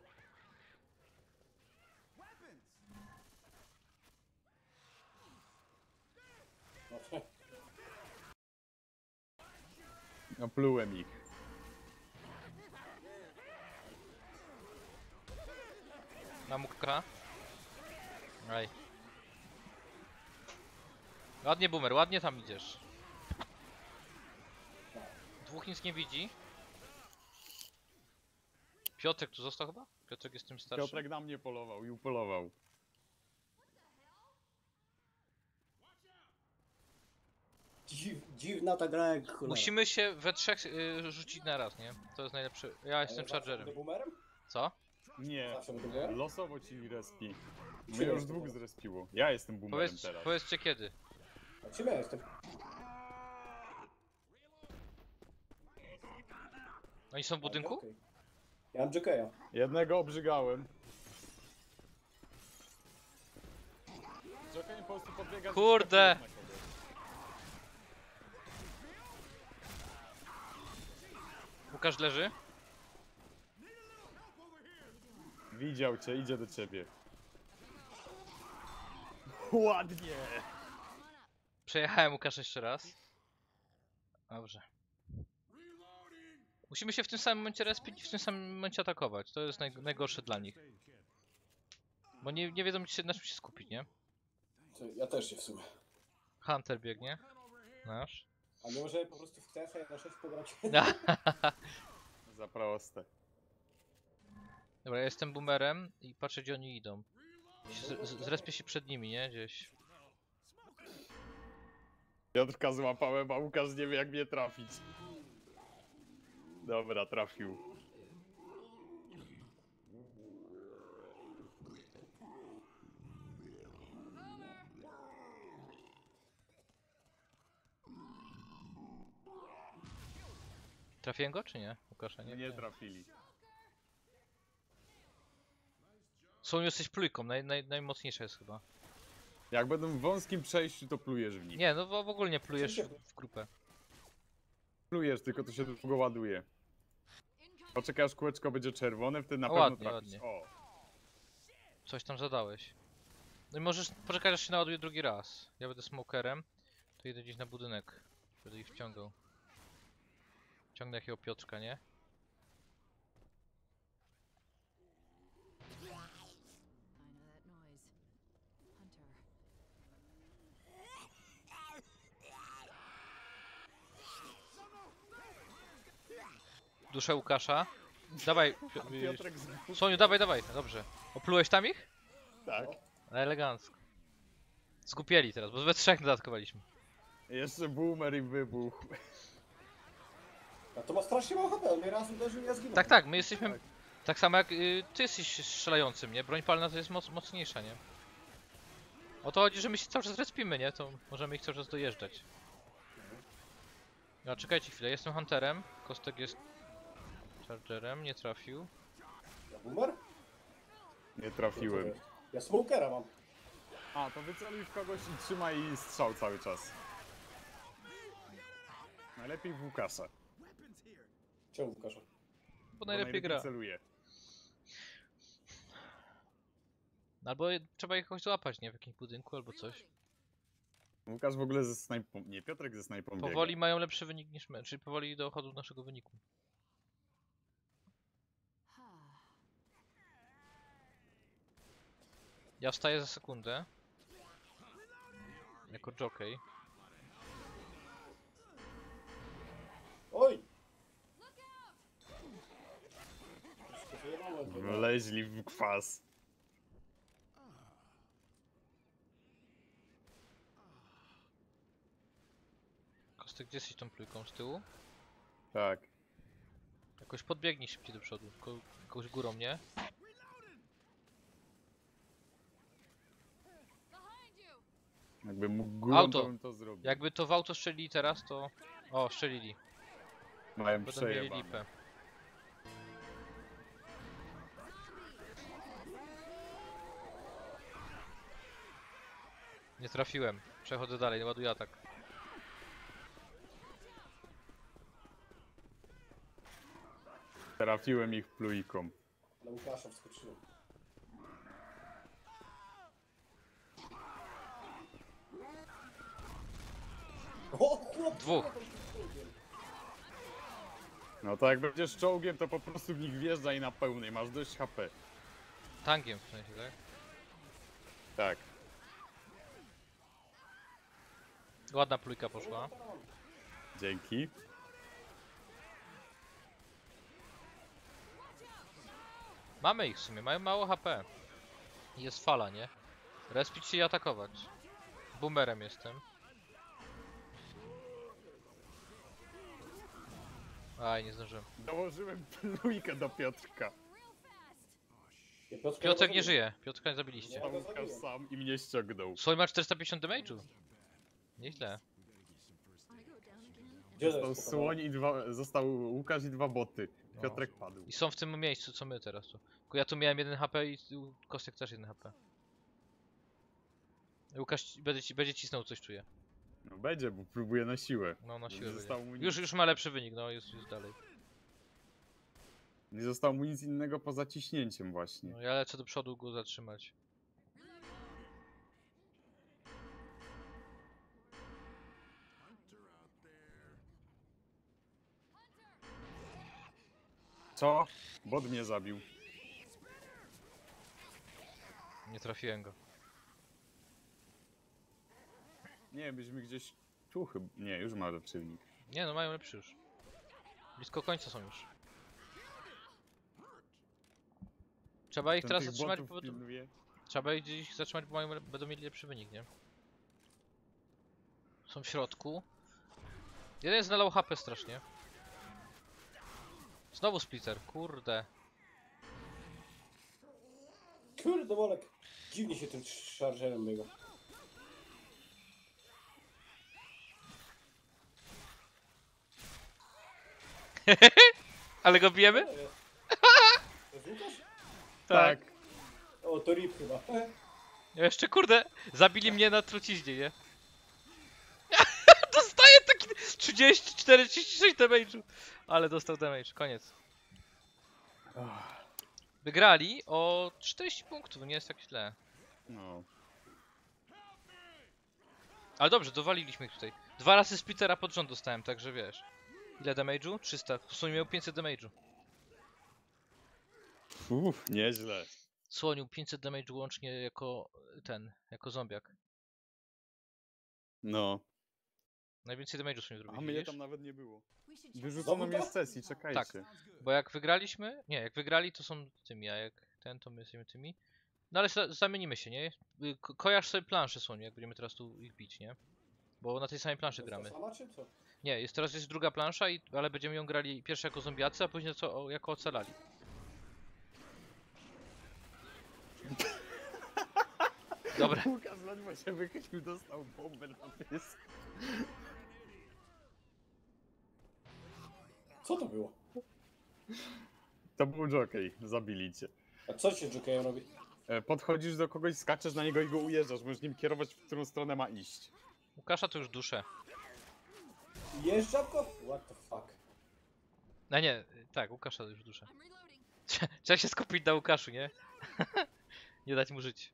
No, No plułem ich. Mam K. Aj. Ładnie, Boomer, ładnie tam idziesz. Dwóch nic nie widzi. Piotrek tu został chyba? Piotrek jest tym starszy. Piotrek na mnie polował i upolował. dziw, dziwna ta gra jak cholera. Musimy się we trzech y, rzucić na raz, nie? To jest najlepsze. Ja A jestem zawsze Chargerem. będę boomerem? Co? Nie, Zawsze będę boomerem? losowo ci respi. Czym Mnie już jestem? dwóch zrespiło. Ja jestem boomerem Powiedz, teraz. powiedzcie kiedy. A czym ja jestem? Oni są w budynku? Okej. Ja mam Jokeja. Jednego obrzygałem. Joker po prostu podbiega... Kurde! na kogoś. Łukasz leży? Widział cię, idzie do ciebie. Ładnie! Przejechałem Łukasz jeszcze raz. Dobrze. Musimy się w tym samym momencie respić i w tym samym momencie atakować. To jest naj, najgorsze dla nich. Bo nie, nie wiedzą się, na czym się skupić, nie? To Ja też się w sumie. Hunter biegnie. Nasz. A nie możemy po prostu w T F na sześć pograć? Za proste. Dobra, ja jestem boomerem i patrzę, gdzie oni idą. Z, z, zrespię się przed nimi, nie? Gdzieś. Piotrka złapałem, a Łukasz nie wie jak mnie trafić. Dobra, trafił. Trafiłem go, czy nie? Łukasza, nie? Nie trafili. Są jesteś plujką, naj, naj, najmocniejsza jest chyba. Jak będą w wąskim przejściu, to plujesz w nich. Nie, no w, w ogóle nie plujesz w, w grupę. Plujesz, tylko to się długo ładuje. Poczekaj aż kółeczko będzie czerwone, wtedy na O, pewno ładnie, trafisz. ładnie. O, Coś tam zadałeś. No i możesz poczekać, aż się naładuje drugi raz. Ja będę smokerem, to idę gdzieś na budynek. Będę ich wciągał. Ciągnę jakiego Piotrka, nie? I know that noise. Hunter. Duszę Łukasza. Dawaj, Pio- y, Piotrek z... Soniu, dawaj, dawaj. Dobrze. Oplułeś tam ich? Tak. Elegancko. Skupieli teraz, bo we trzech dodatkowaliśmy. Jeszcze boomer i wybuch. A to ma strasznie mało H P, on mnie raz uderzył i ja zginąłem. Tak, tak, my jesteśmy... Tak samo jak y, ty jesteś strzelającym, nie? Broń palna to jest moc, mocniejsza, nie? O to chodzi, że my się cały czas respimy, nie? To możemy ich cały czas dojeżdżać. No, czekajcie chwilę, jestem Hunterem. Kostek jest... Chargerem, nie trafił. Ja boomer? Nie trafiłem. Ja smokera mam. A, to wyceluj w kogoś i trzymaj strzał cały czas. Najlepiej w Łukasza. Czemu Łukasza? Bo bo najlepiej gra. celuje. Albo je- trzeba ich jakoś złapać, nie? W jakimś budynku albo coś. Łukasz w ogóle ze snajpą... Nie, Piotrek ze snajpą biega. Powoli mają lepszy wynik niż my, czyli powoli dochodzą do naszego wyniku. Ja wstaję za sekundę. Jako jockey. Oj! Wszystko wyjebałem chyba. Wleźli w kwas. Kostek, gdzie jesteś tą plujką? Z tyłu? Tak. Jakoś podbiegnij szybciej do przodu. Ko jakąś górą, nie? Jakbym mógł górą, Auto. to bym to zrobił. Jakby to w auto strzelili teraz, to... O, strzelili. Mają Będą mieli przejebane. lipę. Nie trafiłem. Przechodzę dalej, ładuję atak. Trafiłem ich plujką. Na Łukasza wskoczyłem. O, chłop! Dwóch. No to jak będziesz czołgiem, to po prostu w nich wjeżdża i na pełnej. Masz dość H P. Tankiem w sensie, tak? Tak. Ładna plujka poszła. Dzięki. Mamy ich w sumie, mają mało H P. I jest fala, nie? Respić się i atakować. Boomerem jestem. Aj, nie zdążyłem. Dołożyłem plujkę do Piotrka. Ja Piotrka Piotrek nie zabiję. żyje. Piotrka nie zabiliście. Ja A go Łukasz zabiję. sam i mnie ściągnął. Słoń ma czterysta pięćdziesiąt damage'u. Nieźle. I go down again. Gdzie Został jest słoń i dwa... Został Łukasz i dwa boty. Piotrek padł. I są w tym miejscu, co my teraz tu. Tylko ja tu miałem jeden H P i u Kostek też jeden H P. Łukasz będzie, ci- będzie cisnął, coś czuje. No będzie, bo próbuje na siłę. No na Nie siłę zostało będzie. mu nic. Już, już ma lepszy wynik, no jest, jest dalej. Nie zostało mu nic innego poza ciśnięciem właśnie. No ja lecę do przodu go zatrzymać. Co? Bot mnie zabił. Nie trafiłem go. Nie, byśmy gdzieś tu chyba... Nie, już ma lepszywnik. Nie no, mają lepszy już. Blisko końca są już. Trzeba ich Ten teraz tych zatrzymać, botów bo... pilnuje. Trzeba ich gdzieś zatrzymać, bo mają, będą mieli lepszy wynik, nie? Są w środku. Jeden jest na low H P strasznie. Znowu splitter, kurde. Kurde, Bolek. Dziwnie się tym szarżerem biega. Ale go bijemy? To jest. To jest Łukasz? Tak. O, to Rip chyba. Ja jeszcze kurde, zabili mnie na truciźnie, nie? Dostaję taki trzydzieści cztery trzydzieści sześć damage'u. Ale dostał damage, koniec. Ach, Wygrali o czterdzieści punktów, nie jest tak źle. no. Ale dobrze, dowaliliśmy ich tutaj. Dwa razy splittera pod rząd dostałem, także wiesz. Ile damage'u? trzysta. W sumie miał pięćset damage'u. Uff, nieźle. Słonił pięćset damage'u łącznie jako ten, jako zombiak. No. Najwięcej damage'u sobie A zrobili, mnie widzisz? tam nawet nie było. We should check Wyrzucono mnie z sesji, czekajcie. Bo jak wygraliśmy, nie, jak wygrali to są tymi, a jak ten to my jesteśmy tymi. No ale za- zamienimy się, nie? Y, ko- Kojarz sobie planszę Słoniu, jak będziemy teraz tu ich bić, nie? Bo na tej samej planszy To jest gramy. ta sama, czy co? Nie, jest teraz jest druga plansza, i, ale będziemy ją grali pierwsze jako zombiacy, a później co, o, jako ocalali. Dobra, Łukasz ledwo się wychylił, dostał bombę na pysk. Co to było? To był jockey, zabili cię. A co się jokejem robi? E, Podchodzisz do kogoś, skaczesz na niego i go ujeżdżasz. Możesz nim kierować, w którą stronę ma iść. Łukasza to już duszę. Jeżdżam go? What the fuck? A nie, y, tak, Łukasza to już duszę. Trzeba się skupić na Łukaszu, nie? Nie dać mu żyć.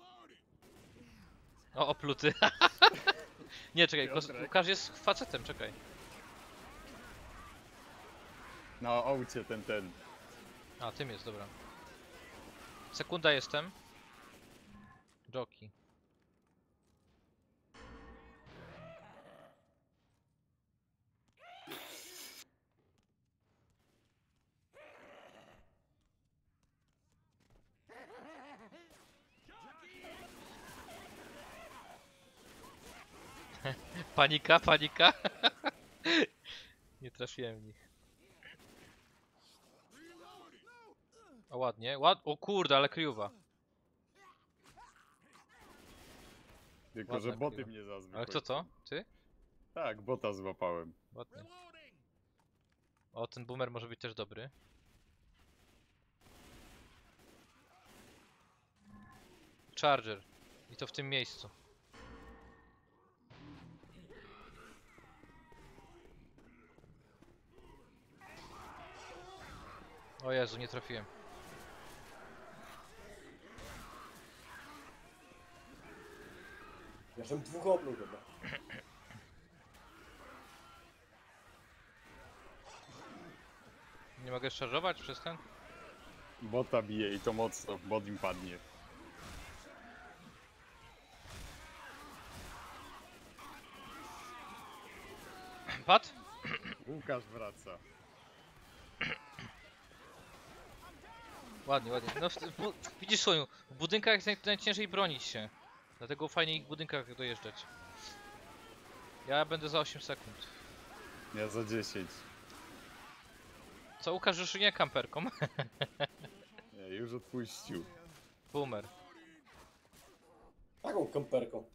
O, opluty. Nie, czekaj, Kos- Piotrek. Łukasz jest facetem, czekaj. Na aucie ten, ten. A, tym jest, dobra. Sekunda jestem. Jockey. Panika, panika. Nie trafiłem w nich. O, ładnie. Ład... O kurde, ale kryjowa. Tylko, Ładna że boty chwila. mnie zazwyczaj. Ale kto to? Ty? Tak, bota złapałem. Ładnie. O, ten boomer może być też dobry. Charger. I to w tym miejscu. O Jezu, nie trafiłem. Ja żem dwóch obluł chyba. Nie mogę szarżować przez ten? Bota bije i to mocno, bot im padnie. Pad? Łukasz wraca. Ładnie, ładnie. No, w, w, bu- widzisz Słoniu, w budynkach jest naj, najciężej bronić się. Dlatego fajnie ich w budynkach dojeżdżać. Ja będę za osiem sekund. Ja za dziesięć. Co, Łukasz już nie kamperką? Nie, już odpuścił. Boomer. Taką kamperką.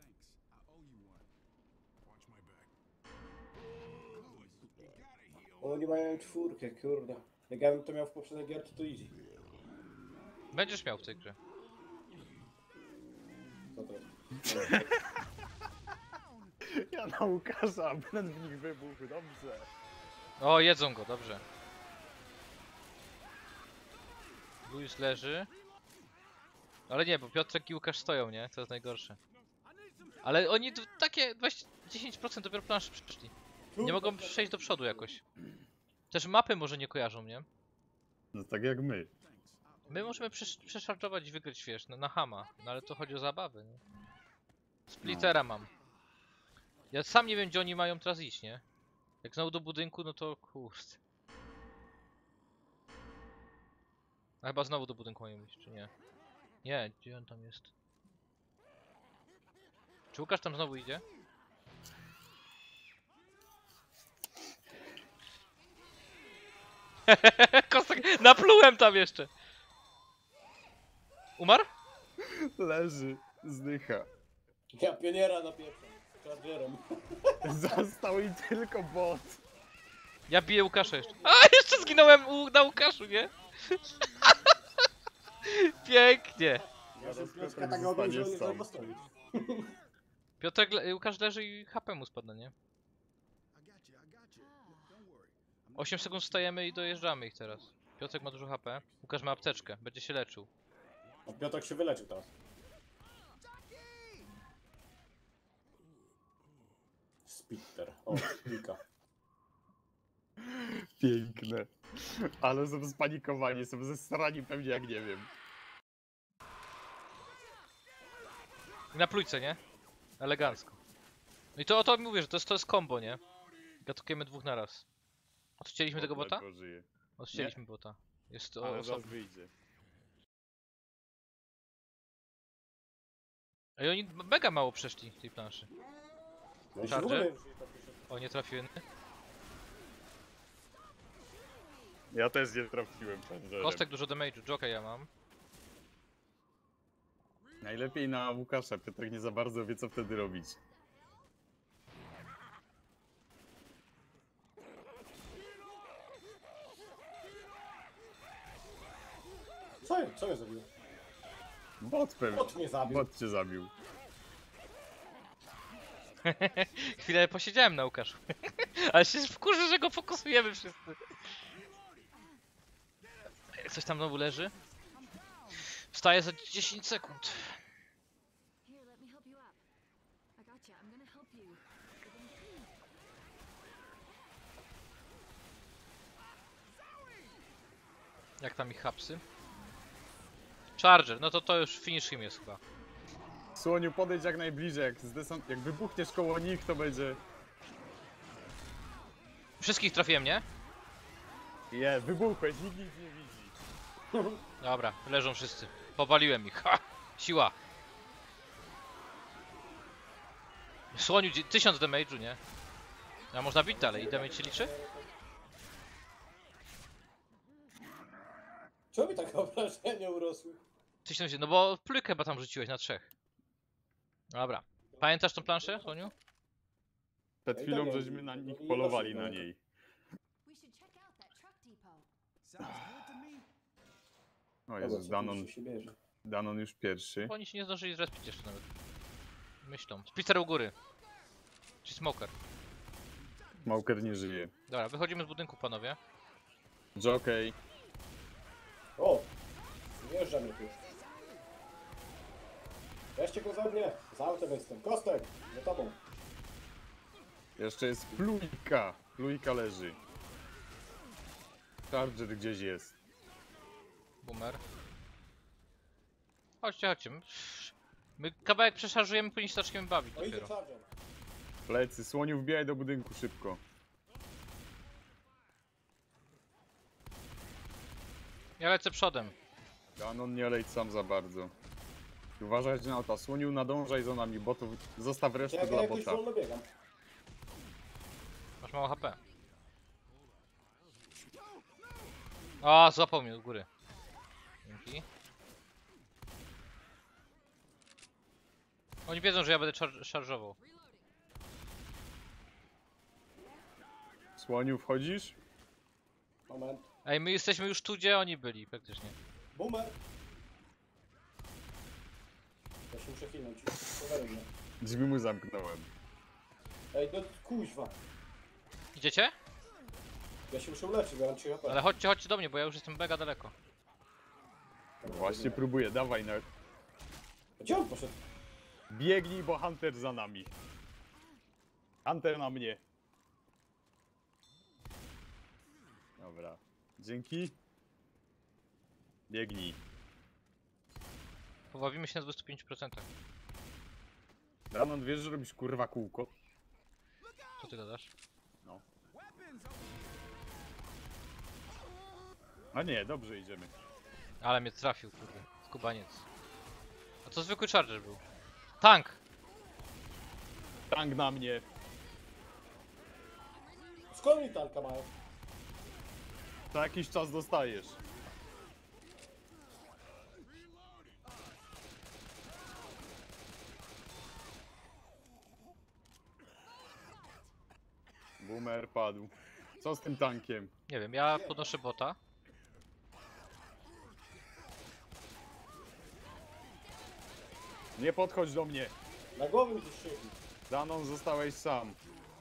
Oni mają czwórkę, kurde. Jak ja bym to miał w poprzedniej gierce, to easy. Będziesz miał w tej grze. Co to jest? Ja na Łukasza, a Bren w nich wybuchł, dobrze. O, jedzą go, dobrze. Luis leży. Ale nie, bo Piotrek i Łukasz stoją, nie? To jest najgorsze. Ale oni d- takie dwadzieścia, dziesięć procent dopiero planszy przeszli. Nie mogą przejść do przodu jakoś. Też mapy może nie kojarzą, nie? No tak jak my. My możemy przesz przeszarżować i wygrać, wiesz, na, na hama. No ale to chodzi o zabawę, nie? Splittera mam. Ja sam nie wiem, gdzie oni mają teraz iść, nie? Jak znowu do budynku, no to kurde. A chyba znowu do budynku mają iść, czy nie? Nie, gdzie on tam jest? Czy Łukasz tam znowu idzie? Kostek, naplułem tam jeszcze! Umarł? Leży, zdycha. Ja pioniera napieprzam. Chargerem. Został i tylko bot. Ja biję Łukasza jeszcze. A, jeszcze zginąłem u, na Łukaszu, nie? Pięknie! Ja się Zaraz Piotrka Piotrek tak robię, że on zostanie nie sam. zdąży postawić. Piotrek, le Łukasz leży i H P mu spada, nie? osiem sekund stajemy i dojeżdżamy ich teraz. Piotrek ma dużo H P. Łukasz ma apteczkę, będzie się leczył. A Piotrek się wyleczył teraz. Spitter. O, klika. Piękne. Ale są spanikowani, są zesrani pewnie jak nie wiem. Na plujce, nie? Elegancko. No i to o to mówię, że to jest, to jest combo, nie? Gatukujemy dwóch na raz. Odścięliśmy tego Bot bota? ledwo żyje. Odścięliśmy bota. Jest o, Ale zaraz osobny. wyjdzie. Ej, oni mega mało przeszli tej planszy. No i się w Charger? ogóle już nie trafisz. O, nie trafiłem. Ja też nie trafiłem Chargerem. Kostek dużo damage'u, Joker ja mam. Najlepiej na Łukasza, Piotrek nie za bardzo wie co wtedy robić. Co, co mnie zabił? Bot pewnie. Bot mnie zabił. Bot cię zabił. Chwilę posiedziałem na Łukaszu. Ale się wkurzę, że go fokusujemy wszyscy. Coś tam znowu leży. Wstaje za dziesięć sekund. Here, let me help you up. I gotcha. I'm gonna help you. Jak tam ich hapsy? Charger, no to to już finish him jest chyba. Słoniu, podejdź jak najbliżej, jak, zdesant... jak wybuchniesz koło nich, to będzie... Wszystkich trafiłem, nie? Je, wybuchłeś, nikt nic nie widzi. Dobra, leżą wszyscy. Powaliłem ich. Ha! Siła. Słoniu, dzie- tysiąc damage'u, nie? A można bić dalej. I damage się liczy? Czemu mi takie obrażenia urosły? tysiąc, no bo plykę chyba tam rzuciłeś na trzech. Dobra. Pamiętasz tą planszę, Słoniu? Przed No i chwilą tak, żeśmy na no nich i polowali dosyć, na no. niej. We should check out that truck depot. O Dobra, Jezus, co tu Danon, jeszcze się bierze? Danon już pierwszy. Bo oni się nie zdążyli zrespić jeszcze nawet. Myślą. Splitter u góry. Czy smoker. Smoker nie żyje. Dobra, wychodzimy z budynku, panowie. Jockey. O! Wjeżdża mnie tu. Weźcie go za mnie! Za autem jestem. Kostek! Za tobą. Jeszcze jest plujka. Plujka leży. Charger gdzieś jest. Boomer. Chodźcie, chodźcie. My- My kawałek przeszarżujemy, później się zaczniemy bawić O, idzie dopiero. Charger. Plecy, Słoniu, wbijaj do budynku szybko. Ja lecę przodem. Danon nie leć sam za bardzo. Uważaj na auta. Słoniu, nadążaj za nami, botów. Zostaw Ja, resztę ja dla jakoś bota. wolno biegam. Masz mało H P. O, złapał mnie u góry. Dzięki. Oni wiedzą, że ja będę szar szarżował. Słoniu, wchodzisz? Moment. Ej, my jesteśmy już tu, gdzie oni byli, praktycznie. Boomer! Ja się muszę chwilnąć. Powerem mnie. Drzwi mu zamknąłem. Ej, no kuźwa. Idziecie? Ja się muszę uleczyć, bo ja mam trzy H P. Ale chodźcie, chodźcie do mnie, bo ja już jestem mega daleko. Właśnie próbuję, dawaj na... Gdzie on poszedł? Biegnij, bo Hunter za nami. Hunter na mnie. Dobra. Dzięki. Biegnij. Pobawimy się na dwudziestu pięciu procentach. Danon, wiesz, że robisz kurwa kółko? Co ty gadasz? No. A nie, dobrze idziemy. Ale mnie trafił, kurde. Skubaniec. A to zwykły charger był. Tank! Tank na mnie. Skąd oni tanka mają? Za jakiś czas dostajesz. Boomer padł. Co z tym tankiem? Nie wiem, ja podnoszę bota. Nie podchodź do mnie. Na głowie mi się strzygli. Danon, zostałeś sam.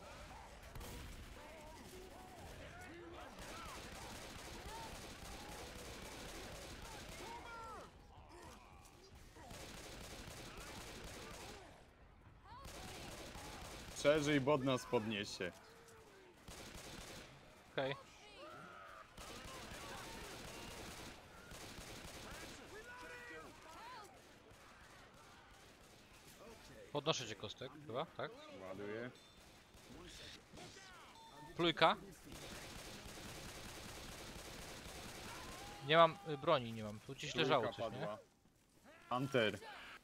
Przeżyj, bod nas podniesie. Okej. Podnoszę cię, Kostek, chyba, tak? Ładuję. Plujka. Nie mam y, broni, nie mam. Tu gdzieś leżało Trójka coś, nie? padła. Hunter.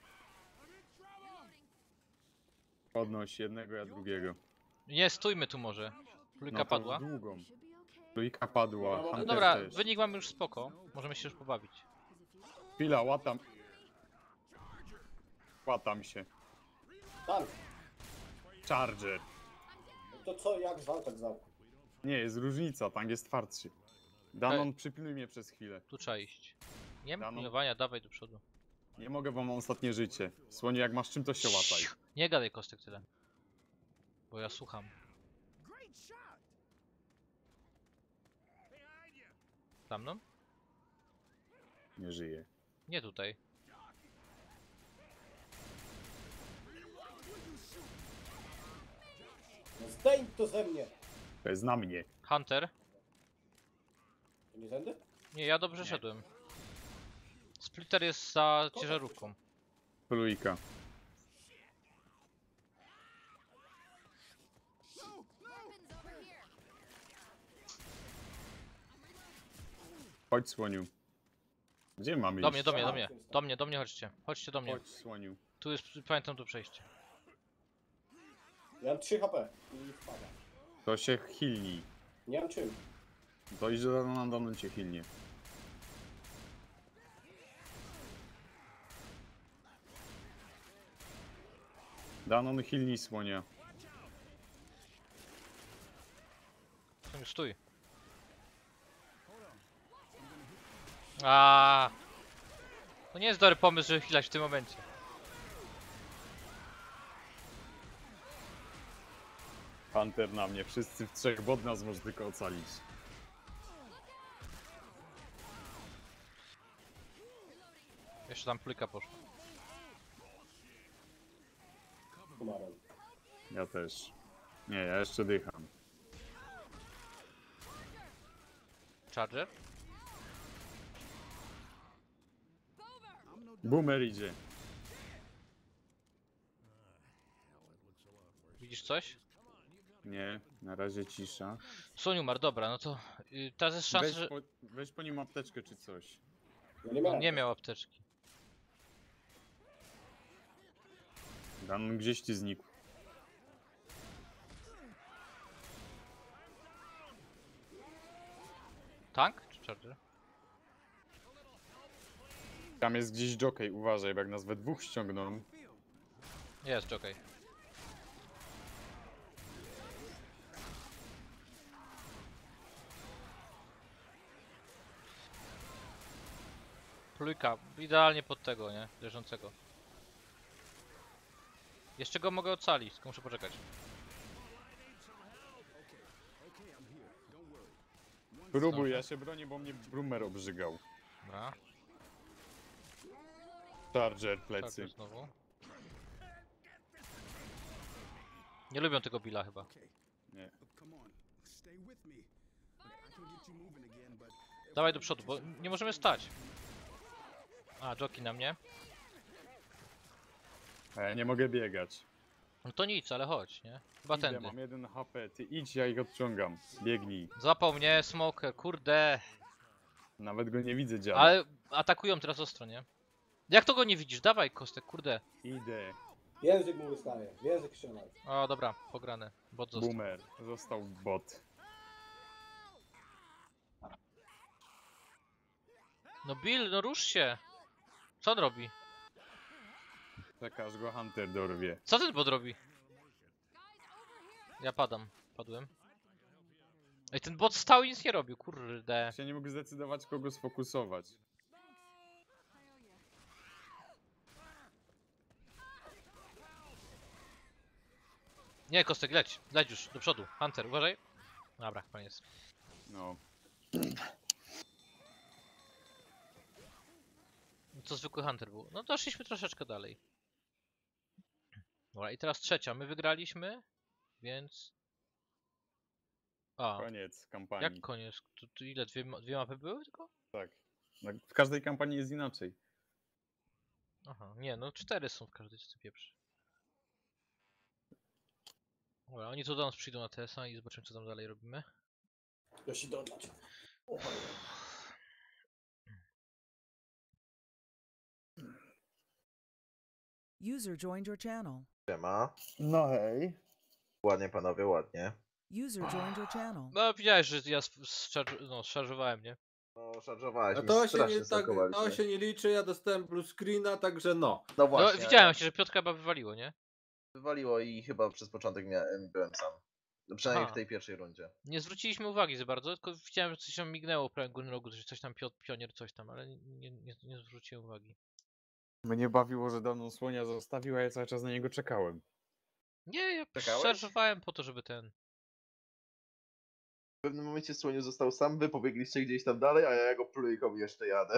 Podnoś jednego, ja drugiego. Nie, stójmy tu może. Plujka No to padła. długą. Trójka padła, No No Hunter dobra, też. wynik mamy już spoko. Możemy się już pobawić. Chwila, łatam. Łatam się. Tank. Charger. No to co, jak zwał, tak zwał. Nie, jest różnica, tank jest twardszy. Danon, przypilnuj mnie przez chwilę. Tu trzeba iść. Nie ma Dano. pilnowania, dawaj do przodu. Nie mogę, bo mam ostatnie życie. Słonie, jak masz czym, to się łataj. Nie gadaj, Kostek, tyle. Bo ja słucham. Tam no? Nie żyje. Nie tutaj. No zdejm to ze mnie. To jest na mnie. Hunter. To nie zędy? Nie, ja dobrze szedłem. Splitter jest za ciężarówką. Trójka. Chodź, Słoniu. Gdzie mamy Do iść? mnie, do mnie, do mnie. Do mnie, do mnie chodźcie. Chodźcie do mnie. Chodź, Słoniu. Tu jest, pamiętam tu przejście. Ja mam trzy H P. I wpada. To się healnij. Nie mam czym. To idź do Danona, Danon cię healnie. Danon, healnij Słonia. Stój, stój. A. To nie jest dobry pomysł, żeby chwilać w tym momencie. Hunter na mnie. Wszyscy w trzech, bo od nas może tylko ocalić. Jeszcze tam plika poszła. Umarłem. Ja też. Nie, ja jeszcze dycham. Charger? Boomer idzie. Widzisz coś? Nie, na razie cisza. Soń umarł, dobra, no to y, teraz jest szansa, Weź że po, weź po nim apteczkę czy coś. Ja nie on miałem. nie miał apteczki. Dan gdzieś ci znikł. Tank czy Charger? Tam jest gdzieś jockey, uważaj, bo jak nas we dwóch ściągną. Jest, okej. Plujka, idealnie pod tego, nie? Leżącego. Jeszcze go mogę ocalić, tylko muszę poczekać. Próbuj, ja się bronię, bo mnie Brummer obrzygał. Dobra, Charger, tak plecy. znowu. Nie lubią tego Billa chyba. Nie. Dawaj do przodu, bo nie możemy stać. A, jockey na mnie. A ja nie mogę biegać. No to nic, ale chodź, nie? Chyba Idę, tędy. mam jeden H P, ty idź, ja ich odciągam. Biegnij. Złapał mnie smoker, kurde. Nawet go nie widzę, działa. Ale atakują teraz ostro, nie? Jak to go nie widzisz? Dawaj kostek, kurde. Idę. Język mu wystaje, język trzymaj. O, dobra, pograne. Bot został. Boomer. Został bot. No Bill, no rusz się. Co on robi? Czeka, aż go Hunter dorwie. Co ten bot robi? Ja padam. Padłem. Ej, ten bot stał i nic nie robił, kurde. Ja się nie mógł zdecydować, kogo sfokusować. Nie, kostek, leć. Leć już, do przodu. Hunter, uważaj. Dobra, koniec. No. Co zwykły Hunter był. No doszliśmy troszeczkę dalej. Dobra, i teraz trzecia. My wygraliśmy, więc... A, Koniec kampanii. jak koniec? Tu, tu ile? Dwie, ma- dwie mapy były tylko? Tak. No, w każdej kampanii jest inaczej. Aha, nie, no cztery są w każdej, co ty pieprzy. Dobra, oni tu do nas przyjdą na T S A i zobaczymy, co tam dalej robimy. Ja się dodać. User joined your channel. Siema. No hej. Ładnie panowie, ładnie. User joined your channel. No widziałeś, że ja zszarż- no, szarżowałem, nie? No, szarżowałeś A mi, to się, strasznie nie, tak, stakowaliśmy. to się nie liczy, ja dostałem blue screena, także no. No No właśnie, widziałem się, że Piotrka chyba wywaliło, nie? wywaliło i chyba przez początek miałem, byłem sam. No, przynajmniej Aha. w tej pierwszej rundzie. Nie zwróciliśmy uwagi za bardzo, tylko widziałem, że coś tam mignęło w prawym górnym rogu, że coś tam pio pionier, coś tam, ale nie, nie, nie zwróciłem uwagi. Mnie bawiło, że dawną słonia zostawiła, ja cały czas na niego czekałem. Nie, ja Czekałeś? szarżowałem po to, żeby ten... W pewnym momencie Słoniu został sam, wy pobiegliście gdzieś tam dalej, a ja jego plujką jeszcze jadę.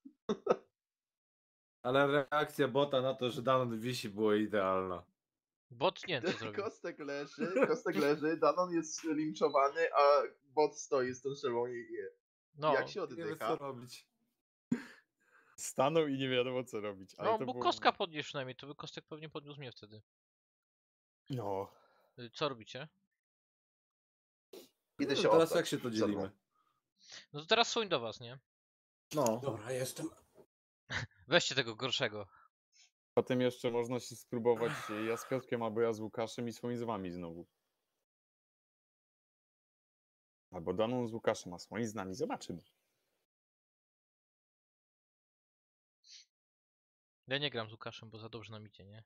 Ale reakcja bota na to, że Danon wisi, była idealna. Bot nie wiem, co zrobił. Kostek leży, Kostek leży, Danon jest linczowany, a bot stoi z tą strzelbą i je. No, Jak się Nie wiem co oddycha? robić. Stanął i nie wiadomo co robić. Ale no to bo było... kostka podniósł przynajmniej, to by kostek pewnie podniósł mnie wtedy. No. Y, Co robicie? Idę No, się teraz oddać. jak się to dzielimy? No to teraz słoń do was, nie? No. Dobra, jestem. Weźcie tego gorszego. Potem jeszcze można się spróbować ja z Piotrkiem, albo ja z Łukaszem i swoim z wami znowu. Albo Daną z Łukaszem, a swoim z nami. Zobaczymy. Ja nie gram z Łukaszem, bo za dobrze nam idzie, nie?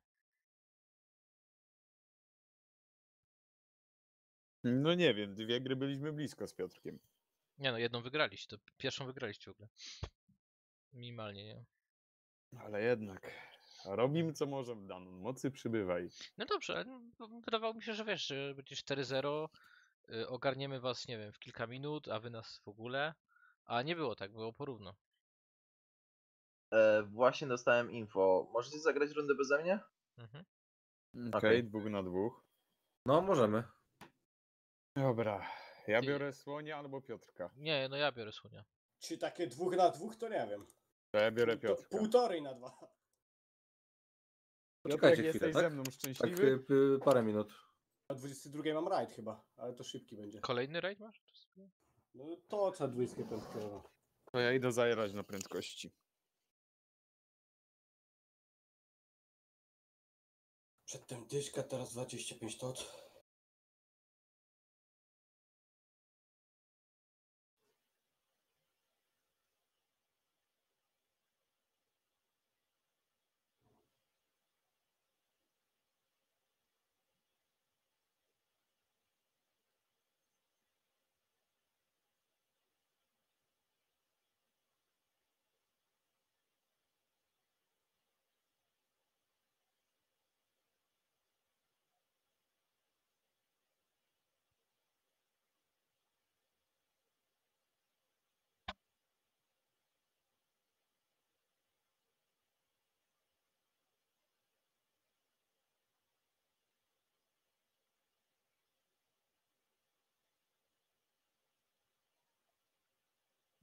No nie wiem, dwie gry byliśmy blisko z Piotrkiem. Nie no, jedną wygraliście, to pierwszą wygraliście w ogóle. Minimalnie, nie? Ale jednak. Robimy co możemy, Danon. Mocy przybywaj. No dobrze, ale no, wydawało mi się, że wiesz, że będzie cztery zero, y, ogarniemy was, nie wiem, w kilka minut, a wy nas w ogóle. A nie było tak, było porówno. E, właśnie dostałem info. Możecie zagrać rundę beze mnie? Mhm. Okej, Okej. dwóch na dwóch. No, możemy. Dobra. Ja Ty- biorę Słonia albo Piotrka. Nie, no ja biorę Słonia. Czy takie dwóch na dwóch, to nie wiem. To ja biorę Półto- Piotrka. Półtorej na dwa. Piotrek, Poczekajcie jesteś chwilę, ze tak? mną Tak, szczęśliwy? y, y, parę minut. Na dwudziestej drugiej mam rajd chyba, ale to szybki będzie. Kolejny raid masz? No to co dwudziestej piątej. To ja idę zajerać na prędkości. Przedtem dyszka, teraz dwadzieścia pięć tot.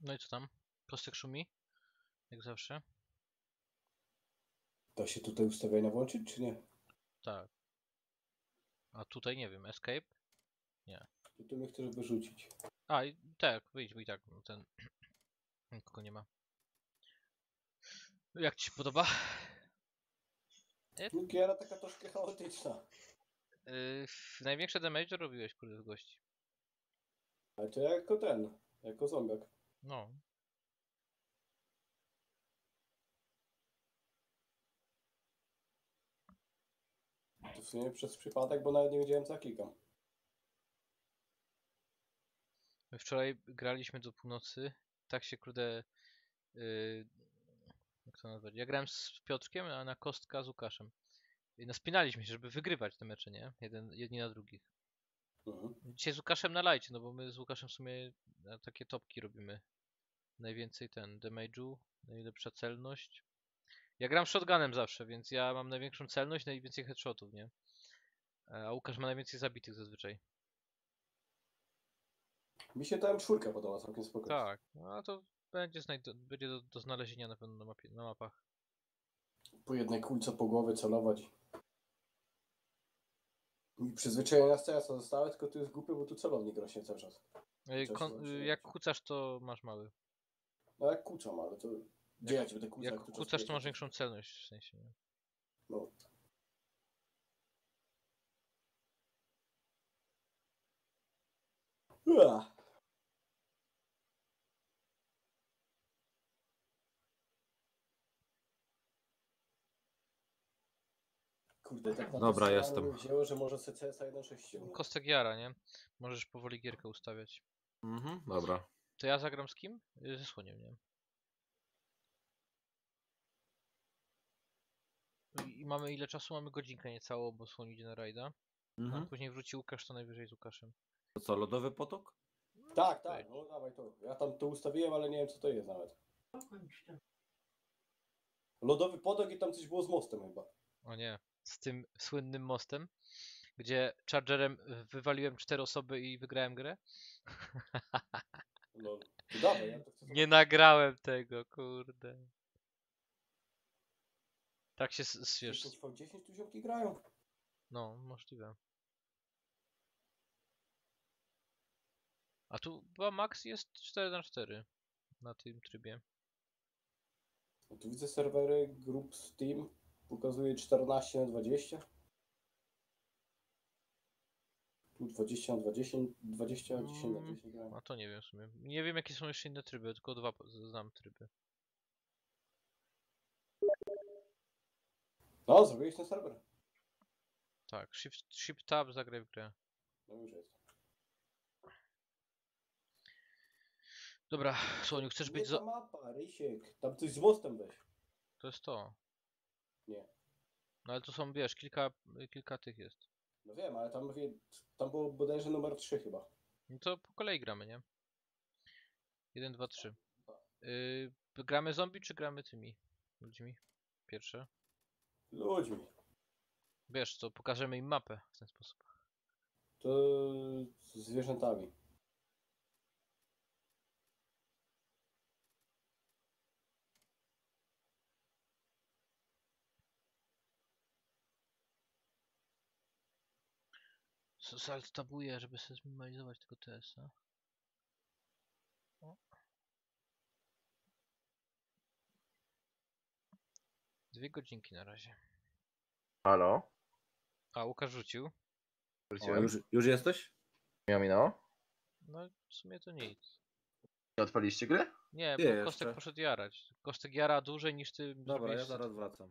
No i co tam? Kostek szumi? Jak zawsze? Da się tutaj ustawienia włączyć, czy nie? Tak. A tutaj nie wiem, escape? To tu mnie chcesz wyrzucić. A, i tak, wyjdź, bo i tak ten... Nikogo nie ma. Jak ci się podoba? No giera taka troszkę chaotyczna. Yy, największe damage robiłeś, kurde, w gości. Ale to jako ten, jako zombiak. No. To w sumie przez przypadek, bo nawet nie wiedziałem co klikam. My wczoraj graliśmy do północy. Tak się, kurde... Yy, jak to nazwać? Ja grałem z Piotrkiem, a na kostka z Łukaszem. I naspinaliśmy się, żeby wygrywać te mecze, nie? Jeden, jedni na drugich. Mhm. Dzisiaj z Łukaszem na lajcie, no bo my z Łukaszem w sumie na takie topki robimy. Najwięcej ten damage'u, najlepsza celność. Ja gram shotgunem zawsze, więc ja mam największą celność, najwięcej headshotów, nie? A Łukasz ma najwięcej zabitych zazwyczaj. Mi się ta M cztery podoba całkiem spoko. Tak, no a to będzie, znajdo- będzie do, do znalezienia na pewno na, mapie, na mapach. Po jednej kulce po głowie celować. I przyzwyczajenia z C S a zostały, tylko tu jest głupie, bo tu celownik rośnie cały czas. Ej, Coś kon- tam się jak robi. kucasz, to masz mały. No jak kuczam, ale to... Gdzie ja ci będę kucał? Jak tu czas kucasz, to będzie? masz większą celność, w sensie. Nie? No. Ua. Kurde, tak na Dobra, to jestem. mnie wzięło, że może C S a jeden sześć ściągnąć. Kostek jara, nie? Możesz powoli gierkę ustawiać. Mhm, dobra. To ja zagram z kim? Y, Ze słoniem, nie? I i mamy ile czasu? Mamy godzinkę niecałą, bo słoń idzie na rajda. A Mhm. później wróci Łukasz, to najwyżej z Łukaszem. To co, lodowy potok? Tak, tak, no dawaj to. Ja tam to ustawiłem, ale nie wiem co to jest nawet. Lodowy potok i tam coś było z mostem chyba. O nie, z tym słynnym mostem, gdzie Chargerem wywaliłem cztery osoby i wygrałem grę. No, to dawaj, ja to chcę Nie nagrałem tego, kurde. Tak się, s- s- wiesz, dziesięć v dziesięć tu ziomki grają. no, możliwe. A tu chyba max jest cztery na cztery na tym trybie. No tu widzę serwery grup Steam. Pokazuje czternaście na dwadzieścia. Tu dwadzieścia na dwadzieścia, dwadzieścia na dziesięć na Mm, dziesięć grają. A to nie wiem w sumie. Nie wiem jakie są jeszcze inne tryby, tylko dwa po- znam tryby. No, zrobiłeś ten serwer. Tak, shift, shift tab, zagraj w grę. No już jest. Dobra, Słoniu, chcesz być Nie za... ta mapa, Rysiek. Tam coś z mostem weź. To jest to. Nie. No ale to są, wiesz, kilka, kilka tych jest. No wiem, ale tam, wie- tam było bodajże numer trzy chyba. No to po kolei gramy, nie? jeden, dwa, trzy. Yy, gramy zombie czy gramy tymi ludźmi? Pierwsze. Ludźmi. Wiesz co, pokażemy im mapę w ten sposób. To z zwierzętami. Alt tabuję, żeby sobie zminimalizować tego T S a. O. Dwie godzinki na razie. Halo? A, Łukasz rzucił. O, Wróciłem. już, już jesteś? Miło minęło? No w sumie to nic. Nie odpaliście gry? Nie, Nie, bo Kostek jeszcze. poszedł jarać. Kostek jara dłużej niż ty Dobra, zrobiłeś ja z- zaraz wracam.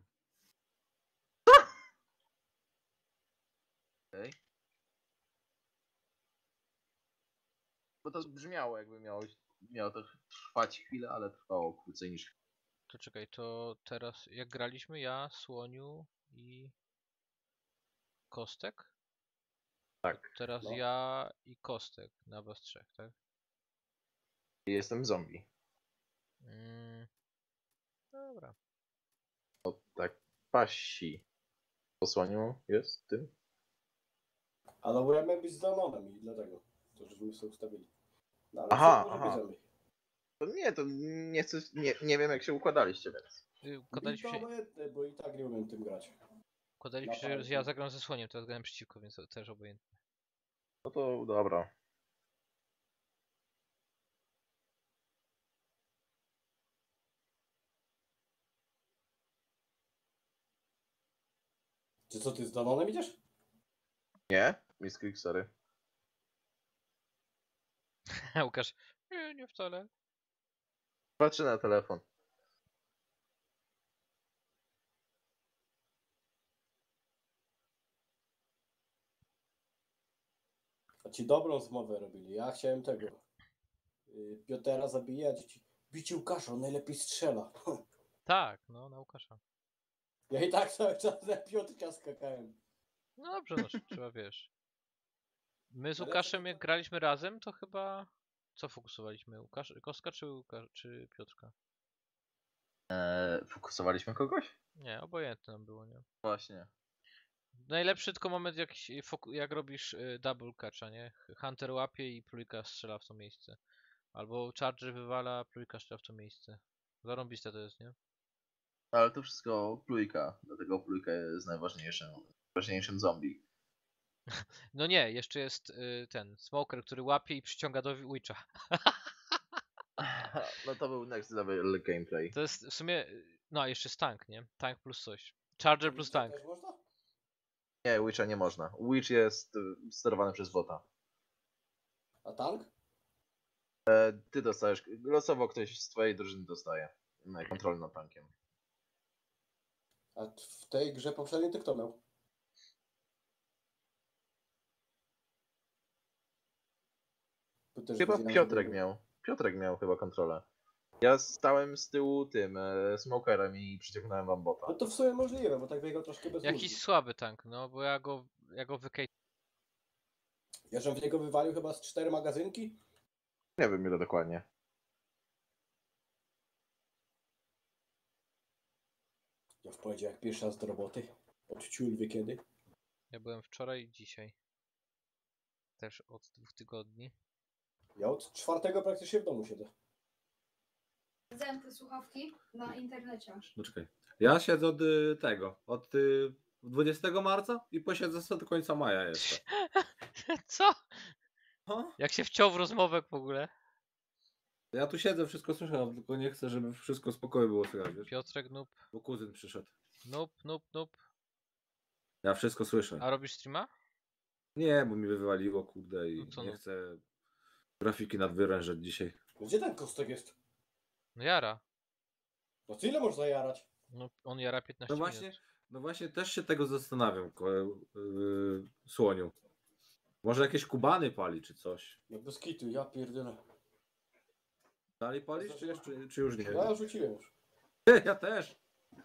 Okej. Bo to brzmiało jakby miało, miało to trwać chwilę, ale trwało krócej niż... To czekaj, to teraz jak graliśmy? Ja, Słoniu i Kostek? Tak. Teraz No. ja i Kostek na was trzech, tak? Jestem zombie. Mm. Dobra. O tak pasi. Posłaniu jest tym? Ale bo ja miałem być z Danonem i dlatego. To żeśmy sobie ustawili. No, ale Aha, może aha. bierzemy. To nie, to nie chcę, nie, nie wiem jak się układaliście, więc. Y, I Układaliśmy to się, obojętne, bo i tak nie umiem tym grać. układaliśmy się, że ja zagram ze słoniem, teraz grałem przeciwko, więc to też obojętne. No to dobra. Czy co, ty z Danonem idziesz? Nie? Miss Quick, sorry. Łukasz, nie, nie wcale. Patrzę na telefon. A ci dobrą zmowę robili. Ja chciałem tego. y, Piotera zabijać. Ci- Bici Łukasza, on najlepiej strzela. Tak, no, na Łukasza. Ja i tak cały czas na Piotrka skakałem. No dobrze, no trzeba, wiesz. My z Ale Łukaszem to- jak graliśmy razem, to chyba... Co fokusowaliśmy? Łukasz, Kostka czy, Łukasz, czy Piotrka? Eee, fokusowaliśmy kogoś? Nie, obojętne nam było, nie? Właśnie. Najlepszy tylko moment jak, się foku- jak robisz y, double catcha, nie? Hunter łapie i plujka strzela w to miejsce. Albo Charger wywala, plujka strzela w to miejsce. Zarąbiste to jest, nie? Ale to wszystko plujka, dlatego plujka jest najważniejszym, najważniejszym zombie. No nie, jeszcze jest y, ten Smoker, który łapie i przyciąga do Witcha. No to był next level gameplay. To jest w sumie... y, No, a jeszcze jest tank, nie? Tank plus coś. Charger plus Witcha tank. też można? Nie, Witcha nie można. Witch jest y, sterowany przez bota. A tank? E, ty dostajesz, losowo ktoś z twojej drużyny dostaje na kontrolę nad tankiem. A t- w tej grze poprzedniej ty kto miał? Tu też Chyba widziałem, Piotrek że- miał. Piotrek miał chyba kontrolę. Ja stałem z tyłu tym, e, smokerem i przyciągnąłem wam bota. No to w sumie możliwe, bo tak biegał troszkę bez Jakiś mózgu. słaby tank, no, bo ja go, ja go wykej... Ja żem w niego wywalił chyba z cztery magazynki. Nie wiem ile dokładnie. Ja w poniedziałek pierwszy raz do roboty. Od ciul wie kiedy. Ja byłem wczoraj i dzisiaj. Też od dwóch tygodni. Ja od czwartego praktycznie w domu siedzę. Widziałem te słuchawki na internecie aż. No czekaj. Ja siedzę od y, tego, od y, dwudziestego marca i posiedzę sobie do końca maja jeszcze. Co? No. Jak się wciął w rozmowę w ogóle? Ja tu siedzę, wszystko słyszę, tylko nie chcę, żeby wszystko spokojnie było słychać, wiesz? Piotrek, noob, Bo kuzyn przyszedł. noob, noob, noob. Ja wszystko słyszę. A robisz streama? Nie, bo mi wywaliło, kurde, i No to nie no. chcę grafiki nadwyrężać dzisiaj. Gdzie ten kostek jest? No jara. No co ile można jarać? No on jara piętnaście No właśnie, minut. no właśnie też się tego zastanawiam, ko- yy, Słoniu. Może jakieś kubany pali czy coś. No bez kitu, ja pierdolę. Dalej palisz czy, czy, czy już nie? Ja rzuciłem już. Ja też.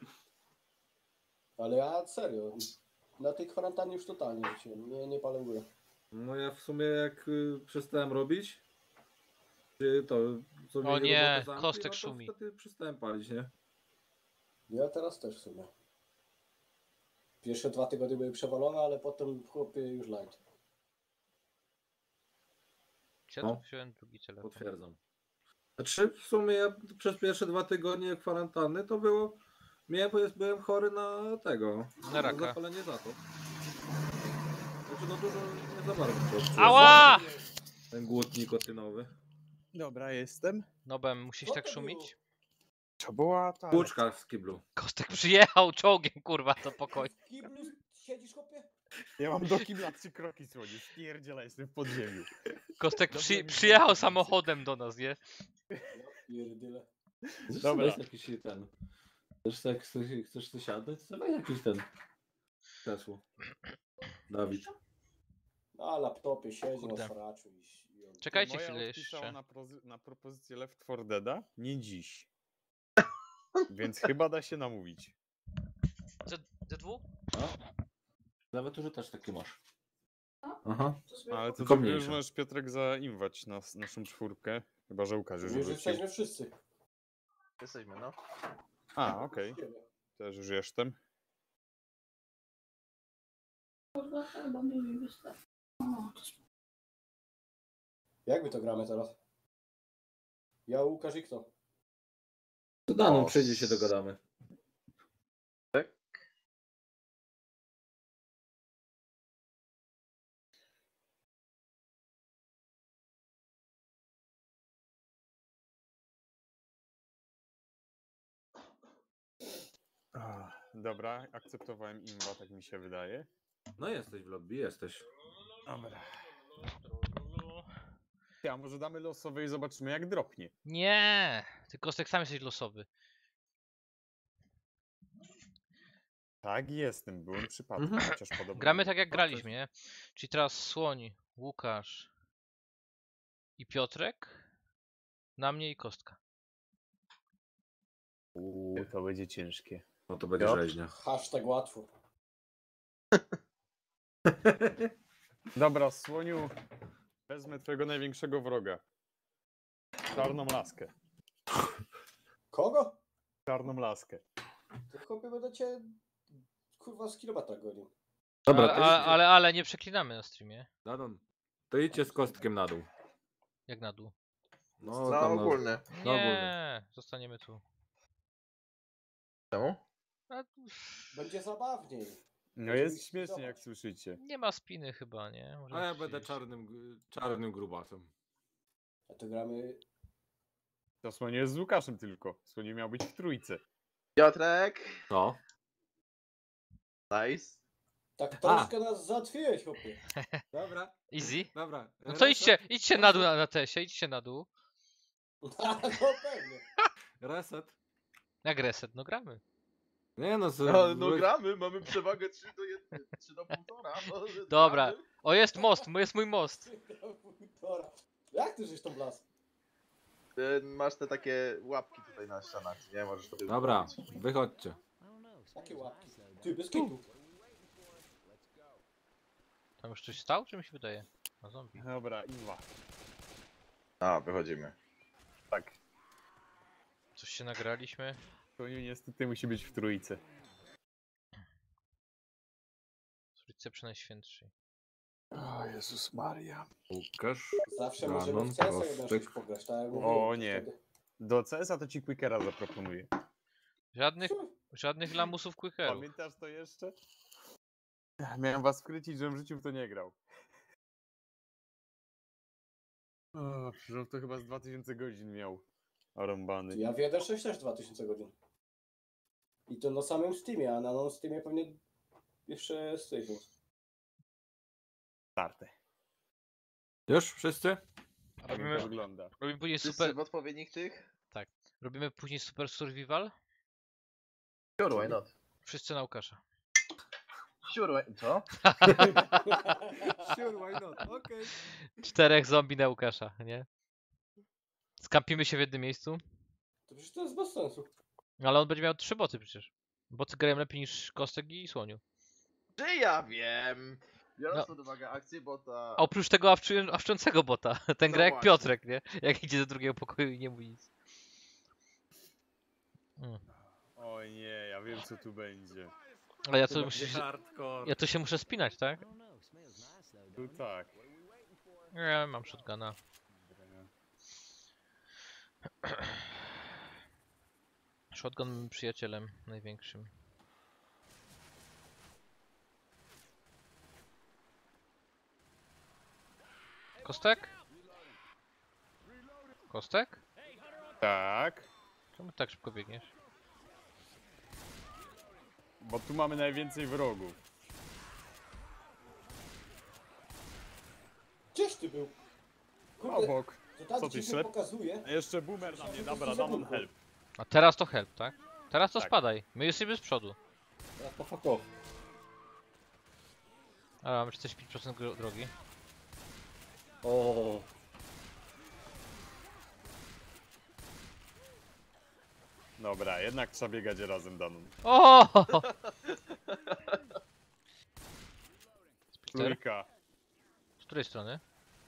Ale ja serio. Na tej kwarantannie już totalnie rzuciłem. Nie, nie palę w ogóle. No ja w sumie jak y, przestałem robić, czy to co O mieli nie, robotę zamknij, kostek no to szumi. wtedy przestałem palić, nie? Ja teraz też w sumie. Pierwsze dwa tygodnie były przewalone, ale potem chłopie już light. Ja No. tu wziąłem drugi telefon. Potwierdzam. Znaczy w sumie ja przez pierwsze dwa tygodnie kwarantanny to było, miałem, byłem chory na tego, Na raka. zapalenie zatop. Znaczy no dużo, nie za bardzo. to odczułem. Ała! Ten głód nikotynowy. Dobra, jestem. Nobem, musisz Co tak to szumić? To była ta... Płuczka w kiblu. Kostek przyjechał czołgiem, kurwa, do pokoju. W kiblu siedzisz, chłopie? Ja mam do kibla trzy kroki słoni. Stierdziela, jestem w podziemiu. Kostek Dobrze przy, mi przyjechał było. samochodem do nas, nie? Ja pierdolę. Dobra. Weź jakiś ten. Chcesz, tak, chcesz, chcesz coś siadać? To weź jakiś ten. Kresło. Dawid. Na laptopie siedzi Kurde. na sraczu i... i on- Czekajcie Moja chwilę odpisała jeszcze. Na, prozy- na propozycję Left four Deada? Nie dziś. Więc chyba da się namówić. D dwa? A? Nawet że też taki masz. No. Aha. To sobie Ale to Tylko ty już mniejsza. możesz, Piotrek, zaimwać nas, naszą czwórkę. Chyba, że Łukasz już Już wrócił. jesteśmy wszyscy. Jesteśmy, no. A, okej. Też już jestem. kurwa, chyba mi wystarczy. No, to Jak my to gramy teraz? Ja, Łukasz i kto? To Daną O, przyjdzie, się dogadamy. Ach, dobra, akceptowałem imba, tak mi się wydaje. No jesteś w lobby, jesteś. Dobra. Ja, może damy losowe i zobaczymy jak dropnie. Nie, ty Kostek sam jesteś losowy. Tak, jestem, byłem przypadkiem, Mhm. chociaż podobno... Gramy nie. tak jak No, graliśmy, coś- nie? Czyli teraz Słoń, Łukasz i Piotrek, na mnie i Kostka. Uuu, to będzie ciężkie. No to będzie Piotr? rzeźnia. Hashtag łatwo. Dobra, Słoniu, wezmę twojego największego wroga. Czarną laskę. Kogo? Czarną laskę. To chłopie będę cię kurwa z kilometra gonił. Dobra, ale, to ale, idźcie. ale, ale nie przeklinamy na streamie. Danon, to idźcie z kostkiem na dół. Jak na dół. No, Na tam na- ogólne. No ogólnie. Nie, zostaniemy tu. Czemu? A, Będzie zabawniej. No jest śmiesznie, jak słyszycie. nie ma spiny chyba, nie? A Możemy ja będę przyjść. czarnym, g- czarnym grubasem. A to gramy... To Słoniu jest z Łukaszem tylko. Słoniu miał być w trójce. Piotrek. No. Nice. Tak troszkę nas załatwiłeś, chłopie. Dobra, Easy? dobra. No to idźcie, idźcie na dół na, na tesie, idźcie na dół. No pewnie. Reset. Jak reset, no gramy. Nie no, z... No, no gramy, mamy przewagę trzy do jednego, trzy do półtora. No, Dobra. gramy. O, jest most, jest mój most. Półtora. Jak ty żeś tą blas? E, Masz te takie łapki tutaj na ścianach, nie? Możesz sobie Dobra, zrobić. wychodźcie. Jakie łapki? Ty, bez kitu. Tam już coś stał, czy mi się wydaje? Na zombie. Dobra, Iwa. A, wychodzimy. Tak. Coś się nagraliśmy. Słoniu niestety musi być w trójce. Z ulicy Przenajświętszej. O Jezus Maria. Łukasz. Zawsze Danon, możemy w C S jeden Kostek. coś pograć, tak jak O, mówiłem nie. wtedy. Do C S a to ci Quickera zaproponuję. Żadnych, żadnych lamusów quickerów. Pamiętasz to jeszcze? Miałem was wkrycić, żebym w życiu w to nie grał. O, że to chyba z dwa tysiące godzin miał. Rąbany. Ja w jeden sześć też dwa tysiące godzin. I to na samym Steamie, a na non-Steamie pewnie jeszcze z tysiąc. Starte. Już wszyscy? Tak to Robimy, wygląda. robimy później Wszyscy super. w odpowiednich tych? Robimy później super survival. Sure, why not? Wszyscy na Łukasza. Sure, why... Co? Sure, why not? Okej. Czterech zombie na Łukasza, nie? Skampimy się w jednym miejscu. To przecież to jest bez sensu. Ale on będzie miał trzy boty przecież. Boty grają lepiej niż Kostek i Słoniu. Czy ja wiem? Biorąc No. pod uwagę akcję bota... A oprócz tego awczy- awczącego bota. Ten No gra jak właśnie. Piotrek, nie? Jak idzie do drugiego pokoju i nie mówi nic. Mm. O nie, ja wiem co tu będzie. Ale ja To to, będzie muszę, hardcore. ja to się muszę spinać, tak? Tu tak. Ja mam shotguna. Shotgun moim przyjacielem największym. Kostek? Kostek? Tak. Czemu tak szybko biegniesz? Bo tu mamy najwięcej wrogów. Gdzieś ty był? Kurde, Obok. to tak Co ty, ci ślep? pokazuje. A jeszcze boomer na mnie, dobra, Danon help. A teraz to help, tak? Teraz to Tak. spadaj. My jesteśmy z przodu. Teraz to fuck off. A mamy czterdzieści pięć procent gro- drogi. O. Dobra, jednak trzeba biegać razem, Danon. O! Peter, Trójka. z której strony?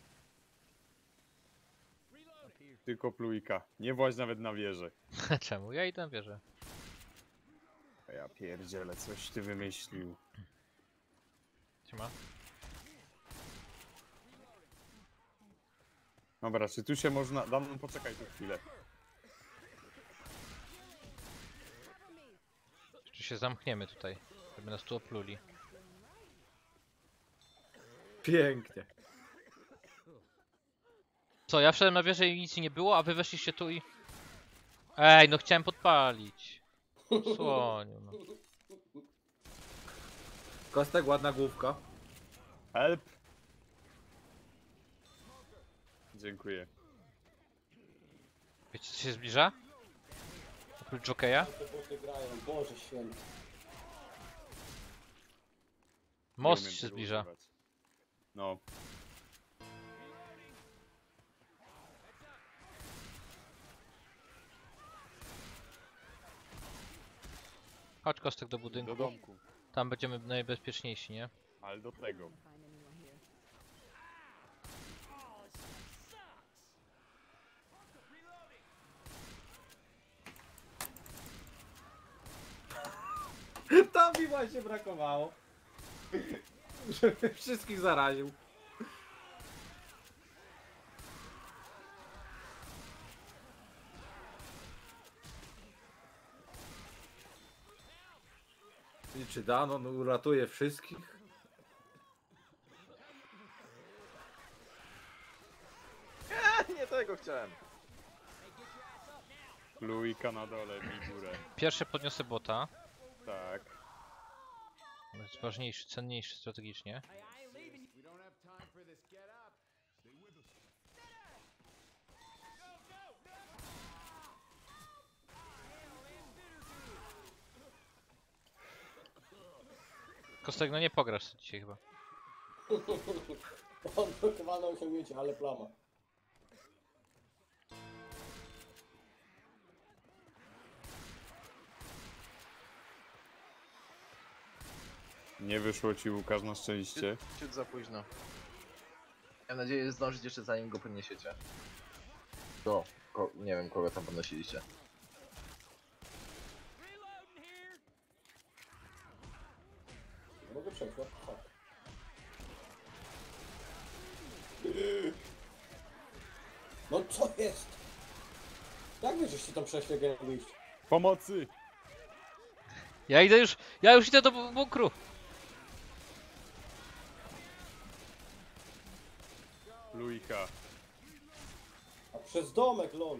Tylko plujka. Nie właź nawet na wieżę. Czemu? Ja idę na wieżę. A ja pierdzielę, coś ty wymyślił. Siema. Dobra, czy tu się można... Dam, poczekaj tu chwilę. Czy się zamkniemy tutaj, żeby nas tu opluli. Pięknie. Co, ja wszedłem na wieżę i nic nie było, a wy weszliście tu i... Ej, no chciałem podpalić. Słoniu, no. Kostek, ładna główka. Help! Dziękuję. Wiecie co się zbliża? Oprócz jokeja? Te boty grają, Boże święty. Nie Most umiem się tego zbliża. używać. No. Chodź Kostek do Do budynku. domku. Tam będziemy najbezpieczniejsi, nie? Ale do tego. Tam mi właśnie brakowało. Żeby wszystkich zaraził. I czy Danon uratuje wszystkich? Nie tego chciałem. Luika na dole, mi górę. Pierwszy podniosę bota. Tak. Jest ważniejszy, cenniejszy strategicznie. Kostek, no nie pograsz dzisiaj chyba. Odblokowane osiągnięcie, ale plama. Nie wyszło ci, Łukasz, na szczęście. Ciut za późno. Mam nadzieję zdążyć jeszcze zanim go podniesiecie. Go, ko nie wiem kogo tam podnosiliście. Mogę przejść, no? Tak. No co jest? Jak wy żeście tam przeszli, jak ja nie wyjść? Pomocy! Ja idę już, ja już idę do bu- bunkru. Luika. A przez domek, lol.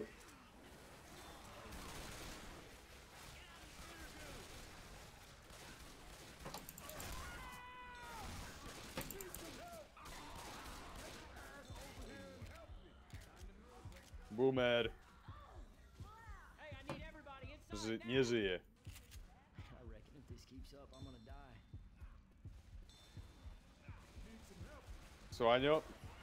Boomer. Hey, I need everybody inside. Ży nie żyje. I reckon if this keeps up, I'm gonna die. Słanio.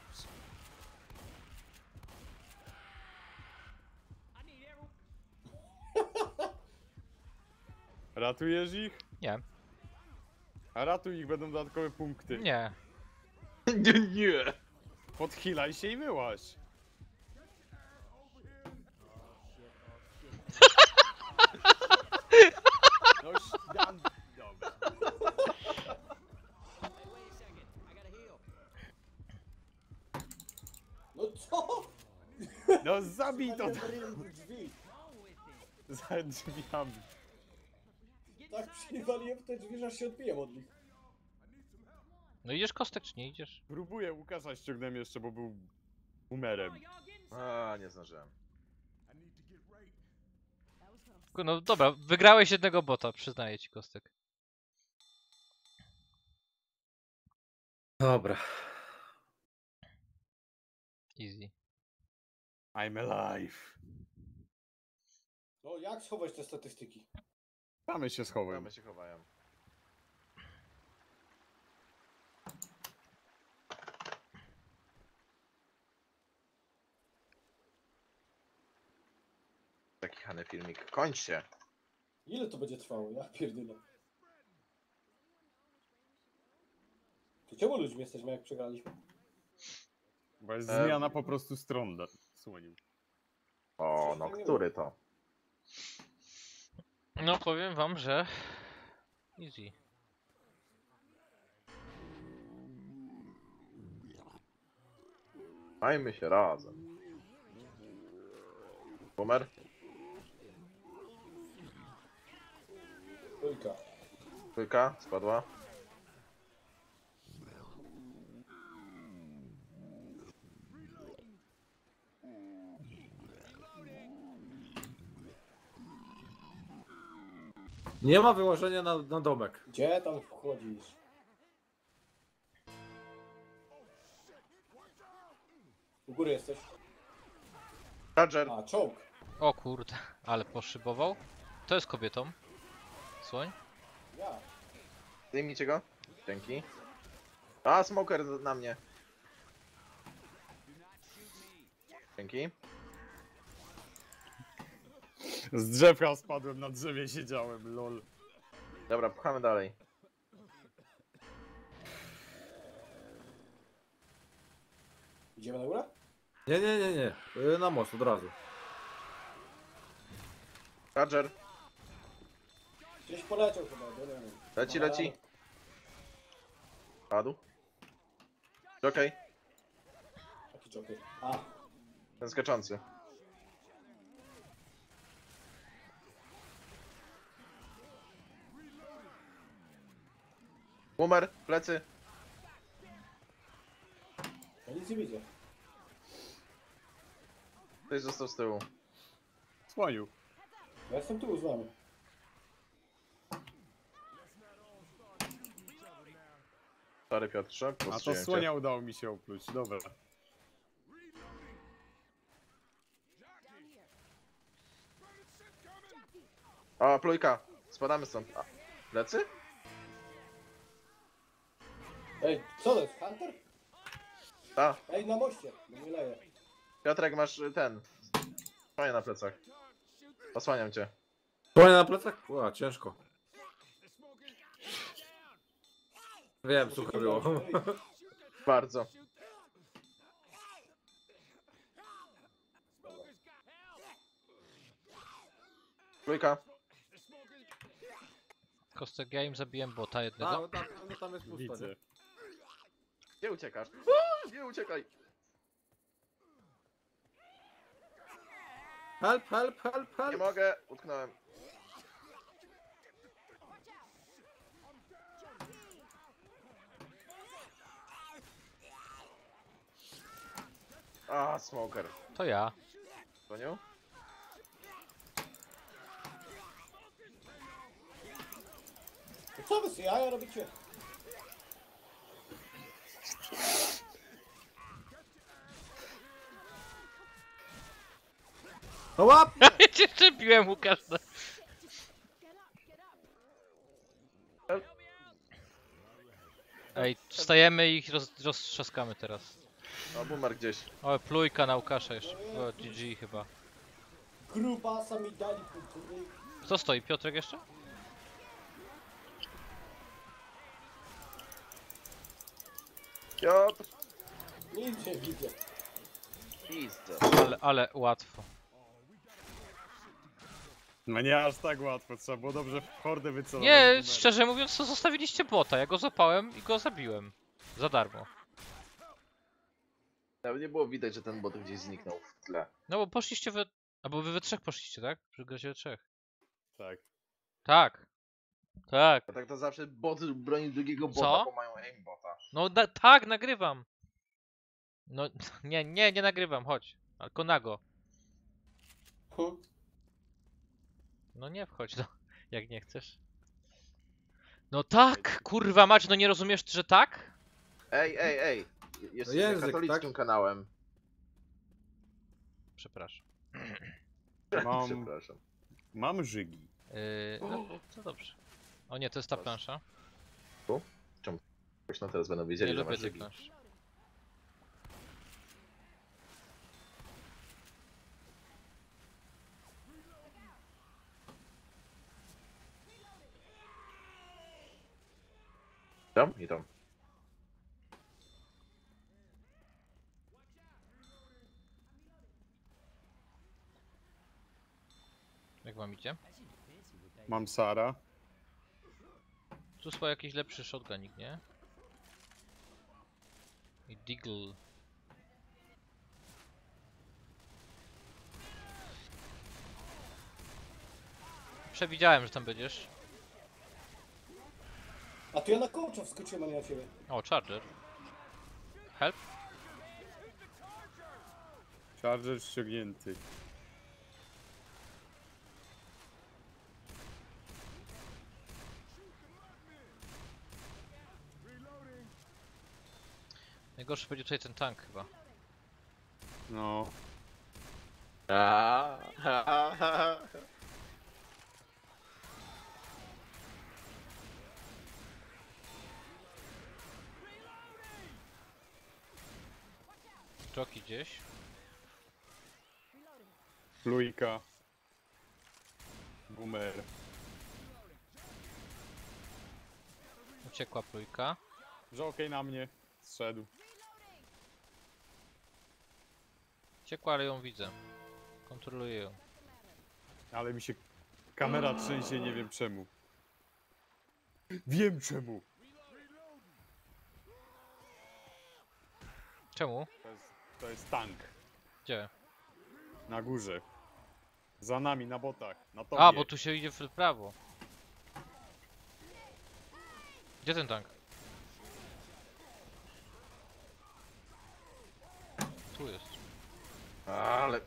I need every. Ratujesz ich? Nie, A ratuj ich, będą dodatkowe punkty. nie. Nie, nie. Podchilaj się i wyłaź. No, ś- dobra. Hey, wait a second. I gotta heal. No co? No zabij to Przywaliłem w drzwi. za drzwiami. Tak przywaliłem w te drzwi, że aż się odbiłem od nich. No idziesz Kostek czy nie idziesz? Próbuję, Łukasza ściągnąłem jeszcze, bo był boomerem. Y'all getting A, nie zdążyłem. Ku- No dobra, wygrałeś jednego bota, przyznaję ci Kostek. Dobra. Easy. I'm alive. No jak schować te statystyki? Same się schowaj. Mamy się chowają. Taki hany filmik. Kończ się. Ile to będzie trwało? Ja pierdolę. To czemu ludźmi jesteśmy, jak przegraliśmy? Bo jest Em. zmiana po prostu stron. da- Słoniu. O, no który to? No powiem wam, że... Easy. Majmy się razem. Boomer. Trójka. Trójka, spadła. Nie ma wyłożenia na, na domek. Gdzie tam wchodzisz? U góry jesteś. Charger. A, czołg. O kurde, ale poszybował. To jest kobietą. Słoń. Ja. Zdejmijcie go. Dzięki. A, smoker na mnie. Dzięki. Z drzewka spadłem, na drzewie siedziałem, lol. Dobra, pchamy dalej. Idziemy na górę? Nie, nie, nie, nie. Y, Na most od razu. Charger. Gdzieś poleciał chyba, nie wiem. Leci, Ma leci. rano. Padł. Okej, Taki joker. A, ten skaczący. Boomer, plecy. ja nic nie widzę. Ktoś został z tyłu. Słoniu. Ja jestem tu z wami. Sorry Piotrze, A to postrzeliłem cię. słonia udało mi się opluć, dobra. O, plujka. Spadamy stąd. A, plecy? Ej, co to jest? Hunter? A, Ej, na moście. Bo nie leje. Piotrek, masz y, ten. Fajnie na plecach. Osłaniam cię. Słoń na plecach? Ła, ciężko. Wiem, suche było. Bardzo. Plujka. Kostek, ja im zabiłem bota A, jednego. no tam, no tam jest pusto, Widzę. nie? Nie uciekasz. O, nie uciekaj. Help, help, help, Nie help! mogę. Utknąłem. A, smoker. To ja. Dzwonił? Co wy sobie jaja robicie? No łap! Ja cię szczepiłem, Łukasz. no. Ej, wstajemy i ich roz, roztrzaskamy teraz. O, boomer gdzieś. O, plujka na Łukasza jeszcze. O, G G chyba. Grubasa mi dali kultury. Kto stoi? Piotrek jeszcze? Piotr. Nic nie widzę. Pizda. Ale, ale łatwo. No nie aż tak łatwo, trzeba było dobrze w hordę wycelować. Nie, numery. szczerze mówiąc, to zostawiliście bota. Ja go zapałem i go zabiłem. Za darmo. Nawet nie było widać, że ten bot gdzieś zniknął w tle. No bo poszliście we... Albo wy we trzech poszliście, tak? Przy gracie we trzech. Tak. Tak. Tak. A tak to zawsze bot broni drugiego bota, Co? bo mają aimbota. No na, tak, nagrywam. No nie, nie, nie nagrywam, chodź. Tylko nago. Hm. No nie wchodź, no. Jak nie chcesz. No tak, kurwa mać, no nie rozumiesz, że tak? Ej, ej, ej. Jesteś Język, katolickim tak? kanałem. Przepraszam. Mam, Przepraszam. mam żygi. Yy, no, to dobrze. O nie, to jest ta plansza. Już na teraz będą wiedzieli, Nie że lubię masz tej żygi. planszy. Tam? I tam. Jak wam idzie? Mam Sara. Tu swój jakiś lepszy shotgunik, nie? I Deagle. Przewidziałem, że tam będziesz. A tu ja na kołcza wskoczyłem, a nie na ciebie. O, Charger. Help? Charger ściągnięty. Najgorszy będzie tutaj ten tank chyba. No. Aaaa, ha, ha, ha. Joki gdzieś. Plujka. Boomer. Uciekła plujka. Żokej na mnie. Zszedł. Uciekła, ale ją widzę. Kontroluję ją. Ale mi się kamera trzęsie, nie wiem czemu. Wiem czemu. Czemu? To jest, to jest tank. Gdzie? Na górze. Za nami, na botach. Na tobie. A, bo tu się idzie w prawo. Gdzie ten tank? Tu jest. Ale...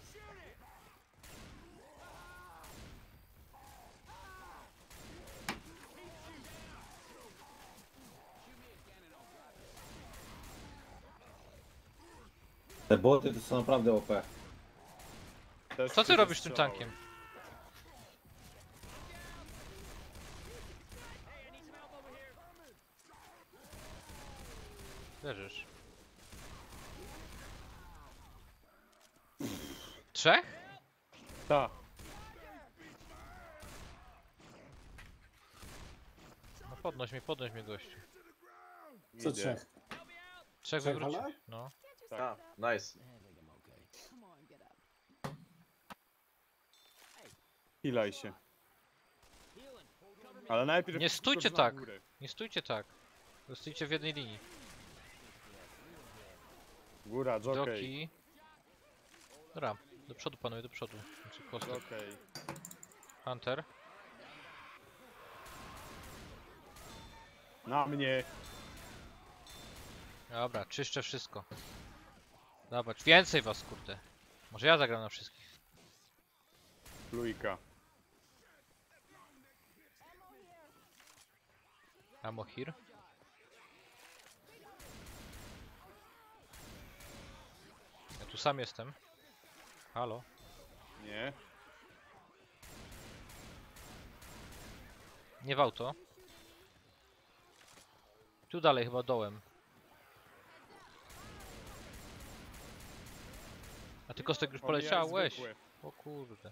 Te boty to są naprawdę O P. Też Co ty się robisz tym strzelałem. tankiem? Leżysz. Trzech? Tak. No podnoś mnie, podnoś mnie gościu. Co Idzie. trzech? Trzech Trzech, wywróci. ale? No. A, nice. Hilaj się. Ale najpierw... Nie stójcie skocz na tak. górę. Nie stójcie tak. Stójcie w jednej linii. Góra, jockey. Joki. Dobra, do przodu panowie, do przodu. Znaczy kostek. Jockey. Hunter. Na mnie. Dobra, czyszczę wszystko. Zobacz, więcej was kurde. Może ja zagram na wszystkich. Plujka. Ammo here. Ja tu sam jestem. Halo. Nie. Nie w auto. Tu dalej chyba dołem. A ty kostek już Omijaj poleciałeś. zwykłe. O kurde.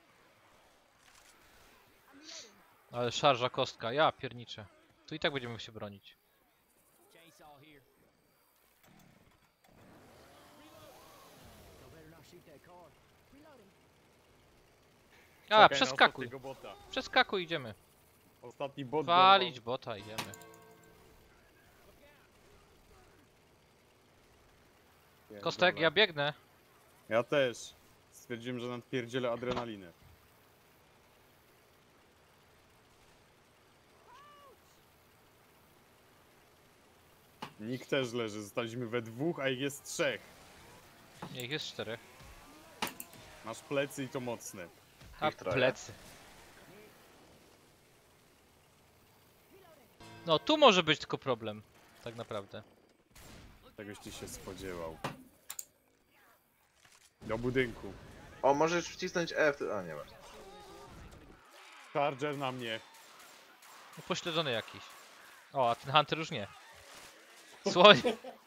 Ale szarża kostka, ja pierniczę. Tu i tak będziemy się bronić. Chainsaw here. Y'all better not shoot that car. A, Czekaj na przeskakuj. ostatniego bota. Przeskakuj, idziemy. Ostatni bot. Walić bota, idziemy. dorwał. Kostek, ja biegnę. Ja też. Stwierdziłem, że nadpierdzielę adrenalinę. Nikt też leży, zostaliśmy we dwóch, a ich jest trzech. Nie, ich jest czterech. Masz plecy i to mocne. A, Ich troje. plecy. No, tu może być tylko problem. Tak naprawdę. Tegoś ci się spodziewał. Do budynku. O, możesz wcisnąć F. A, nie masz. Charger na mnie. Upośledzony jakiś. O, a ten Hunter już nie. Słoń.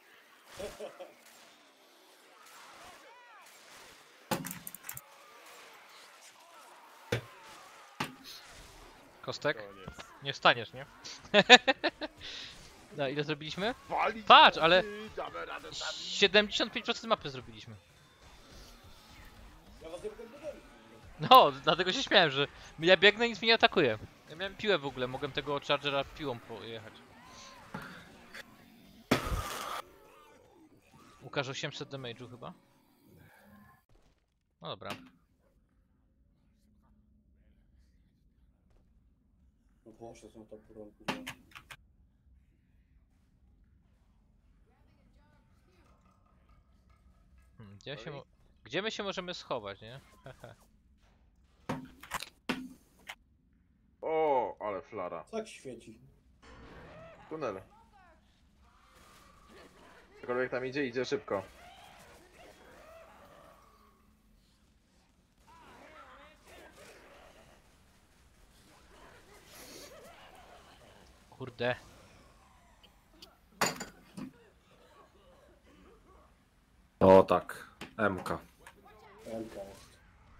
Kostek? Koniec. Nie wstaniesz, nie? No, ile zrobiliśmy? Walić Patrz, ale boty, damy radę zabić. siedemdziesiąt pięć procent mapy zrobiliśmy. Ja was nie mogę budować. No, dlatego się śmiałem, że ja biegnę i nic mnie nie atakuje. Ja miałem piłę w ogóle, mogłem tego Chargera piłą pojechać. Łukasz osiemset damage'u chyba? No dobra. Włosze są to porąbne. Hmm, Gdzie, się mo- Gdzie my się możemy schować, nie? Hehe. O, ale flara. Tak świeci. Tunel. Cokolwiek tam idzie, idzie szybko. Kurde. O tak, M K. M K jest.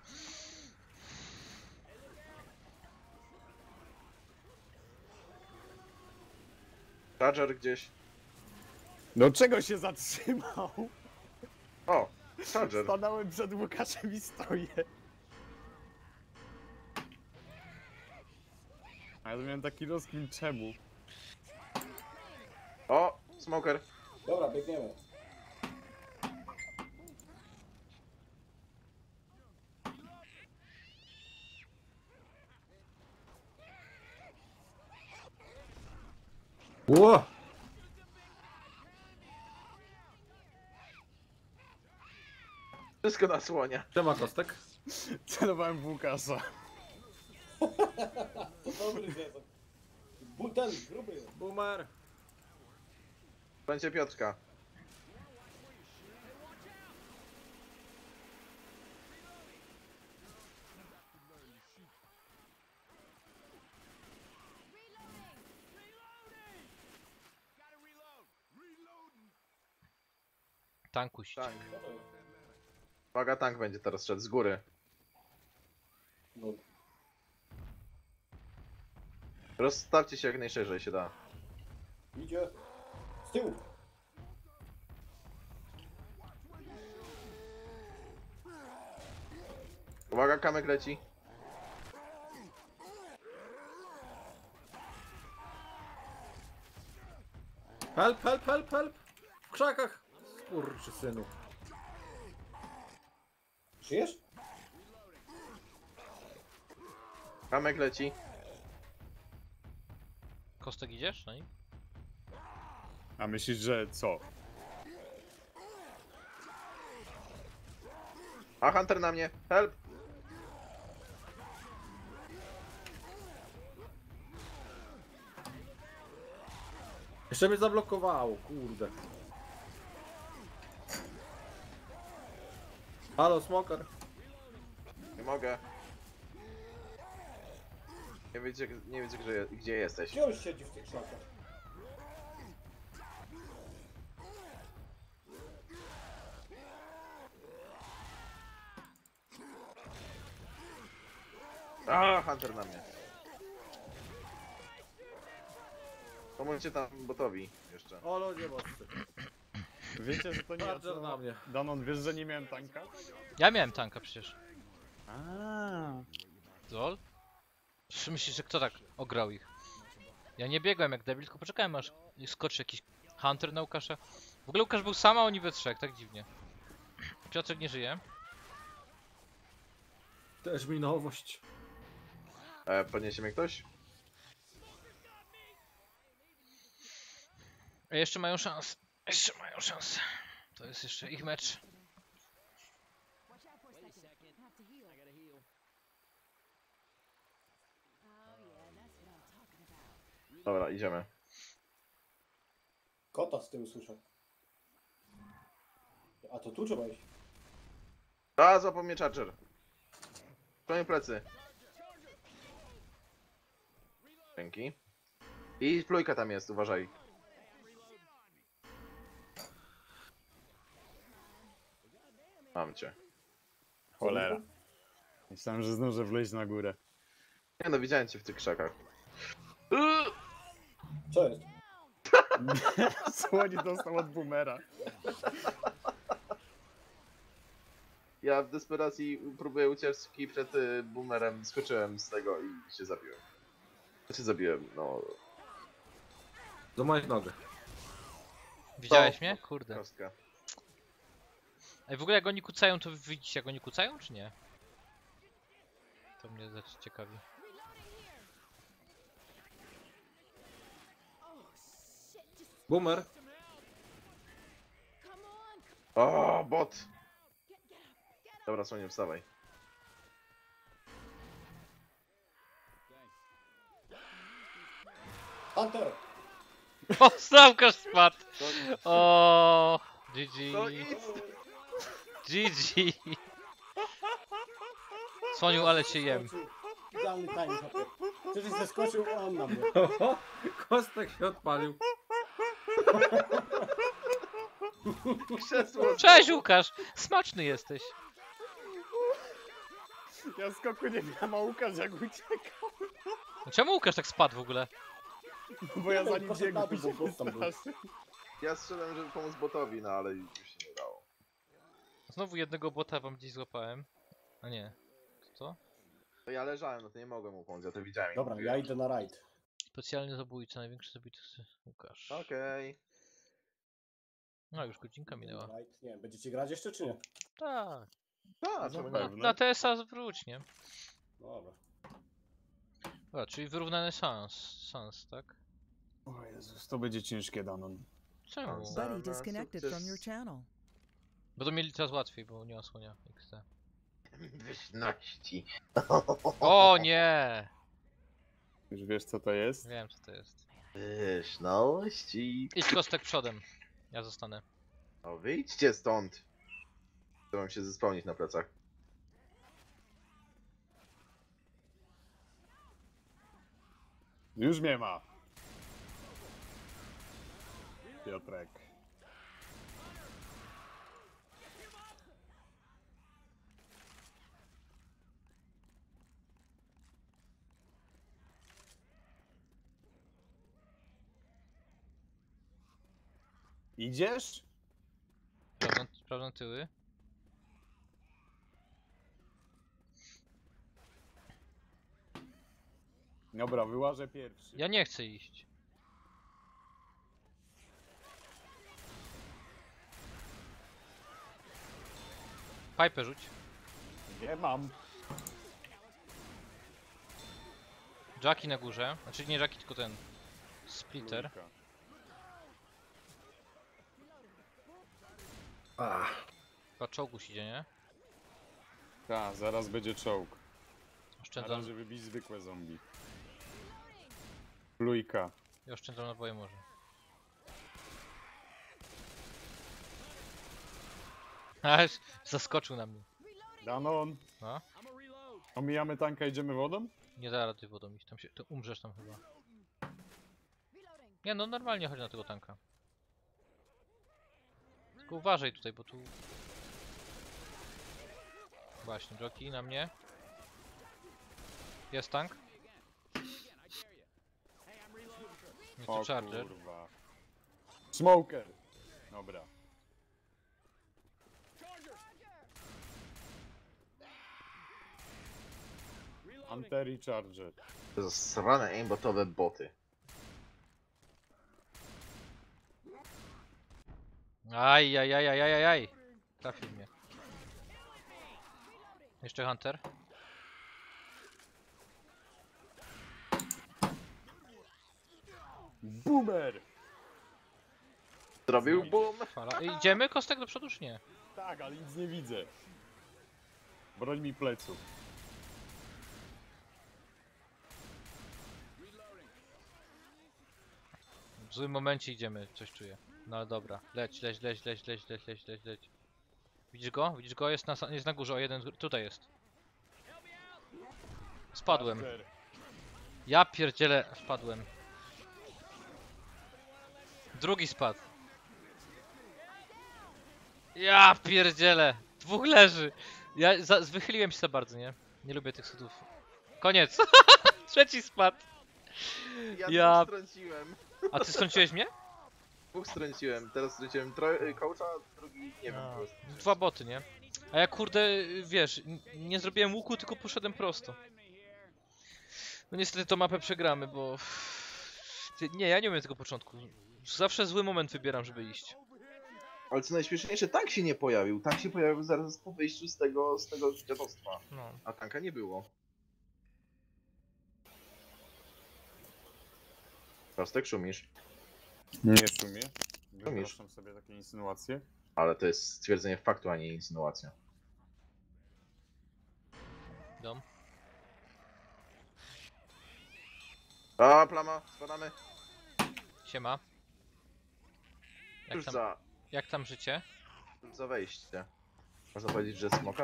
Charger gdzieś. No czego się zatrzymał? O, Charger. Stanąłem przed Łukaszem i stoję. A ja miałem taki rozkmin czemu. O, smoker. Dobra, biegniemy. Ło! Wszystko nasłania. Siema Kostek. Celowałem w Łukasza. To dobry zjazd. Bu- Ten, gruby jest. Boomer. Będzie Piotrka. Tankuś. Tank. Uwaga, tank będzie teraz szedł z góry. No. Rozstawcie się jak najszerzej się da. Idzie. Z tyłu. Uwaga, kamek leci. Help, help, help, help! W krzakach! Kurczy synu. Żyjesz? Kamek leci. Kostek idziesz? No i? A myślisz, że co? A Hunter na mnie. Help! Jeszcze mnie zablokowało, kurde. Halo, smoker. Nie mogę. Nie wiecie, nie wiecie gdzie, gdzie jesteś. Gdzie on siedzi w tych krzakach? A, Hunter na mnie. Pomóżcie tam botowi jeszcze. O ludzie mocny. Wiecie, że to nie ja. Charger na mnie. Danon, wiesz, że nie miałem tanka? Ja miałem tanka przecież. A. Lol? Czy myślisz, że kto tak ograł ich? Ja nie biegłem jak debil, tylko poczekałem aż skoczy jakiś Hunter na Łukasza. W ogóle Łukasz był sam, a oni we trzech, tak dziwnie. Piotrek nie żyje. Też mi nowość. E, podniesie mnie ktoś? A jeszcze mają szansę. Jeszcze mają szansę. To jest jeszcze ich mecz. Wait a second. I gotta heal. Dobra, idziemy. Kota z tyłu słyszę. A to tu trzeba iść. A, złapał mnie Charger. Koniec plecy. Dzięki. I plujka tam jest, uważaj. Mam cię. Cholera. Myślałem, że zdążę wleźć na górę. Nie no, widziałem cię w tych krzakach. Co jest? Słoń dostał od boomera. Ja w desperacji próbuję ucieczki przed y, boomerem, skoczyłem z tego i się zabiłem. Ja się zabiłem, no... Do moich nogę. Widziałeś To- mnie? Kurde. Kostka. Ej, w ogóle jak oni kucają, to wy widzicie jak oni kucają, czy nie? To mnie zaś ciekawi. Boomer. O, bot! Dobra, Soniu, wstawaj. Hunter! O, Sławkarz spadł! To, O, G to G. nic! G G. Soniu, ale cię jem. Idealny timing, Hunter. Przecież zeskoczył on na mnie. Kostek się odpalił. Krzesło! Cześć Łukasz! Smaczny jesteś. Ja skoku nie miałem, a Łukasz jak uciekał. Czemu Łukasz tak spadł w ogóle? Bo ja za nim Poszedł na biegłem i dół, się bo bot tam był. wystraszył. Ja strzelam, żeby pomóc botowi, no ale już się nie dało. Znowu jednego bota wam gdzieś złapałem. A nie. Co? To ja leżałem, no to nie mogłem mu pomóc, ja to widziałem. i Dobra, mówiłem. ja idę na rajd. Specjalny zabójca, największy zabójca Łukasz. Okej. No już godzinka minęła. Na rajd. Nie wiem, będziecie grać jeszcze czy nie? Tak. Tak, czemu Na, nie? pewno. na T S A zwróć, nie? Dobra. Dobra, czyli wyrównany sans, sans, tak? O Jezus, to będzie ciężkie, Danon. Czemu? Sans. Buddy na disconnected from your sukces. channel. Bo to mieli teraz łatwiej, bo nie osłania X D. Wyśności. O nie! Już wiesz co to jest? Wiem co to jest. Wyśności. Idź Kostek przodem. Ja zostanę. O, wyjdźcie stąd. Chcę wam się zespełnić na plecach. Już mnie ma. Piotrek. Idziesz? Sprawdzam, sprawdzam tyły. Dobra, wyłażę pierwszy. Ja nie chcę iść. Piper rzuć. Nie mam. Jackie na górze. Znaczy nie Jackie, tylko ten. Splitter. Trójka. Ach. Chyba czołgus idzie, nie? Tak, zaraz będzie czołg. Na Oszczędzam, razie wybić zwykłe zombie. Plujka. ja oszczędzam naboje może. Aż zaskoczył na mnie. Danon. No? Omijamy tanka, idziemy wodą? Nie da rady wodą iść, tam się, to umrzesz tam chyba. Nie no, normalnie chodź na tego tanka. Tylko uważaj tutaj, bo tu... Właśnie, Joki na mnie. Jest tank. Nie O to Charger. kurwa. Smoker. Dobra. Hunter i Charger. To zasrane aimbotowe boty. Aj, aj, aj, aj, aj, aj. Trafił mnie. Jeszcze Hunter. Boomer! Zrobił boom. Fala. Idziemy Kostek do przodu czy nie? Tak, ale nic nie widzę. Broń mi pleców. W złym momencie idziemy, coś czuję. No ale dobra. Leć, leć, leć, leć, leć, leć, leć, leć, leć. Widzisz go? Widzisz go? Jest na, sa- jest na górze, o jeden, z- tutaj jest. Spadłem. Charger. Ja pierdzielę, spadłem. Drugi spadł. Ja pierdzielę. Dwóch leży. Ja za, wychyliłem się za bardzo, nie? Nie lubię tych sudów. Koniec. Trzeci spadł. Ja, Ja- dwóch strąciłem. A ty strąciłeś mnie? Dwóch strąciłem. Teraz strąciłem troj- coacha, drugi nie wiem. A, po prostu. Dwa boty, nie? A ja kurde, wiesz, n- nie zrobiłem łuku, tylko poszedłem prosto. No niestety tą mapę przegramy, bo... Ty- Nie, ja nie umiem tego początku. Zawsze zły moment wybieram, żeby iść. Ale co najśmieszniejsze, tank się nie pojawił. Tank się pojawił zaraz po wyjściu z tego, z tego dziadostwa. No. A tanka nie było. Kostek, szumisz. Nie w sumie. Umiesz. Wypraszam sobie takie insynuacje. Ale to jest stwierdzenie faktu, a nie insynuacja. Dom. A, plama, spadamy. Siema. Jak Już tam, za, jak tam życie? już za wejście. Można powiedzieć, że smoka?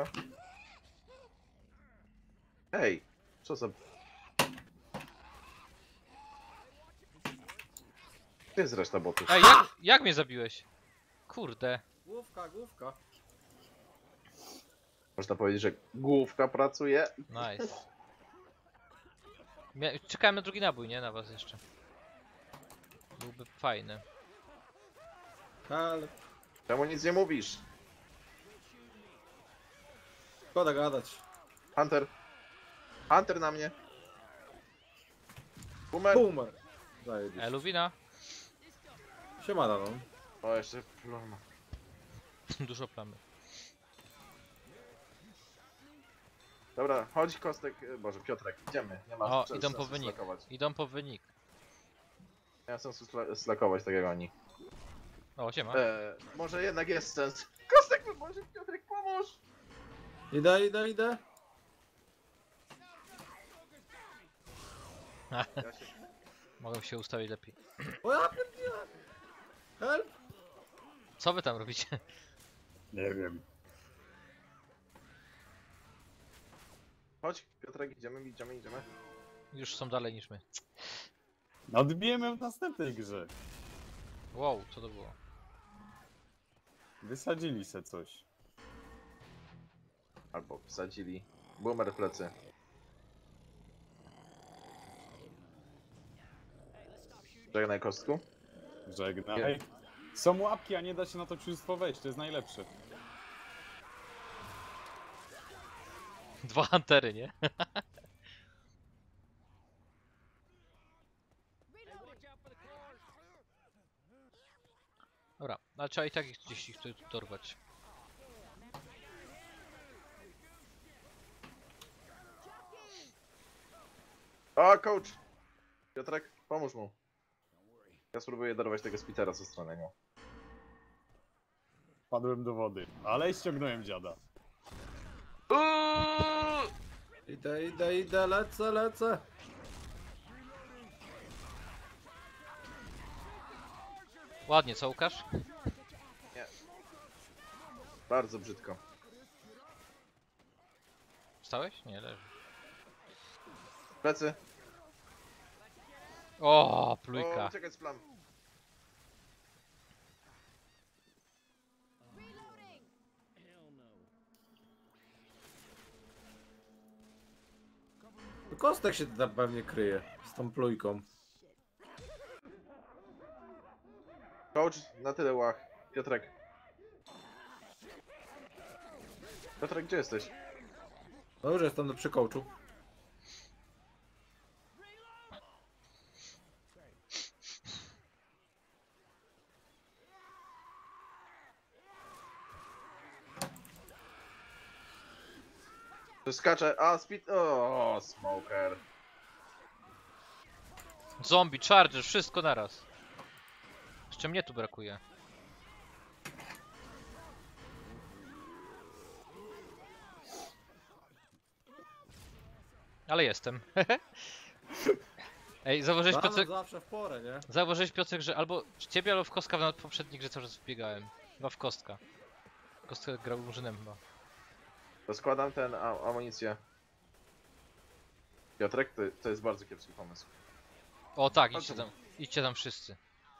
Ej, co za... Gdzie jest reszta botów? Ej, jak, jak mnie zabiłeś? Kurde. Główka, główka. Można powiedzieć, że główka pracuje. Nice. Mia czekałem na drugi nabój, nie? Na was jeszcze. Byłby fajny. Ale Czemu nic nie mówisz? szkoda gadać. Hunter. Hunter na mnie. Boomer. Boomer. Zajebiście. Eluwina. Siemana, no. O, jeszcze plama. Dużo plamy. Dobra, chodź Kostek, e, Boże, Piotrek, idziemy. Nie ma O, sensu idą po wynik. slakować. Idą po wynik. Nie ma sensu sla slakować tak jak oni. O, siema. E, może jednak jest sens. Kostek, może Piotrek, pomóż! Idę, idę, idę. Ja się... Mogę się ustawić lepiej. O ja pierdzielę. Help. Co wy tam robicie? Nie wiem. Chodź, Piotrek, idziemy, idziemy, idziemy. Już są dalej niż my. Odbijemy w następnej grze. Wow, co to było? Wysadzili se coś. Albo wsadzili. Boomer plecy. Żegnaj Kostku. Żegnaj. Są łapki, a nie da się na to czystwo wejść, to jest najlepsze. Dwa huntery, nie? Dobra, ale trzeba i tak ich gdzieś ich tu dorwać. O, coach! Piotrek, pomóż mu. Ja spróbuję dorwać tego spitera ze strony niego. Padłem do wody, ale ściągnąłem dziada. Idę, idę, idę, lecę, lecę. Ładnie, co Łukasz? Bardzo brzydko. Wstałeś? Nie, leży. Plecy. O, O, plujka. uciekaj z plam. Kostek się tam pewnie kryje z tą plujką. Coach, na tyle łach. Piotrek. Piotrek, gdzie jesteś? No już jestem przy coachu. Skacze. A, speed. O, smoker. Zombie, charger, wszystko naraz. Jeszcze mnie tu brakuje. Ale jestem. Ej, zauważyłeś Rano Piotrek, zawsze w porę, nie? zauważyłeś Piotrek, że albo ciebie, albo w kostka w poprzedniej grze cały czas wbiegałem. Chyba w kostka. Kostka grał murzynem chyba. To składam ten a, amunicję. Piotrek, to, to jest bardzo kiepski pomysł. O tak, A idźcie czemu? tam, idźcie tam wszyscy.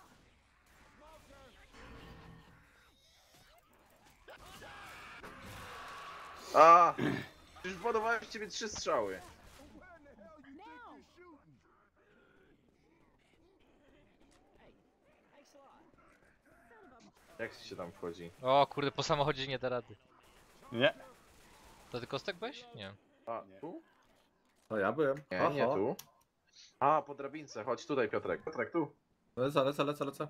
A! Już władowałem w ciebie trzy strzały. Jak się tam wchodzi? O kurde, po samochodzie nie da rady. Nie. To ty kostek byłeś? Nie. A, Nie. tu? To ja byłem. Nie, Aha. nie tu. A, po drabince, chodź tutaj Piotrek. Piotrek, tu. Lecę, lecę, lecę, lecę.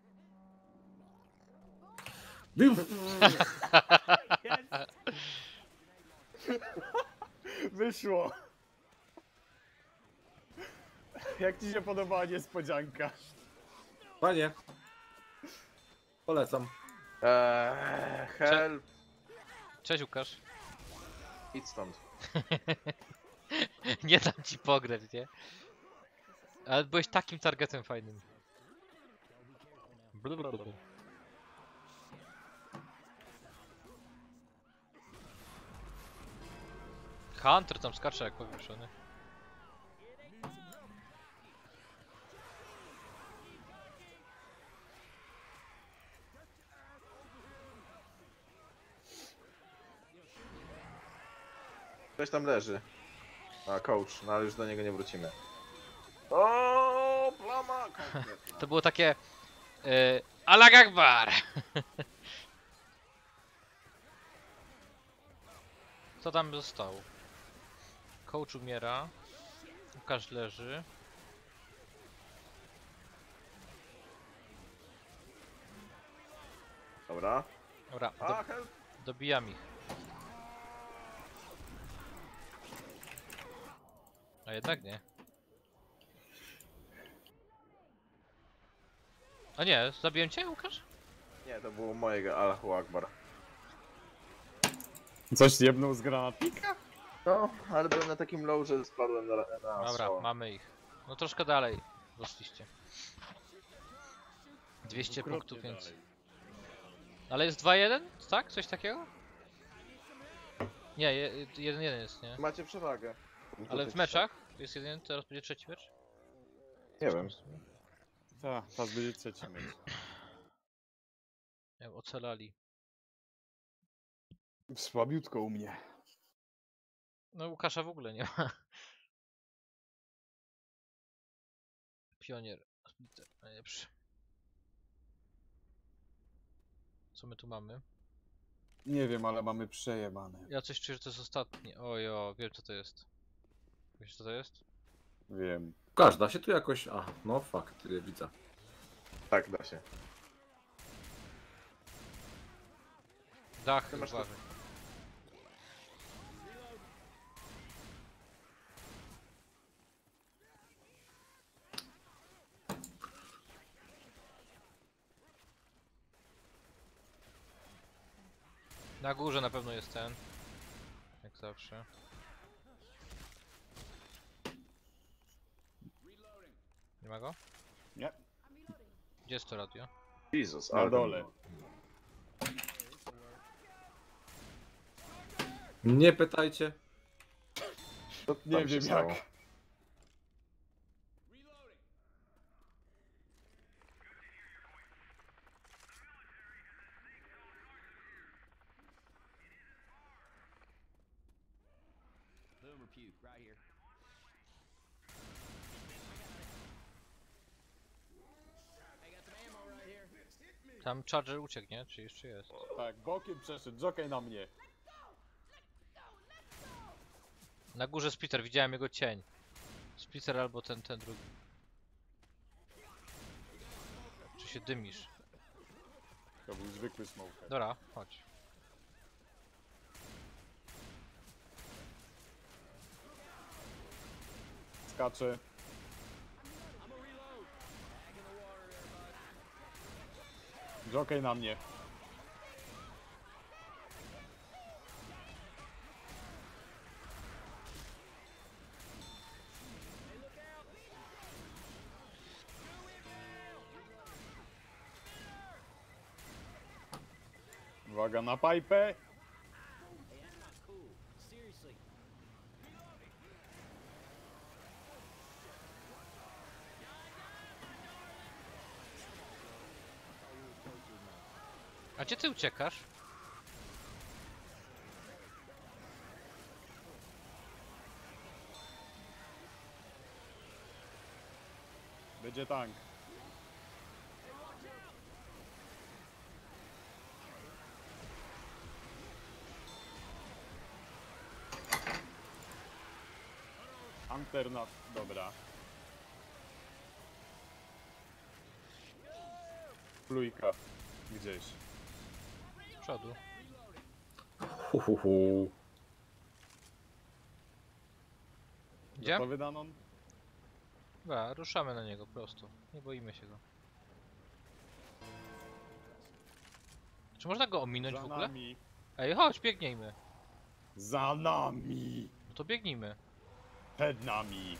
Wyszło. Jak ci się podobała niespodzianka? Panie. Polecam. Eee, help. Cześć Łukasz. Idź stąd. Nie dam ci pograć, nie? Ale byłeś takim targetem fajnym. Blablabla. Hunter tam skacze jak powieszony. Ktoś tam leży. A, coach, no ale już do niego nie wrócimy. O, plama konkretna. To było takie... Yy, Allah Akbar! Co tam zostało? Coach umiera. Łukasz leży. Dobra. Dobra, A, do, help. dobijam ich. A jednak nie. A nie, zabiłem cię, Łukasz? Nie, to było mojego Allahu Akbar. Coś jebnął z granatnika? No, ale byłem na takim low, że spadłem na, na Dobra, strzała. mamy ich. No troszkę dalej doszliście. dwieście Dwukrotnie punktów więcej. dalej. Ale jest dwa jeden? Tak? Coś takiego? Nie, jeden jeden jest, nie? Macie przewagę. Ale w meczach? Jest jeden, teraz będzie trzeci mecz? Nie wiem. Tak, teraz będzie trzeci mecz. Nie wiem, ocalali. Słabiutko u mnie. No Łukasza w ogóle nie ma. Pionier. Splitter, najlepszy. Co my tu mamy? Nie wiem, ale mamy przejebane. Ja coś czuję, że to jest ostatni. Ojo, wiem co to jest. Wiesz co to jest? Wiem. Łukasz, da się tu jakoś... A, no fakt, y, widzę. Tak, da się. Dach, Ty masz to- uważaj. Na górze na pewno jest ten. Jak zawsze. Nie ma go? Nie. Gdzie jest to radio? Jezus, Na ale... dole. Nie pytajcie. Co tam Nie się wiem stało? jak. Boom or puke, right here. I got some ammo right here. Tam Charger uciekł, nie? Czy jeszcze jest? Tak, bokiem przeszedł, jockey na mnie. Na górze Splitter, widziałem jego cień. Splitter albo ten, ten drugi. Czy się dymisz? To był zwykły smoker. Dobra, chodź. Skacze. Jockey na mnie. Uwaga na pajpę. Hey, that's not cool. Seriously. A gdzie ty uciekasz? Będzie tank. Hunter na... Dobra. Plujka. Gdzieś. Z przodu. Hu, hu, hu. Gdzie? Gotowy Danon? Dobra, ruszamy na niego prosto. Nie boimy się go. Czy można go ominąć Za w ogóle? nami. Ej, chodź, biegnijmy. Za nami. No to biegnijmy. Przed nami.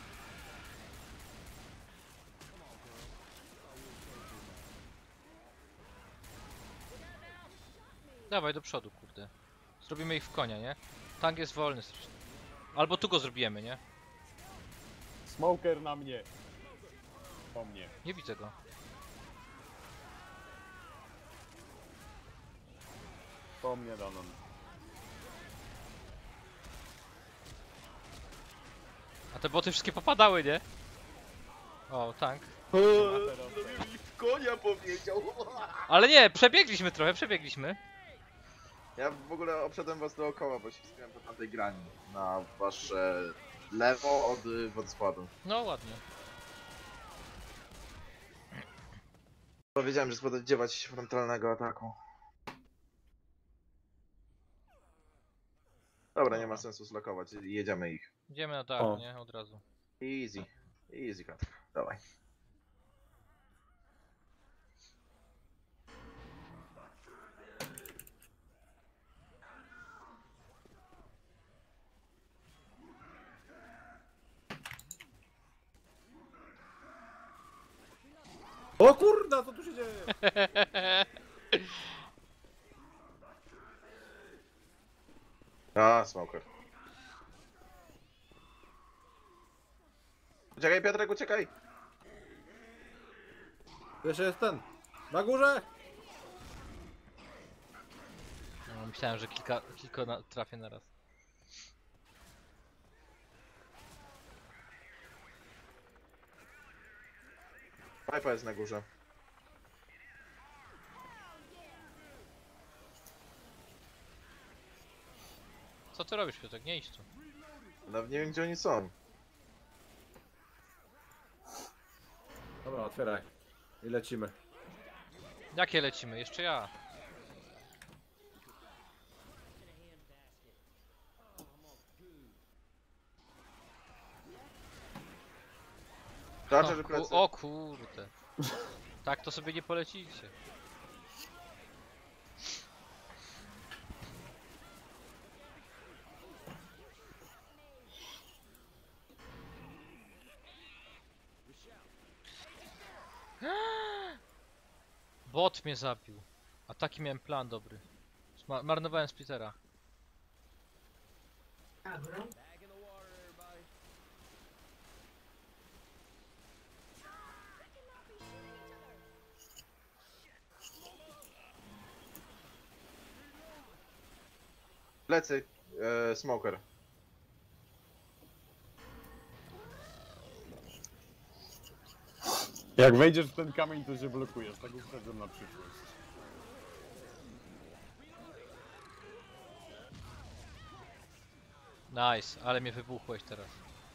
Dawaj do przodu, kurde. Zrobimy ich w konia, nie? Tank jest wolny strasznie. Albo tu go zrobimy, nie? Smoker na mnie. Po mnie. Nie widzę go. Po mnie Danon. A te boty wszystkie popadały, nie? O, tank. Mi w konia powiedział. Ale nie, przebiegliśmy trochę, przebiegliśmy. Ja w ogóle obszedłem was dookoła, bo się wspiąłem do tamtej grani. Na wasze lewo od y, wodospadu. No ładnie. Powiedziałem, że spodziewać frontalnego ataku. Dobra, nie ma sensu slakować, jedziemy ich. Idziemy na dach, O. nie? Od razu. Easy. Easy cut. Dawaj. O kurda, co tu się dzieje? A, smoker. Uciekaj, Piotrek, uciekaj! Jeszcze jest ten. Na górze! No, myślałem, że kilka, kilka na, trafię na raz. Pipa jest na górze. Co ty robisz, Piotrek? Nie idź tu. Nawet nie wiem, gdzie oni są. Dobra, otwieraj. I lecimy. Jakie lecimy? Jeszcze ja. Charger O, ku plecy. o kurde. Tak to sobie nie polecicie. Bot mnie zabił. A taki miałem plan dobry. Zma- marnowałem splittera. Plecy. E, smoker. Jak wejdziesz w ten kamień, to się blokujesz. Tak uprzedzam na przyszłość. Nice, ale mnie wybuchłeś teraz.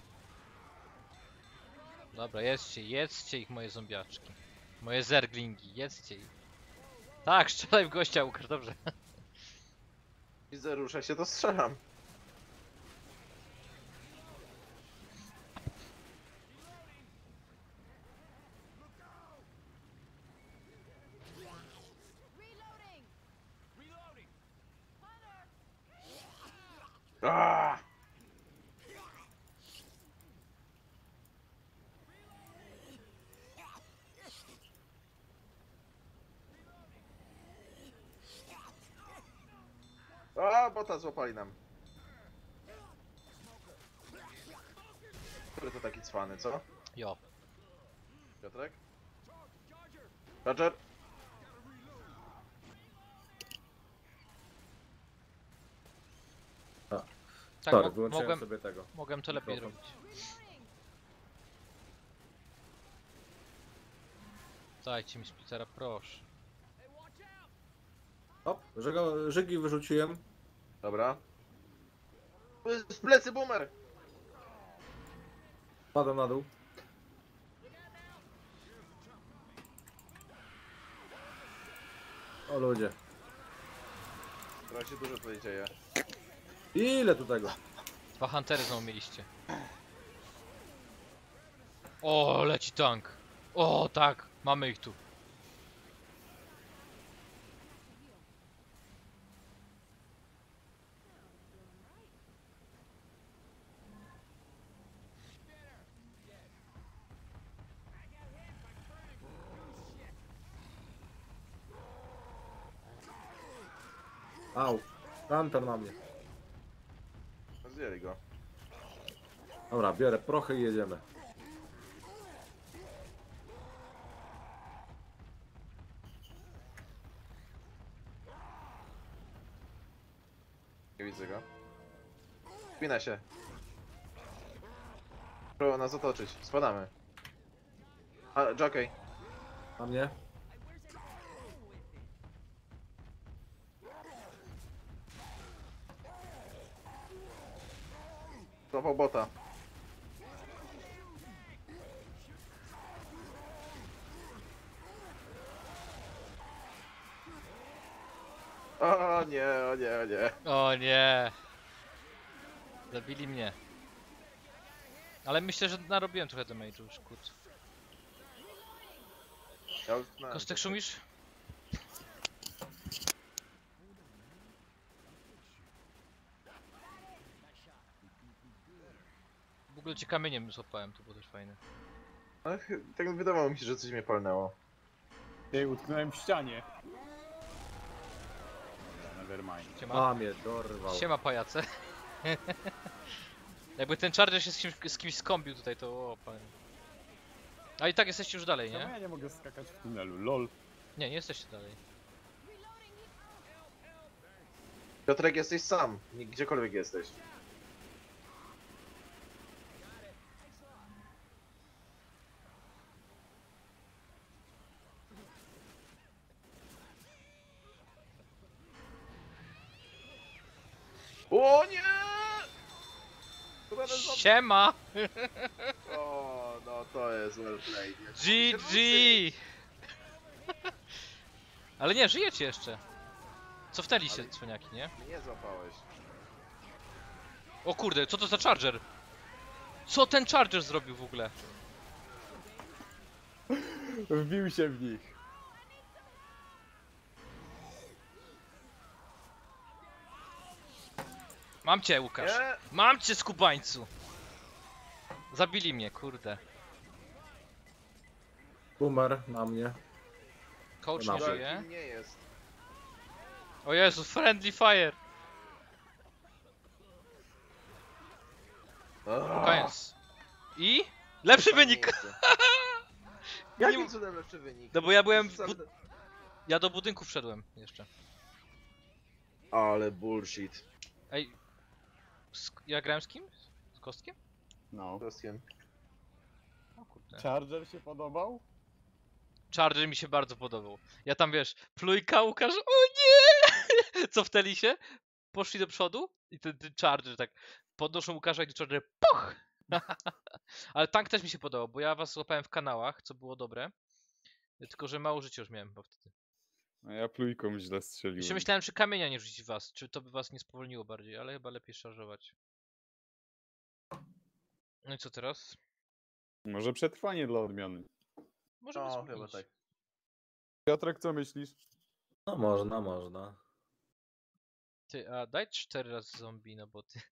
Dobra, jedzcie, jedzcie ich moje zombiaczki. Moje zerglingi, jedzcie ich. Tak, strzelaj w gościa, Łukasz, dobrze. Widzę, rusza się, to strzelam. Aaaa! A, bota złapali nam. Który to taki cwany, co? Jo. Piotrek? Charger? Tak, Sorry, mo wyłączyłem mogłem, sobie tego. mogłem to lepiej mikrofon. robić. Dajcie mi splittera, proszę. Hop, żygo, żygi wyrzuciłem. Dobra. Z plecy boomer! Padam na dół. O ludzie. Teraz się dużo tutaj dzieje. Ile tu tego? Dwa huntery znowu mieliście. O, leci tank. O, tak, mamy ich tu. Au. Hunter na mnie. Zdjęli go. Dobra, biorę prochy i jedziemy. Nie widzę go. Spina się. Próbował nas otoczyć. Spadamy. A, jockey. Na mnie. Złapał bota. O nie, o nie, o nie. O nie. Zabili mnie. Ale myślę, że narobiłem trochę damage'u już, kurde. Ja już znałem Kostek to. szumisz? W ogóle cię kamieniem złapałem, to było też fajne. Ale chy- tak wydawało mi się, że coś mnie palnęło. Ej, utknąłem w ścianie. Nevermind. Siema. A mnie dorwał. Siema pajace. Jakby ten Charger się z kimś, z kimś skombił tutaj, to o panie. A i tak jesteście już dalej, Czemu nie? ja nie mogę skakać w tunelu? Lol. Nie, nie jesteście dalej. Piotrek, jesteś sam. Nie- Gdziekolwiek jesteś. O nie! To będę za- Siema! O, no to jest well played. Jak G się G! ruszyć. Ale nie, żyjecie jeszcze. Cofnęli się Ale- cwaniaki, nie? Nie złapałeś. O kurde, co to za Charger? Co ten Charger zrobił w ogóle? Wbił się w nich. Mam cię, Łukasz. Nie! Mam cię, skubańcu! Zabili mnie, kurde. Boomer na mnie. Coach To nie na- żyje. Kim nie jest. O Jezu, friendly fire! Ah, Koniec. I? Lepszy fajnie wynik! jest. Jakim cudem lepszy wynik? No bo ja byłem w Sam- bud- Ja do budynku wszedłem jeszcze. Ale bullshit. Ej. sk- Ja grałem z kim? Z Kostkiem? No. Kostkiem. O kurde. Charger się podobał? Charger mi się bardzo podobał. Ja tam wiesz, plujka Łukasz, o nie! Cofnęli się, poszli do przodu i ten, ten Charger tak podnoszą Łukasza i Charger poch! Ale tank też mi się podobał, bo ja was złapałem w kanałach, co było dobre. Tylko, że mało życia już miałem chyba wtedy. No ja plujką źle strzeliłem. Jeszcze myślałem, czy kamienia nie rzucić w was, czy to by was nie spowolniło bardziej, ale chyba lepiej szarżować. No i co teraz? Może przetrwanie dla odmiany. Możemy No, zmienić. chyba tak. Piotrek, co myślisz? No można, można. Ty, a daj cztery razy zombie, no bo ty...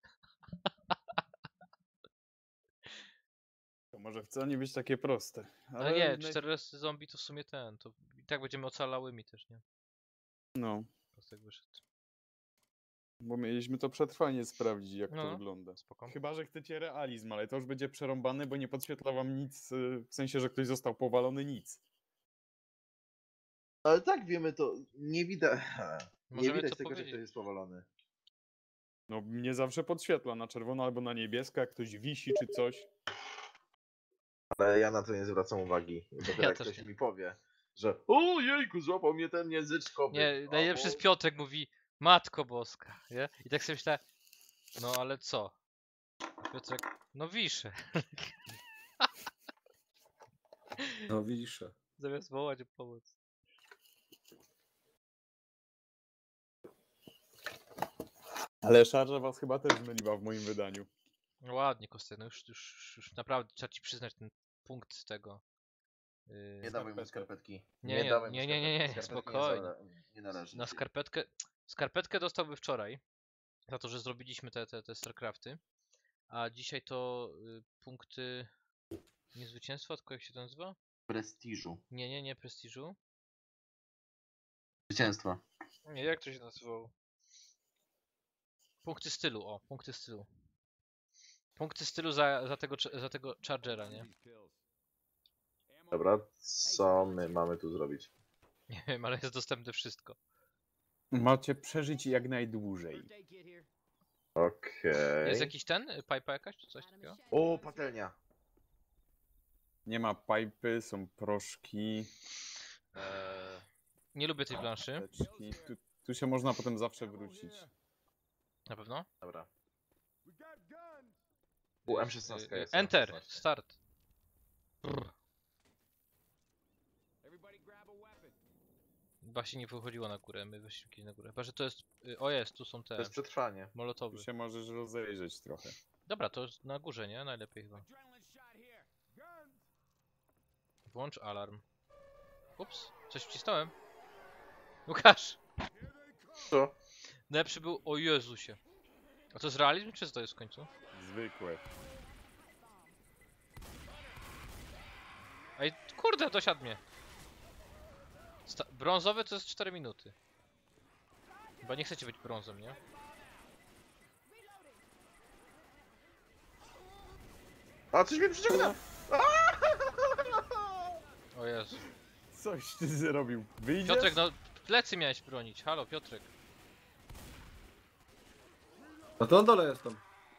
To może wcale nie być takie proste. Ale nie, naj- cztery razy zombie to w sumie ten, to i tak będziemy ocalałymi też, nie? No, Kostek wyszedł. bo mieliśmy to przetrwanie sprawdzić, jak No. to wygląda. Spoko. Chyba, że chcecie realizm, ale to już będzie przerąbane, bo nie podświetla wam nic, y, w sensie, że ktoś został powalony, nic. Ale tak wiemy to. Nie widać. Nie Możemy widać to tego, że powiedzieć. ktoś jest powalony. No, mnie zawsze podświetla na czerwono albo na niebiesko, jak ktoś wisi czy coś. Ale ja na to nie zwracam uwagi. Dopiero Ja jak też ktoś nie. mi powie, że o jejku, złapał mnie ten języczkowy. Nie, najlepszy jest Piotrek, mówi Matko Boska, nie? I tak sobie myślę, no ale co? Piotrek, no wiszę. No widzisz. Zamiast wołać o pomoc. Ale szarża was chyba też zmyliła w moim wydaniu. No ładnie, Kostek, no już, już, już naprawdę trzeba ci przyznać ten punkt z tego. Yy, Nie dawaj mu skarpetki. Nie, nie, dawaj mu nie, nie, nie, nie, skarpetki. Skarpetki spokojnie. Nie, zale- nie należy. Na skarpetkę. Skarpetkę dostałby wczoraj. Za to, że zrobiliśmy te, te, te StarCrafty. A dzisiaj to y, punkty. Nie zwycięstwa, tylko jak się to nazywa? Prestiżu. Nie, nie, nie prestiżu. Zwycięstwa. Nie, jak to się nazywało? Punkty stylu, o, punkty stylu. Punkty stylu za, za, tego, za tego Chargera, nie? Dobra, co my mamy tu zrobić? Nie wiem, ale jest dostępne wszystko. Macie przeżyć jak najdłużej. Okej. Jest jakiś ten? Pipa jakaś czy coś takiego? O, patelnia. Nie ma pipy, są proszki. Eee, nie lubię tej planszy. Teczki. Tu, tu się można potem zawsze wrócić. Na pewno? Dobra. U, M szesnaście jest. Enter! M szesnaście. Start! Brr. Chyba się nie wychodziło na górę, my weszliśmy kiedyś na górę. Chyba, że to jest... y, O jest, tu są To te jest przetrwanie. molotowy. Tu się możesz rozejrzeć trochę. Dobra, to jest na górze, nie? Najlepiej chyba. Włącz alarm. Ups, coś wcisnąłem. Łukasz! Co? Najlepszy był o Jezusie. A to jest realizm, czy co to jest w końcu? Zwykłe. Ej, kurde, dosiadł mnie. Sta brązowy to jest cztery minuty. Chyba nie chcecie być brązem, nie? A, coś mnie przyciąga! O Jezu. Coś ty zrobił. Wyjdziesz? Piotrek, no plecy miałeś bronić. Halo, Piotrek. No to na dole jestem.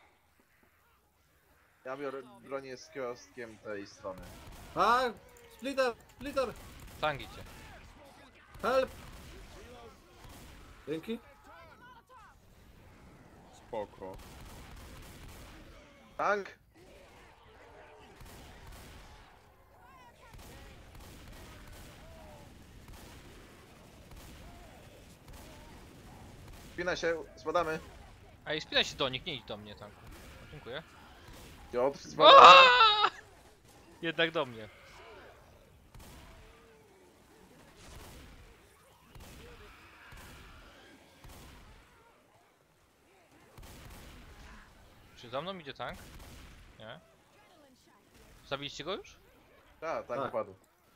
Ja biorę bronię z kioskiem tej strony. A! Splitter! Splitter! Tank idzie. Help! Dzięki. Spoko. Tank! Spina się, spadamy. A i spinaj się do nich, nie idź do mnie, tanku. Dziękuję. Piotr, spadamy. Aaaa! Jednak do mnie. Czy za mną idzie tank? Nie. Zabiliście go już? Tak, tank Tak. upadł.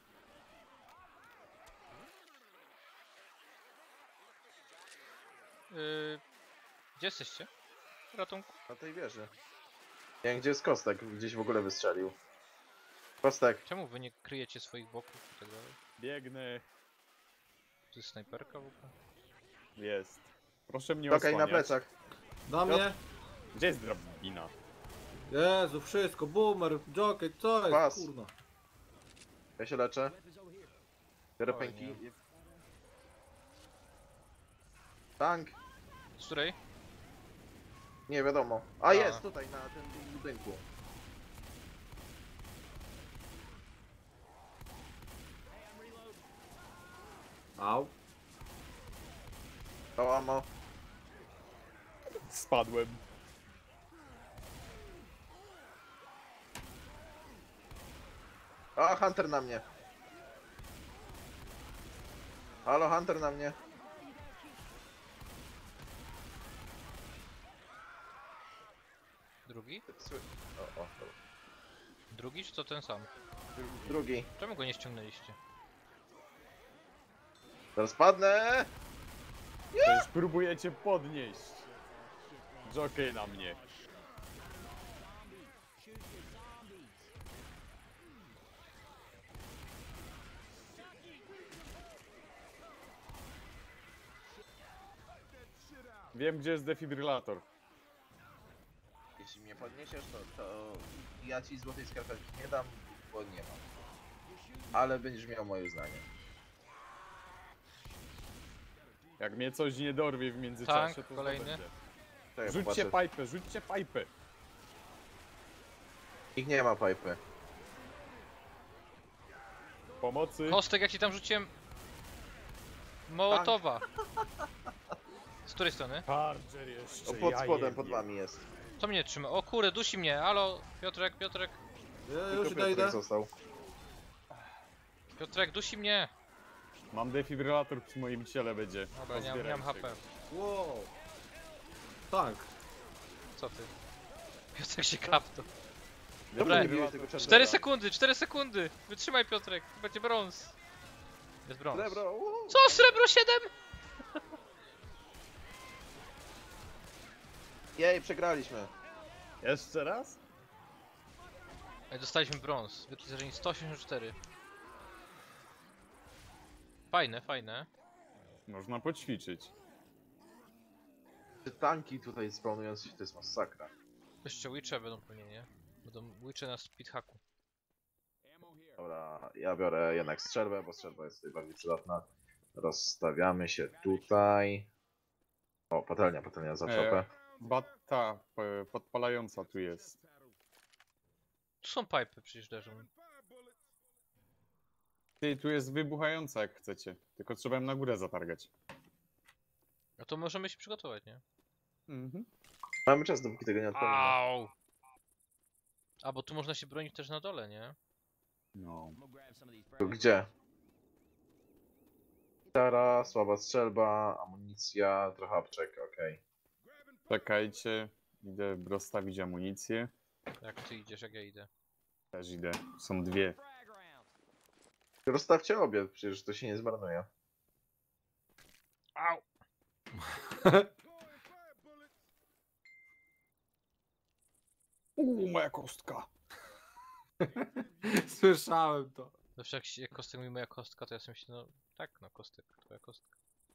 Yy, gdzie jesteście? Ratunku. Na tej wieży. Nie wiem, gdzie jest Kostek? Gdzieś w ogóle wystrzelił. Kostek. Czemu wy nie kryjecie swoich boków i tak dalej? Biegnę. To jest snajperka w ogóle? Jest. Proszę mnie Okej, na osłaniać. plecach. Na mnie. Gdzie jest drabina? Jezu, wszystko. Boomer, jockey, co jest? Pas. Kurna. Ja się leczę. Biorę Oj, pęki. nie. Tank. Z której? Nie wiadomo. A, A. jest tutaj na tym budynku. Au. To amo. Spadłem. A, Hunter na mnie. Halo, Hunter na mnie. Drugi? Sły- O, o, dobra. Drugi czy to ten sam? Drugi. Czemu go nie ściągnęliście? Zaraz padnę. To już próbujecie podnieść. Jockey na mnie. Wiem, gdzie jest defibrylator. Jeśli mnie podniesiesz, to, to ja ci złotej skarpetki nie dam, bo nie mam. Ale będziesz miał moje uznanie. Jak mnie coś nie dorwie w międzyczasie, Tank, to kolejny. zdobędzie. Czekaj, Rzućcie popatrzę. pipę, rzućcie pipę. Ich nie ma pipy. Pomocy. Kostek, jak ci tam rzuciłem... Mołotowa. Z której strony? Charger jeszcze. O, pod ja spodem, jebie. pod wami jest. Co mnie trzyma? O kurde, dusi mnie. Halo, Piotrek, Piotrek. Ja Tylko już idę, Piotrek idę. został. Piotrek, dusi mnie. Mam defibrylator przy moim ciele będzie. Dobra, nie mam, nie Pozbierałem mam się. H P. Wow. Tank. Co ty? Piotrek się kapto. Dobra, nie Defibrylator- biłeś tego Chargera. cztery sekundy, cztery sekundy. Wytrzymaj, Piotrek. To będzie brąz. Jest brąz. Srebro, uhu. Co? Srebro siedem? Jej, przegraliśmy. Jeszcze raz? Ej, dostaliśmy brąz. Wytyczenie sto osiemdziesiąt cztery. Fajne, fajne. Można poćwiczyć. Te tanki tutaj spawnujące się, to jest masakra. Jeszcze witche będą pewnie, nie? Będą witche na speedhacku. Dobra, ja biorę jednak strzelbę, bo strzelba jest tutaj bardziej przydatna. Rozstawiamy się tutaj. O, patelnia, patelnia za czopę. E, bata p- podpalająca tu jest. Tu są pipy przecież leżą. Ty, tu jest wybuchająca jak chcecie. Tylko trzeba ją na górę zatargać. No to możemy się przygotować, nie? Mhm. Mamy czas, dopóki tego nie odpalimy. Au! A, bo tu można się bronić też na dole, nie? No. Tu gdzie? Gitara, słaba strzelba, amunicja, trochę apczek, okej. Czekajcie. Idę rozstawić amunicję. Jak ty idziesz, jak ja idę. Też idę. Są dwie. Rozstawcie obie, przecież to się nie zmarnuje. Au! Uuu, moja kostka. Słyszałem to. Zawsze jak, się, jak kostek mówi moja kostka, to ja sobie myślę, no tak, no kostek, twoja kostka.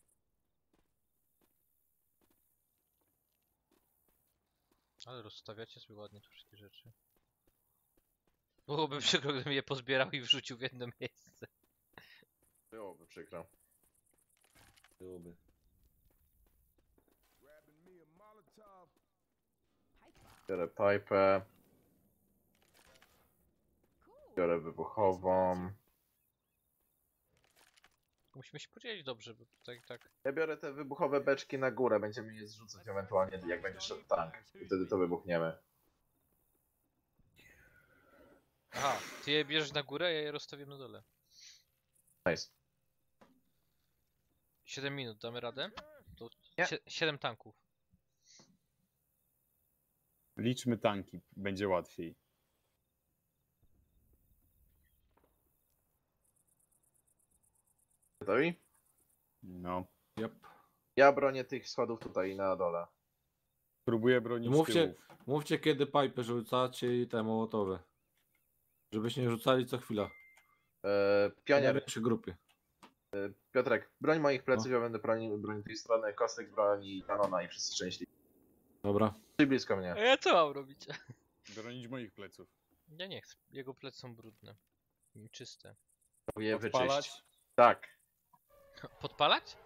Ale rozstawiacie sobie ładnie tu wszystkie rzeczy. Byłoby przykro, gdybym je pozbierał i wrzucił w jedno miejsce. Byłoby przykro. Byłoby. Biorę pipę. Biorę wybuchową. Musimy się podzielić dobrze, bo tutaj tak... Ja biorę te wybuchowe beczki na górę, będziemy je zrzucać ewentualnie jak będzie szedł tank. I wtedy to wybuchniemy. Aha, ty je bierzesz na górę, a ja je rozstawię na dole. Nice. siedem minut, damy radę? To Nie. sie siedem tanków. Liczmy tanki. Będzie łatwiej. Gotowi? No. Yep. Ja bronię tych schodów tutaj na dole. Próbuję bronić Mówcie, tyłów. mówcie kiedy pipy rzucacie i te mołotowe. Żebyście nie rzucali co chwila. Eee, pionier, Przy grupie. Piotrek, broń moich pleców, ja będę bronił broń tej strony, Kostek broni Danona i wszyscy szczęśliwi. Dobra. Ty blisko mnie. A ja co mam robić? Bronić moich pleców. Ja nie chcę, jego plecy są brudne. I czyste. Je wyczyść. Odpalać. Tak. Podpalać?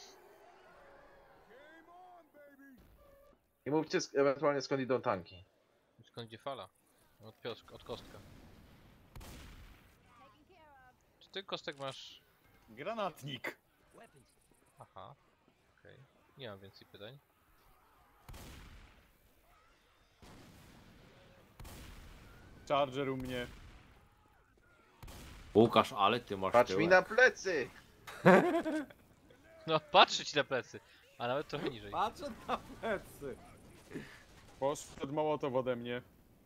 I mówcie sk- ewentualnie skąd idą tanki. Skąd idzie fala? Od pioska, od kostka. Czy ty kostek masz... Granatnik. Aha. Okej. Nie mam więcej pytań. Charger u mnie. Łukasz, ale ty masz Patrz mi tyłek. na plecy! No, patrzę ci na plecy. A nawet trochę niżej. Patrzę na plecy. Poszedł mołotow ode mnie.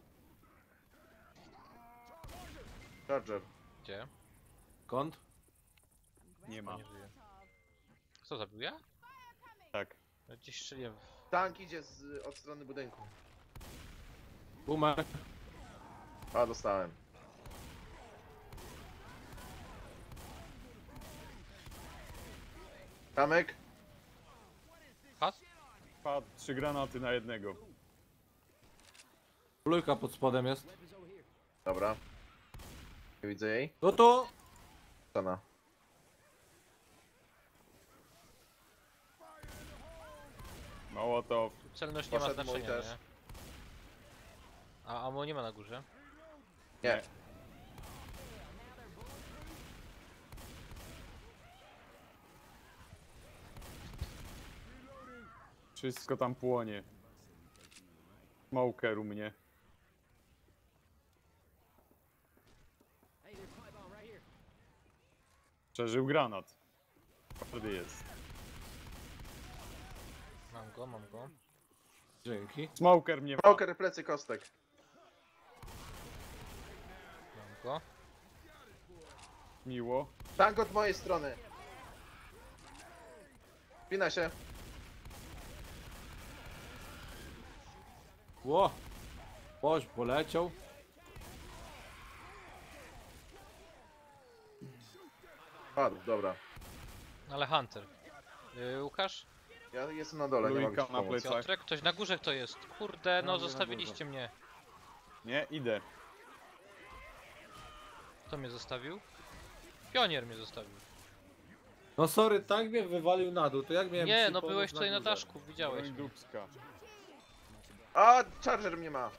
Charger. Gdzie? Kąt? Nie ma. Nie żyje. Kto zabił ja? Tak. Ja gdzieś strzeliłem w... Tank idzie z, od strony budynku. Boomer. A, dostałem. Kamek? Has? Padł trzy granaty na jednego. Plujka pod spodem jest. Dobra. Nie widzę jej. No to... Stana. Mołotow. Celność nie ma Poszedł mój znaczenia, też. nie? A ammo nie ma na górze? Nie. Wszystko tam płonie. Smoker u mnie. Przeżył granat. Twardy jest. Mam go, mam go. Dzięki. Smoker mnie ma. Smoker, plecy, Kostek. Mam go. Miło. Tank od mojej strony. Spina się. Ło! Boś, poleciał. Padł, dobra. Ale Hunter. Yy, Łukasz? Ja jestem na dole, nie mogę Trójka ci na pomóc. plecach. Piotrek? Ktoś na górze kto jest? Kurde, no Ja mówię na zostawiliście mnie. Nie, idę. Kto mnie zostawił? Pionier mnie zostawił. No sorry, tak mnie wywalił na dół, to jak miałem Nie, ci no pomóc byłeś tutaj na górze? daszku, widziałeś Broń mnie. dubska. A, Charger mnie ma.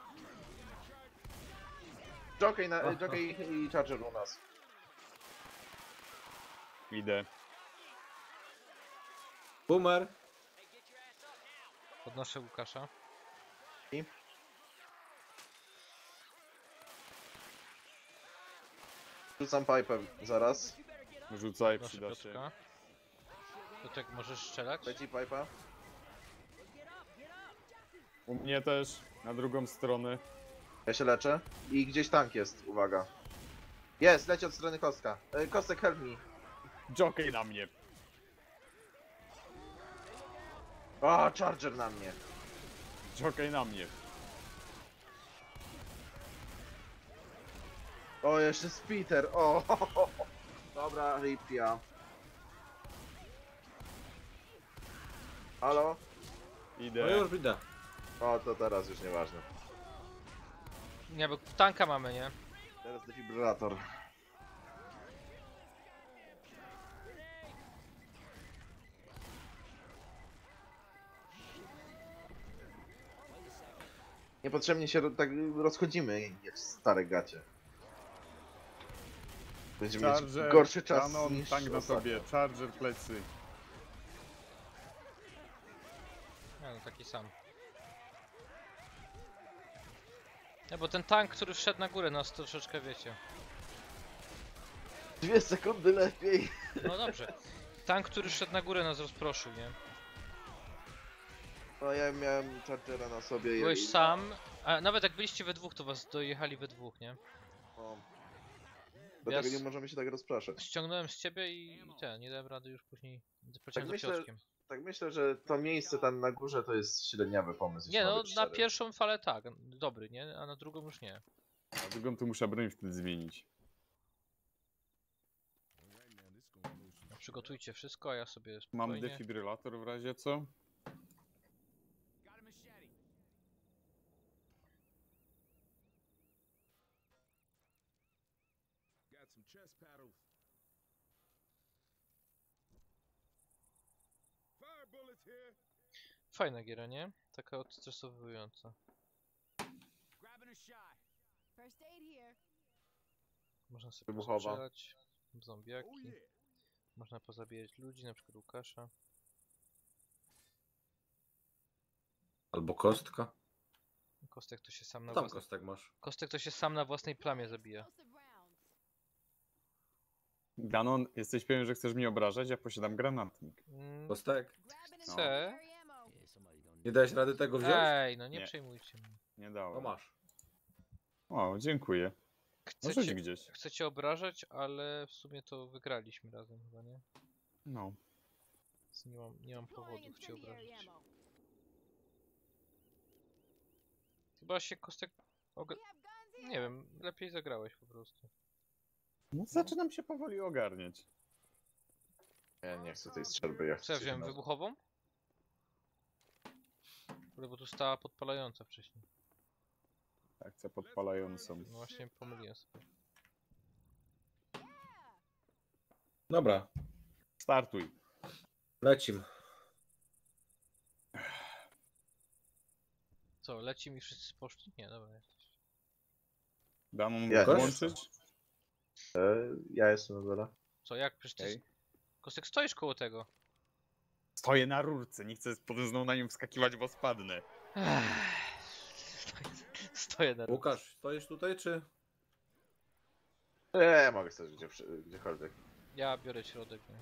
Jockey, na, Aha. Jockey i Charger u nas. Idę. Boomer. Podnoszę Łukasza. Rzucam pipe zaraz. Rzucaj, Podnoszę przyda się. Piotrka. Piotrek, możesz strzelać? Leci pipa. U mnie też, na drugą stronę. Ja się leczę. I gdzieś tank jest, uwaga. Jest, leci od strony Kostka. E, Kostek, help me. Jockey na mnie. O, Charger na mnie. Jockey na mnie. O, jeszcze Spiter. O, dobra, ripia. Halo? No Idę. już idę. O, to teraz już nieważne. Nie, bo tanka mamy, nie? Teraz defibrylator. Niepotrzebnie się ro- tak rozchodzimy jak stare gacie. Będziemy mieć Charger, gorszy czas Canon, niż tank na ostatnio. tobie. Charger plecy. Nie, no taki sam. Nie, bo ten tank, który wszedł na górę, nas troszeczkę wiecie. Dwie sekundy lepiej. No dobrze. Tank, który wszedł na górę, nas rozproszył, nie? No ja miałem Chargera na sobie. i- Byłeś sam, a nawet jak byliście we dwóch, to was dojechali we dwóch, nie? O. Dlatego Ja nie s- możemy się tak rozpraszać. Ściągnąłem z ciebie i, i ten, nie dałem rady już później. Poleciałem za myślę, Piotrkiem. Tak myślę, że to miejsce tam na górze to jest średniawy pomysł. Nie jeśli mam no, być na szczery. pierwszą falę tak, dobry, nie? A na drugą już nie. A drugą to muszę broń wtedy zmienić. No, przygotujcie wszystko, a ja sobie Mam spokojnie... defibrylator w razie co. Got a machete. Got some chest paddles. Fire bullets here. Fajna giera, nie? Taka odstresowująca. Grabbing a shot. First aid here. Można sobie Wybuchowa. postrzelać w Oh zombiaki. yeah. Można pozabijać ludzi, na przykład Łukasza. Albo kostka. Kostek to się sam na Tam własnej... kostek masz. Kostek to się sam na własnej plamie zabija. Explosive rounds. Danon, jesteś pewien, że chcesz mnie obrażać? Ja posiadam granatnik. Mm, Kostek. Grabbing No. a Chcę. secondary ammo. Nie dałeś rady tego wziąć? Ej, no nie, Nie. przejmujcie mnie. Nie No dałem. masz. O, dziękuję. No rzuć Chcecie, gdzieś. chcecie obrażać, ale w sumie to wygraliśmy razem chyba, nie? No. Więc nie mam, nie mam Deploy powodów cię incendiary obrazić. ammo. Chyba się Kostek... Oga... We have guns here. Nie wiem, lepiej zagrałeś po prostu. No zaczynam się powoli ogarniać. Ja nie chcę tej strzelby, ja chcę Co ja coś wziąłem, innego. wybuchową? Kurde, bo tu stała podpalająca wcześniej. Akcja podpalającą. No właśnie pomyliłem sobie. Dobra. Startuj. Lecim. Co, leci mi wszyscy poszli? Nie, dobra, jesteś. Danon, Ja włączyć? E, ja jestem na dole. Co, jak? Przecież ty... Okej. Kostek, stoisz koło tego. Stoję na rurce, nie chcę potem znowu na nią wskakiwać, bo spadnę. Stoję, stoję na rynku. Łukasz, stoisz tutaj czy? Eee, mogę stać gdzie, gdziekolwiek. Ja biorę środek, nie?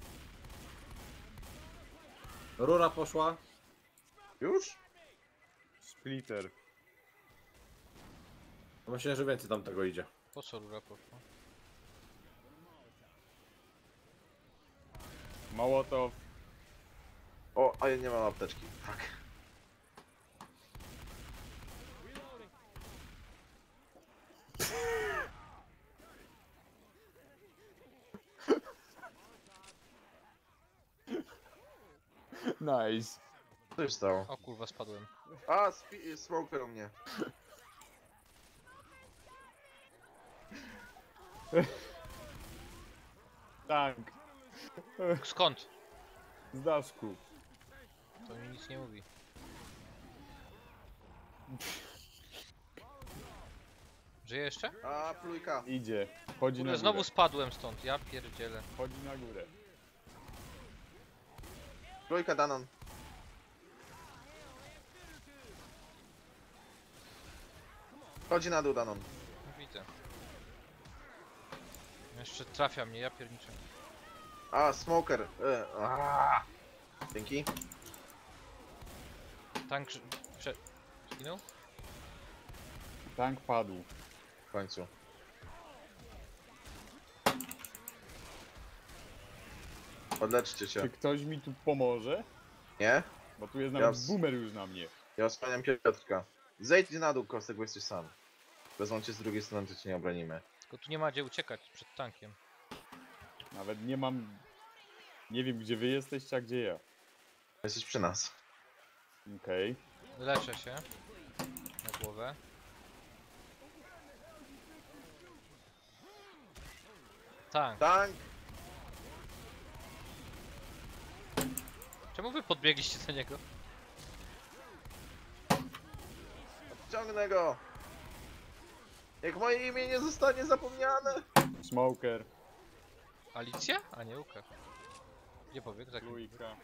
Rura poszła. Już? Splitter. Myślę, że więcej tam tego idzie. Po co rura poszła? Mołotow. O, a ja nie mam apteczki. Fuck. Nice. Co się stało? O kurwa, spadłem. A, spi- smoker u mnie. Tank. Skąd? Z daszku. To mi nic nie mówi. Żyje jeszcze? A, plujka. Idzie. Chodzi Kurde, na znowu górę. spadłem stąd, ja pierdzielę. Chodzi na górę. Plujka Danon. Chodzi na dół Danon. No, widzę. Jeszcze trafia mnie, ja pierniczę. A, smoker. E, aaa. Dzięki. Tank ży- prze... zginął? Tank padł. W końcu. Odleczcie się. Czy ktoś mi tu pomoże? Nie? Bo tu jest Ja nawet ws- boomer już na mnie. Ja osłaniam Piotrka. Zejdź na dół, Kostek, bo jesteś sam. Wezmą cię z drugiej strony, to cię nie obronimy. Tylko tu nie ma gdzie uciekać przed tankiem. Nawet nie mam... Nie wiem gdzie wy jesteście, a gdzie ja. Jesteś przy nas. Okej. Leczę się. Na głowę. Tank. Tank! Czemu wy podbiegliście do niego? Ciągnę go! Jak moje imię nie zostanie zapomniane! Smoker. Alicja? A nie, Łukasz. Gdzie pobiegł? Tak. Trójka.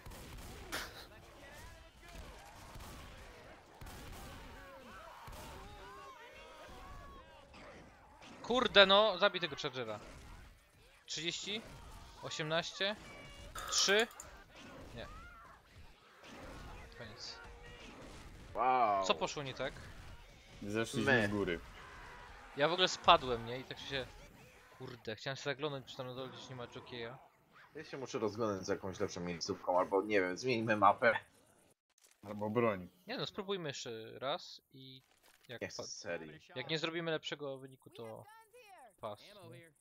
Kurde no, zabij tego chargera. trzydzieści, osiemnaście, trzy. Nie. Koniec. Wow. Co poszło nie tak? Zeszliśmy My. z góry. Ja w ogóle spadłem, nie? I tak się... Kurde, chciałem się zaglądać, czy tam na dole gdzieś nie ma jockeya. Ja się muszę rozglądać z jakąś lepszą miejscówką, albo nie wiem, zmieńmy mapę. Albo broń. Nie no, spróbujmy jeszcze raz i... Jak, Nie chcę pa- z serii. jak nie zrobimy lepszego wyniku, to... Pas. Ammo here.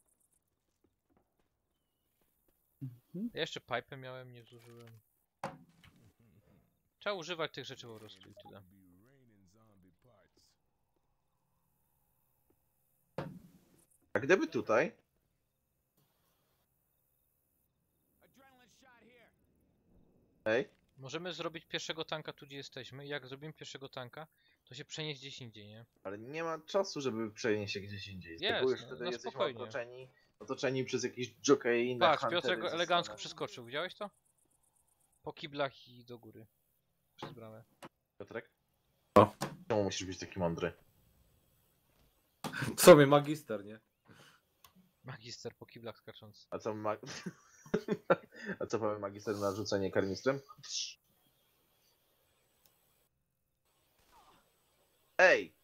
Ja jeszcze pipe miałem, nie zużyłem. Trzeba używać tych rzeczy po prostu i tyle. A gdyby tutaj? Adrenaline shot here. Ej? Możemy zrobić pierwszego tanka tu, gdzie jesteśmy. Jak zrobimy pierwszego tanka, to się przenieść gdzieś indziej, nie? Ale nie ma czasu, żeby przenieść się gdzieś indziej. Z Jest, tego już no, wtedy no jesteśmy spokojnie. otoczeni, otoczeni przez jakieś jockey i inne Patrz, huntery Piotrek ze elegancko strony- przeskoczył, widziałeś to? Po kiblach i do góry. Przez bramę. Piotrek? O. Czemu musisz być taki mądry? W sumie magister, nie? Magister po kiblach skacząc. A co ma... A co powie magister na rzucenie karnistrem? Ej!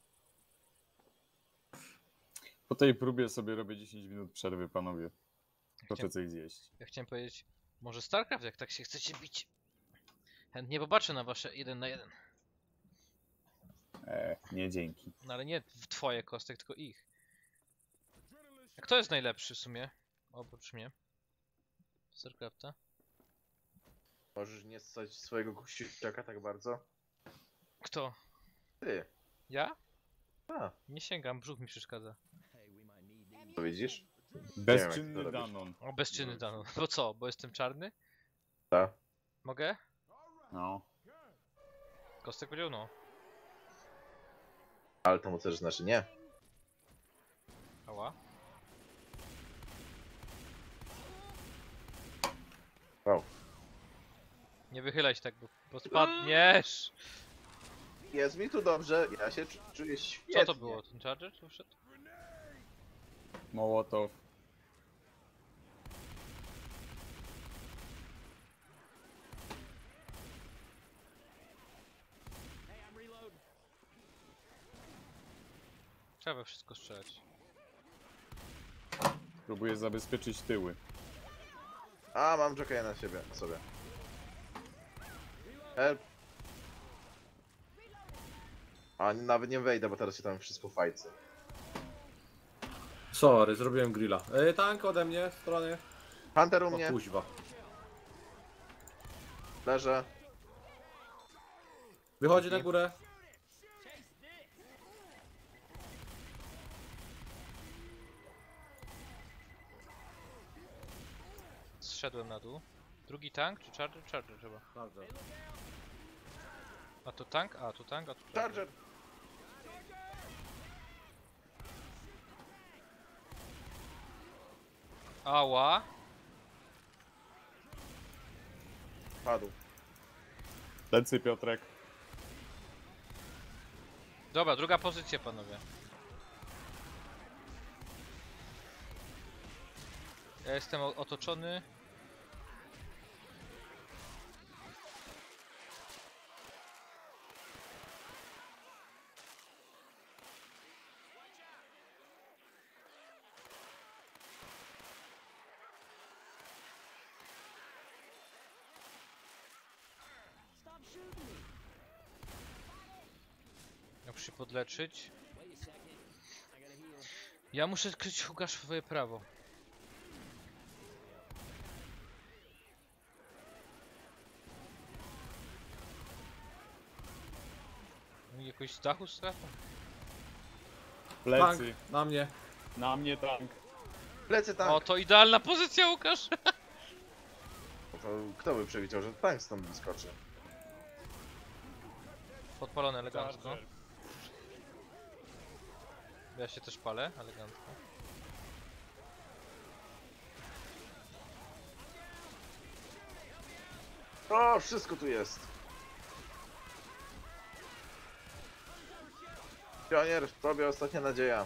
Po tej próbie sobie robię dziesięć minut przerwy, panowie. Proszę Chciałem, coś zjeść. ja chciałem powiedzieć, może StarCraft, jak tak się chcecie bić. Chętnie popatrzę na wasze jeden na jeden. Eee, nie dzięki. No ale nie w twoje kostek, tylko ich. A kto jest najlepszy w sumie? Oprócz mnie. StarCrafta? Możesz nie ssać swojego kościuszczaka tak bardzo? Kto? Ty. Ja? A, Nie sięgam, brzuch mi przeszkadza. to widzisz? Bezczynny jak to robić. Danon. O, bezczynny dano. Bo co? Bo jestem czarny? Tak. Mogę? No. Kostek powiedział no. Ale to mu też znaczy nie. Ała. Wow. Nie wychylaj się tak, bo, bo spadniesz! Jest mi tu dobrze, ja się czu- czuję świetnie. Co to było? Ten charger tu wszedł? Mołotow. Hey, I'm reloading. Trzeba we wszystko strzelać. Próbuję zabezpieczyć tyły. A, mam jockeya na siebie, na sobie. Help. A, nawet nie wejdę, bo teraz się tam wszystko fajcy. Sorry, zrobiłem grilla. Ej, tank ode mnie, strony. Hunter u O mnie, kuźwa. Leżę. Wychodzi na górę. Zszedłem na dół. Drugi tank czy charger? Charger chyba. Bardzo. A to tank? A tu tank, a tu Charger! Ała! Padł. Lecy, Piotrek. Dobra, druga pozycja, panowie. Ja jestem o- otoczony. Ja muszę się podleczyć. Ja muszę kryć Łukasz swoje prawo. No i jakoś z dachu strefą? Tank Plecy. na mnie. Na mnie tank. Plecy tank. O, to idealna pozycja, Łukasz! To kto by przewidział, że tank stąd wyskoczy? Podpalone elegancko. Charger. Ja się też palę, elegancko. O, wszystko tu jest. Pionier, tobie ostatnia nadzieja.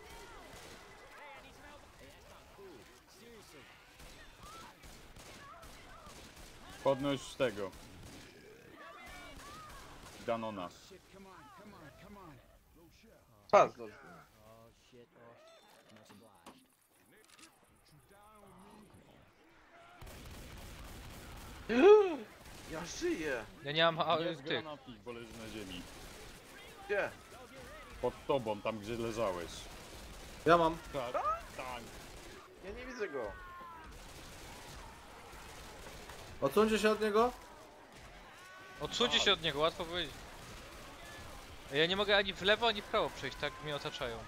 Podnoś tego. Danona. Pas. Ja żyję. Ja nie mam a, Jest tych. granatnik, bo leży na ziemi. Gdzie? Pod tobą, tam gdzie leżałeś. Ja mam. Tak, tank. Ja nie widzę go. Odsuńcie się od niego. Odsuńcie się od niego, łatwo powiedzieć. Ja nie mogę ani w lewo, ani w prawo przejść, tak mnie otaczają.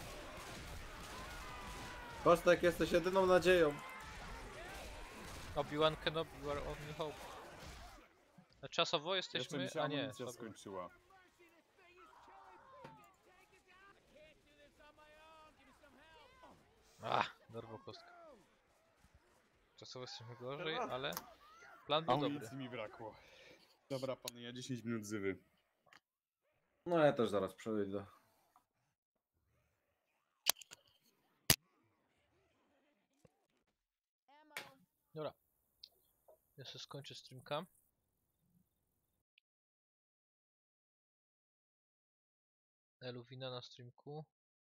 Kostek, jesteś jedyną nadzieją. Obi-Wan Kenobi, you are only hope. A czasowo Jeszcze jesteśmy, mi się a nie. amunicja słabo. skończyła. Ach, dorwał kostka. Czasowo jesteśmy gorzej, ale plan był dobry. Amunicji mi brakło. Dobra, pany, ja dziesięć minut zywy. No ja też zaraz przejdę. Dobra. Ja sobie skończę streamka. Eluwina na streamku.